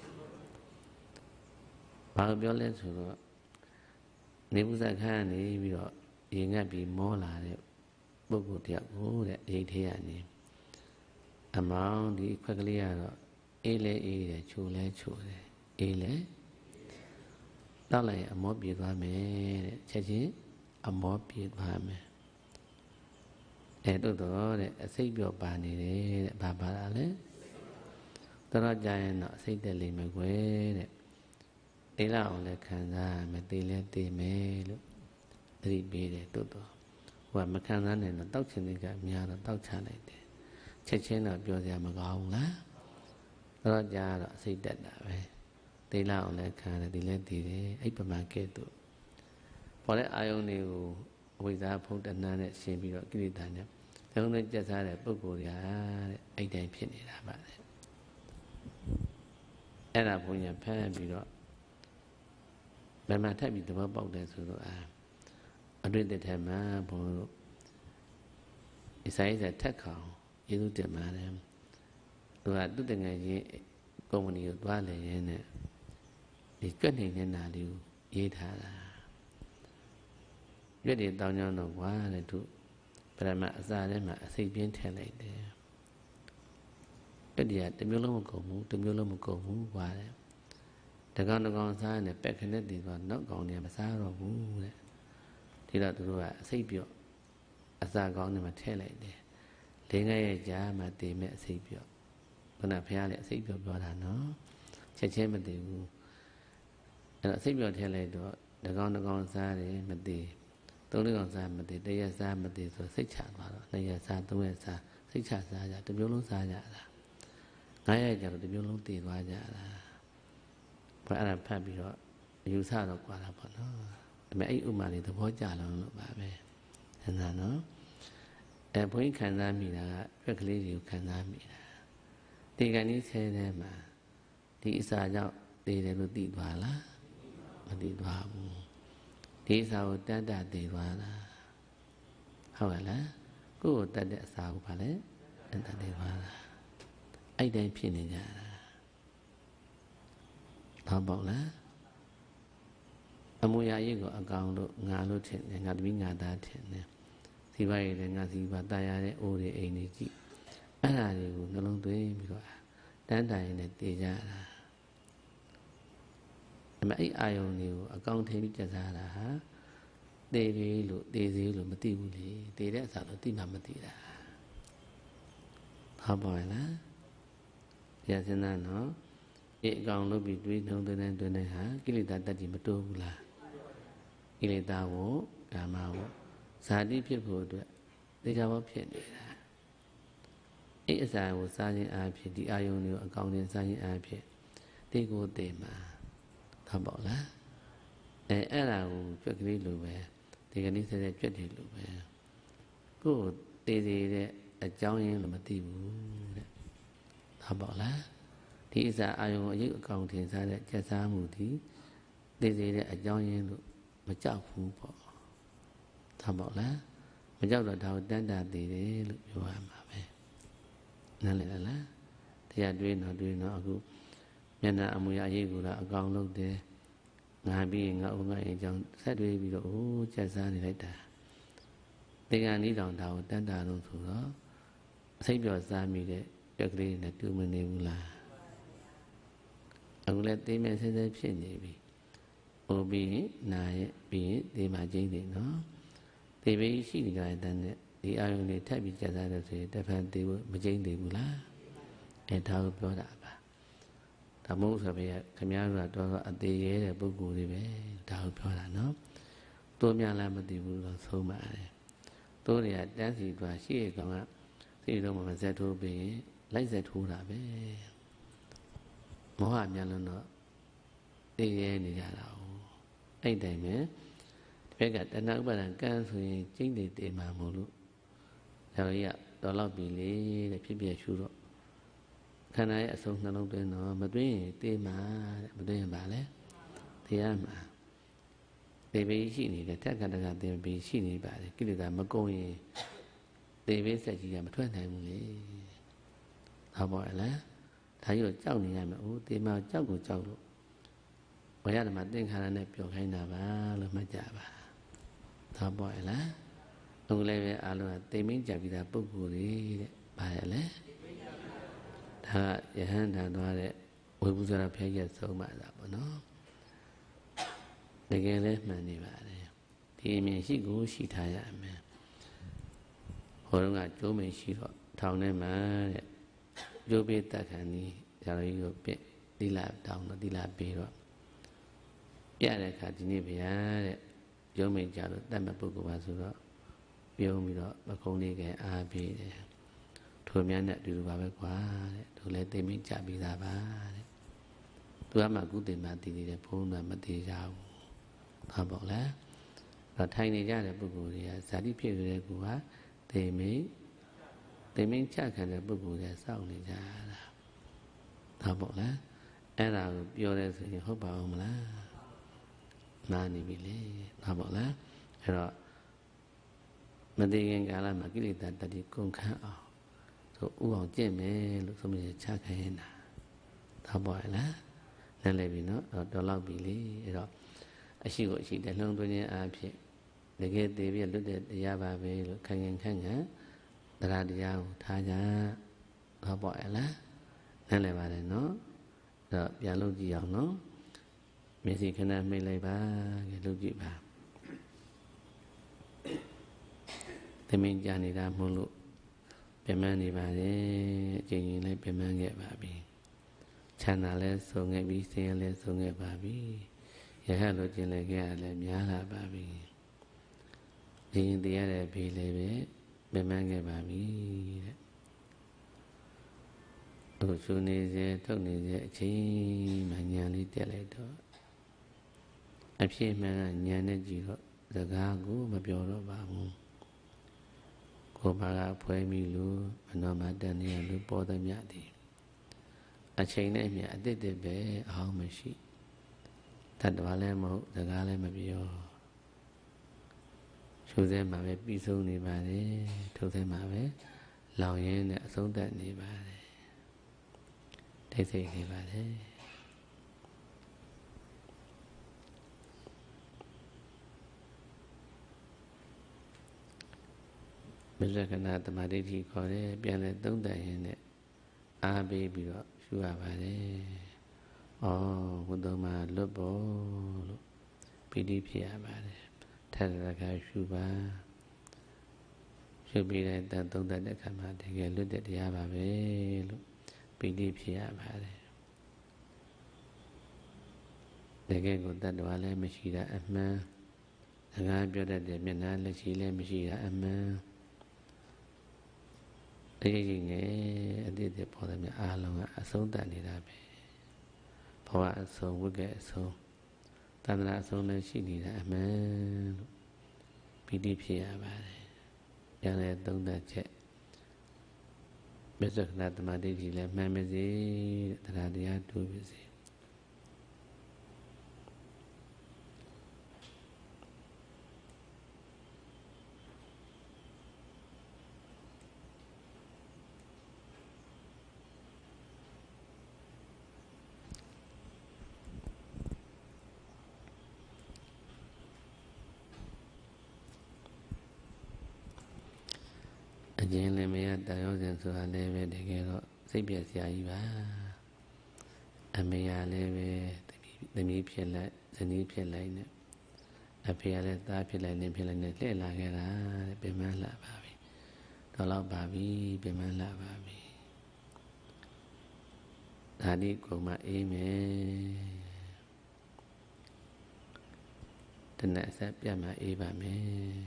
S1: ဘာလို့ပြောလဲဆိုတော့နေပုဇခန်းနေပြီးတော့ရင်ငတ်ပြီးမောလာတဲ့ပုဂ္ဂိုလ်တယောက်ကိုတဲ့အိတ်ထဲကနေအမောင်းဒီခွက်ကလေးကတော့အေးလဲအေးတယ်ချိုလဲချိုတယ်အေးလဲတောက်လိုက်ရင်အမောပြေသွားမယ်တဲ့ချက်ချင်းအမောပြေသွားမယ်အဲ့တော့တဲ့အစိတ်ပြော့ပါနေတယ်တဲ့ဘာပါလာလဲတော့ကြာရင်တော့အစိတ်တက်လိမ့်မယ်ကွယ်တဲ့သိလာအောင်လည်းခံစားရမယ်သိလဲသိမယ်လို့သတိပေးတယ်တို့တော့ဟိုကမခံစားနိုင်တော့တောက်ချင်တဲ့ကများတော့တောက်ချလိုက်တယ်ချက်ချင်းတော့ပြောစရာမကောင်းဘူးလားတော့ကြာတော့အစိတ်တက်တာပဲသိလာအောင်လည်းခံတယ်သိလဲသိတယ်အဲ့ပမာကဲ့သို့ပေါ်တဲ့အာယုန်တွေကိုအဝိဇ္ဇာဖုံးတဏ္ဍနဲ့ရှင်းပြီးတော့ကိလေသာနဲ့သုံးလုံးကျက်စားတဲ့ပုဂ္ဂိုလ်တွေကတဲ့အဲ့တိုင်းဖြစ်နေတာပါတဲ့အဲ့ဒါဘုန်းကြီးဖမ်းပြီးတော့ဘယ်မှာထပ်ပြီးသဘောပေါက်တယ်ဆိုတော့အတွင်းတဲ့မှာဘုန်းတို့ဣစာရေးထက်ခေါင်ယေရှုတင်ပါတယ်သူကသူ့တငယ်ချင်းကုမ္ပဏီကိုသွားလေရင်းနဲ့ဒီကြွက်နေနေတာလေးကိုရေးထားတာရွက်တွေတောင်းကြောင်းတော့ကွာတဲ့သူပရမအစာထဲမှာအစိတ်ပြင်းထည့်လိုက်တယ်တက်တရားတစ်မျိုးလုံးမကုန်ဘူးတစ်မျိုးလုံးမကုန်ဘူးကွာတဲ့တကောင်တကောင်စားနေပက်ခနဲ့တည်သွားနောက်ကောင်တွေမစားတော့ဘူးတဲ့ဒီတော့သူတို့ကအစိတ်ပြော့အစာကောင်းတွေမှာထည့်လိုက်တယ်လေးငယ်ရဲ့ကြားမှာတည်မဲ့အစိတ်ပြော့ခုနဖះလည်းအစိတ်ပြော့ပြောတာနော်ချက်ချင်းမတည်ဘူးအဲ့တော့အစိတ်ပြော့ထည့်လိုက်တော့တကောင်တကောင်စားတယ်မတည်သုံးလေးကောင်စားမတည်တရက်စားမတည်ဆိုစိတ်ချသွားတော့နှစ်ရက်စားသုံးရက်စားစိတ်ချစားကြတစ်မျိုးလုံးစားကြတာငါးရက်ကျတော့တစ်မျိုးလုံးတည်သွားကြတာဘာအဲ့ဒါဖတ်ပြီးတော့ယူဆတော့ကွာတာပေါ့နော်ဒါပေမဲ့အဲ့ဥမာလေးသဘောကျလုံးလို့ပါပဲဟင်လားနော်ဘုန်းကြီးခံစားမိတာကရွက်ကလေးတွေကိုခံစားမိတာဒီကနေ့ဆဲထဲမှာဒီအစာကြောင့်တည်တယ်လို့သိသွားလားမသိသွားဘူးဒီအစာကိုတတ်တတ်တည်သွားတာဟုတ်ကဲ့လားကိုယ့်ကိုတတ်တဲ့အစာကိုဗာလဲတတ်တတ်တည်သွားတာအဲ့တိုင်းဖြစ်နေကြတာဘာပေါ့လားအမူအရာရိပ်ကိုအကောင်လို့ငါလို့ထင်တယ်ငါသမီးငါသားထင်တယ်စီပါရည်လည်းငါစီပါတာရတဲ့အိုးတွေအိမ်တွေကြည့်အဲ့ဒါတွေကိုနှလုံးသွင်းပြီးတော့တန်းတိုင်နဲ့တည်ကြတာအဲ့အာယုံတွေကိုအကောင့်ထိပြီးကြစားတာဟာသေပြီလို့သေသေးလို့မသိဘူးလေသေတဲ့အစားလို့သိမှမသိတာဟုတ်ပါရဲ့လားရစင်းသားနော်ဒီအကောင်လုပ်ပြီးတွေးနှုံသွင်းတဲ့တွင်တဲ့ဟာကိလေသာတတ်တိမတိုးဘူးလားကိလေသာကိုကာမကိုဇာတိဖြစ်ဖို့အတွက်သေချာဘောဖြစ်နေတာအဲ့အစာကိုစားခြင်းအားဖြင့်ဒီအာယုံတွေကိုအကောင်တင်စားခြင်းအားဖြင့်တေကိုတေမှာဟုတ်ပါလားအဲ့ဒါကိုကြွက်ကလေးလိုပဲဒီကနေ့ဆက်ဆက်ကြွက်တယ်လို့ပဲကိုယ်တေသေးတဲ့အကြောင်းရင်းလို့မသိဘူးတဲ့ဟုတ်ပါလားဒီအစာအာယုံအယုတ်အကောင်တင်စားတဲ့ကြက်စားမှုဒီတေသေးတဲ့အကြောင်းရင်းလို့မကြောက်ဘူးပေါ့ဟုတ်ပါလားမကြောက်တော့ဒါကိုတန်တာသေးတယ်လို့ပြောရမှာပဲနားလည်လားတရားတွေးတော့အခုမျက်နှာအမူအရာအရေးကိုတော့အကောင်လုပ်တယ်ငါပြီးရင်ငါဥငါအကြောင်းဆက်တွေးပြီးတော့အိုးကြက်စားနေလိုက်တာတရားနည်းတောင်ဒါကိုတန်တာလို့ဆိုတော့အစိတ်ပြောစားမိတဲ့ကြက်ကလေးနဲ့တူမနေဘူးလားအခုလည်းသိမဲ့ဆဲဆဲဖြစ်နေပြီဟိုပြီးရင်နာရဲ့ပြီးရင်ဒီမှာကျင်းနေနော်ဒီဘေးရှိနေကြတဲ့တန်းနဲ့ဒီအာယုန်တွေထပ်ပြီးကြက်စားလို့ဆိုရင်တစ်ဖန်သေးဖို့မကျင်းသေးဘူးလားဒါကိုပြောတာပါဒါမို့ဆိုပဲခင်ဗျားတို့ကတော့အသေးရဲတဲ့ပုဂ္ဂိုလ်တွေပဲဒါကိုပြောတာနော်တိုးများလားမသိဘူးတော့ဆုံးပါတယ်တိုးတွေကတန်းစီသွားရှိရကောင်ကစိတ်တော့မဆက်ထိုးပြီးလိုက်ဆက်ထိုးတာပဲမောဟများလုံးတော့သိရဲနေကြတာ哦အဲ့တိုင်ပဲဒီဘက်ကတဏှာဥပါဒံကံဆိုရင်ကျင့်တွေတည်မှာမို့လို့ဒါကြီးကတော့လောက်ပြီလေတဲ့ဖြစ်ပြရှုတော့ခန္ဓာရဲ့အဆုံးနှလုံးသွင်းတော့မသွင်းရင်တေးမှာတဲ့မသွင်းရင်ပါလေတရားမှာသေဘေးရှိနေတယ်တက္ကတကသေဘေးရှိနေပါတယ်ကိလေသာမကုန်ရင်သေဘေးဆက်ကြီးကမထွက်နိုင်ဘူးလေဟုတ်ပါရဲ့လားဒါကြီးကိုကြောက်နေရမယ်အိုးသေမှာကြောက်ကိုကြောက်လို့ဝရဓမ္မသင်္ခါရနဲ့ပြောခိုင်းတာပါလို့မှတ်ကြပါဟုတ်ပါရဲ့လားအခုလည်းပဲအားလုံးကသိမင်းကြပြီးသားပုဂ္ဂိုလ်တွေတဲ့ပါရဲ့လေဒါယဟန်တန်သွားတဲ့ဝေဘူးဇရာဖျက်ရက်ဆုံးပါတာပေါ့နော်တကယ်လဲမှန်နေပါတယ်ဒီအမြင်ရှိကိုရှိထားရမယ်ဟိုတုန်းကကျိုးမိန်ရှိတော့ထောင်ထဲမှာတဲ့ကျိုးပေးတတ်ခံဒီဇာတော်ကြီးကိုပြသီလတောင်းတော့သီလပေးတော့ပြတဲ့အခါဒီနေ့ဗျာတဲ့ကျိုးမိန်ကြလို့တတ်မဲ့ပုဂ္ဂိုလ်ပါဆိုတော့ပြုံးပြီးတော့ပခုံးလေးကအားပေးတယ်ထိုများနဲ့အတူတူပါပဲကွာတဲ့သူလည်းသိမင်းကြပြီးသားပါတဲ့သူကမှကုသိမတည်နေတဲ့ဘုန်းတော်မတည်ကြဘူးဟုတ်ပါလားတော့ထိုင်နေကြတဲ့ပုဂ္ဂိုလ်တွေကဇာတိဖြစ်နေတဲ့ကူကသိမင်းကြခံတဲ့ပုဂ္ဂိုလ်တွေစောင့်နေကြတာဟုတ်ပါလားအဲ့ဒါကိုပြောရဲဆိုရင်ဟုတ်ပါအောင်မလားနားနေပြီလေဟုတ်ပါလားအဲ့တော့မတည်ခင်ကာလမှာကိလေသာတတိကုန်ခန့်အောင်ဆိုဥအောင်ကျင့်မယ်လို့ဆိုမြင်ချခိုင်းတာသောက်ပါရဲ့လားနားလည်ပြီနော်တော့လောက်ပြီလေအဲ့တော့အရှိကိုအရှိတဲ့နှလုံးသွင်းခြင်းအားဖြင့်တကယ်တည်ပြီးလွတ်တဲ့တရားပါပဲလို့ခိုင်ခိုင်ခန့်ခန့်တရားတရားကိုထားကြသောက်ပါရဲ့လားနားလည်ပါတယ်နော်အဲ့တော့ပြန်လုပ်ကြည့်အောင်နော်မျက်စိခဏမိတ်လိုက်ပါကြည့်လုပ်ကြည့်ပါသမင်းကြနေတာမဟုတ်လို့ပြမန်းနေပါလေအချိန်ကြီးလည်းပြမန်းခဲ့ပါပြီချမ်းသာလည်းဆုံးခဲ့ပြီဆင်းရဲလည်းဆုံးခဲ့ပါပြီရဟလို့ကျင်လည်းခဲ့ရလည်းများလာပါပြီဒီရင်တရားတဲ့ဘေးလည်းပဲပြမန်းခဲ့ပါပြီတဲ့အခုရှုနေစေထုတ်နေစေအချိန်မှညာလေးတက်လိုက်တော့အဖြစ်မှန်ကညာနဲ့ကြည့်တော့စကားကိုမပြောတော့ပါဘူးကိုဘာကဖွဲမိလို့မနောမတန်နေလို့ပေါ်သည်မြသည်အချိန်နဲ့မြအတိတ်တည်းပဲအဟောင်းမရှိတတ်တော်လည်းမဟုတ်စကားလည်းမပြောရှုစဲမှာပဲပြီးဆုံးနေပါတယ်ထုတ်စဲမှာပဲလောင်ရင်းနဲ့အဆုံးသတ်နေပါတယ်ထိတ်ဆိတ်နေပါတယ်မစ္ဆကနာတမာဒိဋ္ဌိခေါ်တယ်ပြန်လဲသုံးသပ်ရင်နဲ့အားပေးပြီးတော့ရှုရပါတယ်။ဩဘုဒ္ဓမှာလွတ်ဖို့လို့ပီတိဖြစ်ရပါတယ်။ထပ်တခါရှုပါရှုပြီးတဲ့တန်သုံးသပ်တဲ့အခါမှာတကယ်လွတ်တဲ့တရားပါပဲလို့ပီတိဖြစ်ရပါတယ်။တကယ်ကိုတတ္တဝါလည်းမရှိတာအမှန်စကားပြောတတ်တဲ့မျက်နှာလက်ရှိလည်းမရှိတာအမှန်တကယ်ကြီးငယ်အတိတ်ပေါ်တဲ့မြတ်အားလုံးကအဆုံးတတ်နေတာပဲဘဝအဆုံးဝိကအဆုံးတဏှာအဆုံးလည်းရှိနေတာအမှန်လို့ပီတိဖြစ်ရပါတယ်ပြန်လဲသုံးသပ်ချက်မစ္ဆကနာတမဒိဋ္ဌိလည်းမှန်ပါစေတရားတရားတူပါစေအကျဉ်းလည်းမရတာရောစဉ်ဆိုတာလည်းပဲတကယ်တော့စိတ်ပြည့်စရာကြီးပါအမေရလည်းပဲသမီးဖြစ်လိုက်ဇနီးဖြစ်လိုက်နဲ့အဖေကလည်းသားဖြစ်လိုက်နေဖြစ်လိုက်နဲ့လှည့်လာခဲ့တာတဲ့ပြင်မလာပါပြီတော့တော့ပါပြီပြင်မလာပါပြီဒါဒီကုံမအေးမယ်တနက်ဆက်ပြတ်မှအေးပါမယ်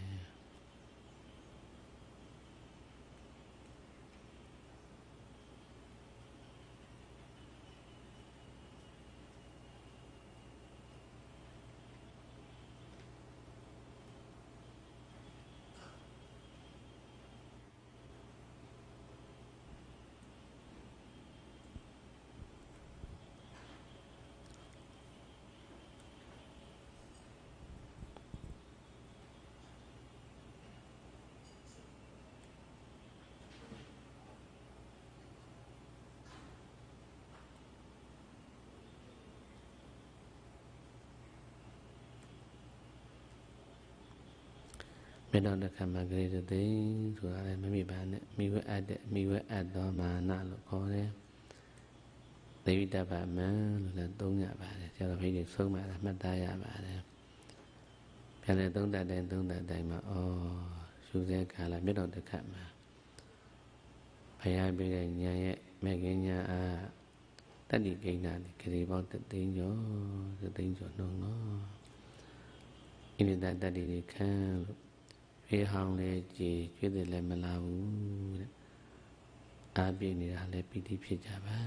S1: မေတ္တာတစ်ခါမှာဂရေတသိန်းဆိုတာလည်းမမိပါနဲ့မိဝဲအပ်တဲ့မိဝဲအပ်သောမာနလို့ခေါ်တယ်။သေဝိတ္တပမံလို့လည်းသုံးရပါတယ်။ဆရာတော်ဘုရားဆုံးမတာမှတ်သားရပါတယ်။ပြန်လည်းသုံးတတ်တိုင်းမှာရှုစေကာလမေတ္တာတစ်ခါမှာဘုရားပြတဲ့ဉာဏ်ရဲ့မဲ့ခင်ဉာဏ်အားတတ္တိကိဏ္ဍဂရေပေါင်းသိန်းကျော်နှုံတော့ဣနိတတတ္တိတွေခံလို့ဖေးဟောင်းလေးကြည်ကျွေးတယ်လည်းမလာဘူးတဲ့အားပြည့်နေတာလည်းပီတိဖြစ်ကြပါ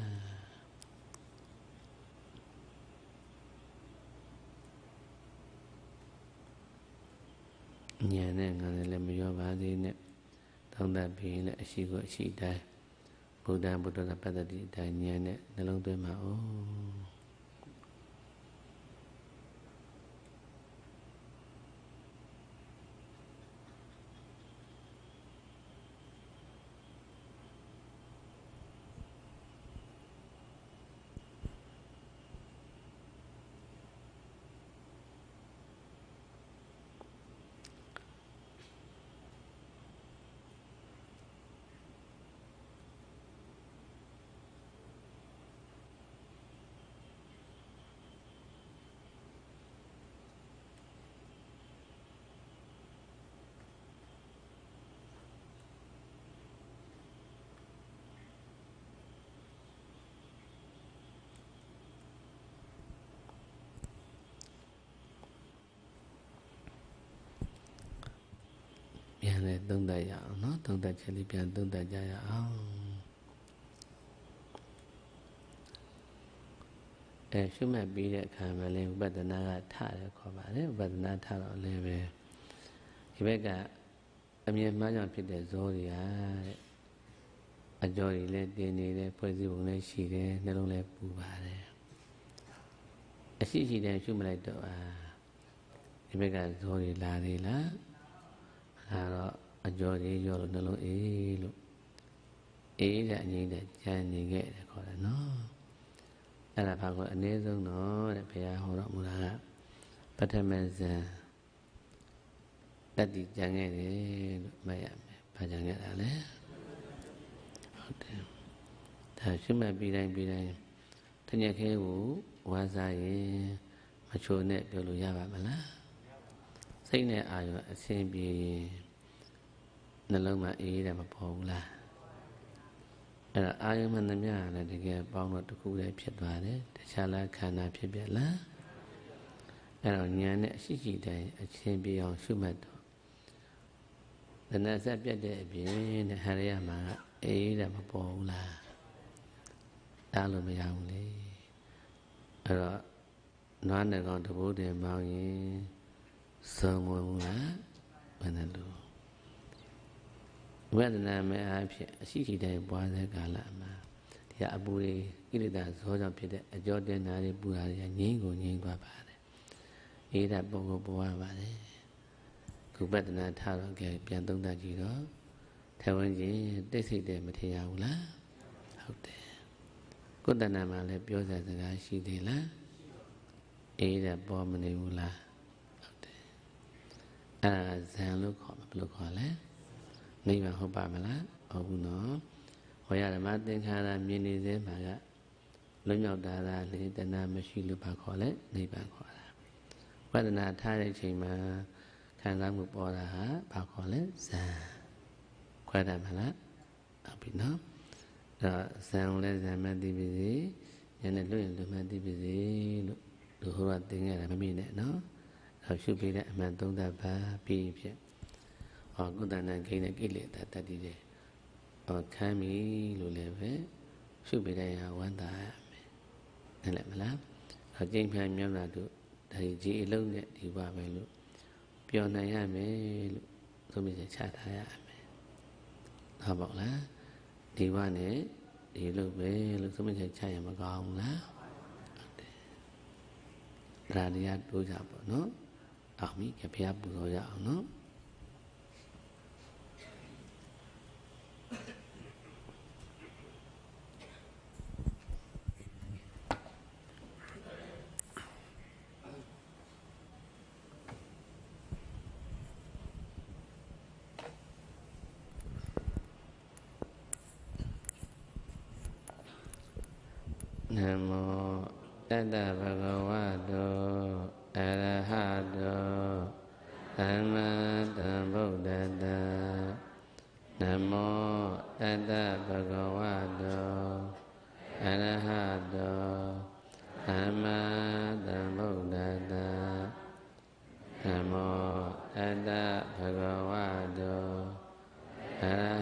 S1: ဉာဏ်နဲ့ငါလည်းမရောပါသေးနဲ့သုံးသပ်ပြီးလည်းအရှိကိုအရှိတိုင်းဗုဒ္ဓဘုဒ္ဓပတ္တိအတိုင်းဉာဏ်နဲ့နှလုံးသွင်းပါဦးပြန်လဲသုံးသပ်ရအောင်နော်သုံးသပ်ချက်လေးပြန်သုံးသပ်ကြရအောင်ရှုမှတ်ပြီးတဲ့အခါမှာလည်းဝိပဿနာကထတယ်ခေါ်ပါတယ်ဝိပဿနာထတော့လည်းပဲဒီဘက်ကအမြင်မှန်းကြောင့်ဖြစ်တဲ့ဇောတွေဟာတဲ့အကြောတွေလည်းတင်နေတယ်ဖွဲ့စည်းပုံလည်းရှိတယ်နှလုံးလည်းပူပါတယ်အရှိရှိတဲ့ရှုမလိုက်တော့ဒီဘက်ကဇောတွေလာနေလားဒါတော့အကျော်ကြီးရောလို့နှလုံးအေးလို့အေးတဲ့အငြိမ့်တဲ့ကြံနေခဲ့တယ်ခေါ်တယ်နော်အဲ့ဒါဘာကိုအနည်းဆုံးတော့တဲ့ဘုရားဟောတော်မူတာကပထမဇန်တတိကြံခဲ့တယ်လို့မှတ်ရမယ်ပဘာကြောင့်ရတာလဲဟုတ်တယ်ဒါရှုမှတ်ပြီးတိုင်းတညက်ခဲကိုဝါစားရင်မချိုနဲ့ပြောလို့ရပါမလားစိတ်နဲ့အာရုံအဆင်ပြေနှလုံးမှာအေးတယ်မပေါ်ဘူးလားအဲ့တော့အာယုံမှန်သမျှလည်းတကယ်ပေါင်းတော့တစ်ခုတည်းဖြစ်သွားတယ်တခြားလားခန္ဓာဖြစ်ပြလားအဲ့တော့ဉာဏ်နဲ့အရှိတိုင်းအချင်းပြေအောင်ရှုမှတ်တော့တဏှာဆက်ပြတ်တဲ့အပြင်တဲ့ဟရိယမှာအေးတယ်မပေါ်ဘူးလားတားလို့မရဘူးလေအဲ့တော့နွားနဲ့ကောင်တဘိုးတင်မောင်းရင်စုံဝင်ဘူးလားဘယ်နဲ့လို့ဝေဒနာမဲ့အဖြစ်အရှိတိုင်းပွားတဲ့ကာလမှာဒီကအပူတွေဣရိတာဇောကြောင့်ဖြစ်တဲ့အကြောတင်နာတွေပူတာတွေငြိမ့်ကိုငြိမ့်သွားပါတယ်အေးတာပုံကိုပွားပါတယ်ကုပဒနာထားတော့ကြပြန်သုံးသပ်ကြည့်တော့ထေဝန်းကြီးတိတ်ဆိတ်တယ်မထင်ရဘူးလားဟုတ်တယ်ကုသနာမှာလည်းပြောစရာစကားရှိသေးလားအေးတဲ့ပေါ်မနေဘူးလားဟုတ်တယ်အဲ့ဒါဇံလို့ခေါ်မှာဘယ်လိုခေါ်လဲနိဗ္ဗာန်ဟုတ်ပါမလားဟုတ်ဘူးနော်ဟောရဓမ္မသင်္ခါရမြင်နေသေးမှာကလွတ်မြောက်တာလားလေတဏှာမရှိလို့ဘာခေါ်လဲနိဗ္ဗာန်ခေါ်တာဝဒနာထားတဲ့ချိန်မှာခံစားမှုပေါ်တာဟာဘာခေါ်လဲဇံခွဲတယ်မလားဟုတ်ပြီနော်ဇံလည်းဇံမှတ်သိပါစေဉာဏ်နဲ့လွတ်ရင်လွတ်မှတ်သိပါစေလို့လူဟောသင်ခဲ့တာမမိနဲ့နော်ရှုပြီးတဲ့အမှန်သုံးသပ်ပါပြီးဖြစ်ကုသနာကိနဲ့ကိလေသာတတ္တိတွေခံပြီလို့လည်းပဲရှုပြီးတဲ့ဟာဝန္တာရမယ်နားလည်မလားကျင့်ဖြံမြတ်လာတို့ဒါကြီးအလုံးနဲ့ဒီပါပဲလို့ပြောနိုင်ရမယ်လို့သုံးမိတ်ချထားရမယ်ဟုတ်ပါ့လားဒီဘနဲ့ဒီလိုပဲလို့သုံးမိတ်ချရမကောင်းဘူးလားဟုတ်တယ်ဒါတရားတိုးကြပေါ့နော်အောင်ပြီဘုရားပူဇော်ရအောင်နော်နမောတတ္တဗဂဝတောအရဟတောသမ္မာသမ္ဗုဒ္ဓတ္တနမောတတ္တဗဂဝတောအရဟတောသမ္မာသမ္ဗုဒ္ဓတ္တနမောတတ္တဗဂဝတောအရဟ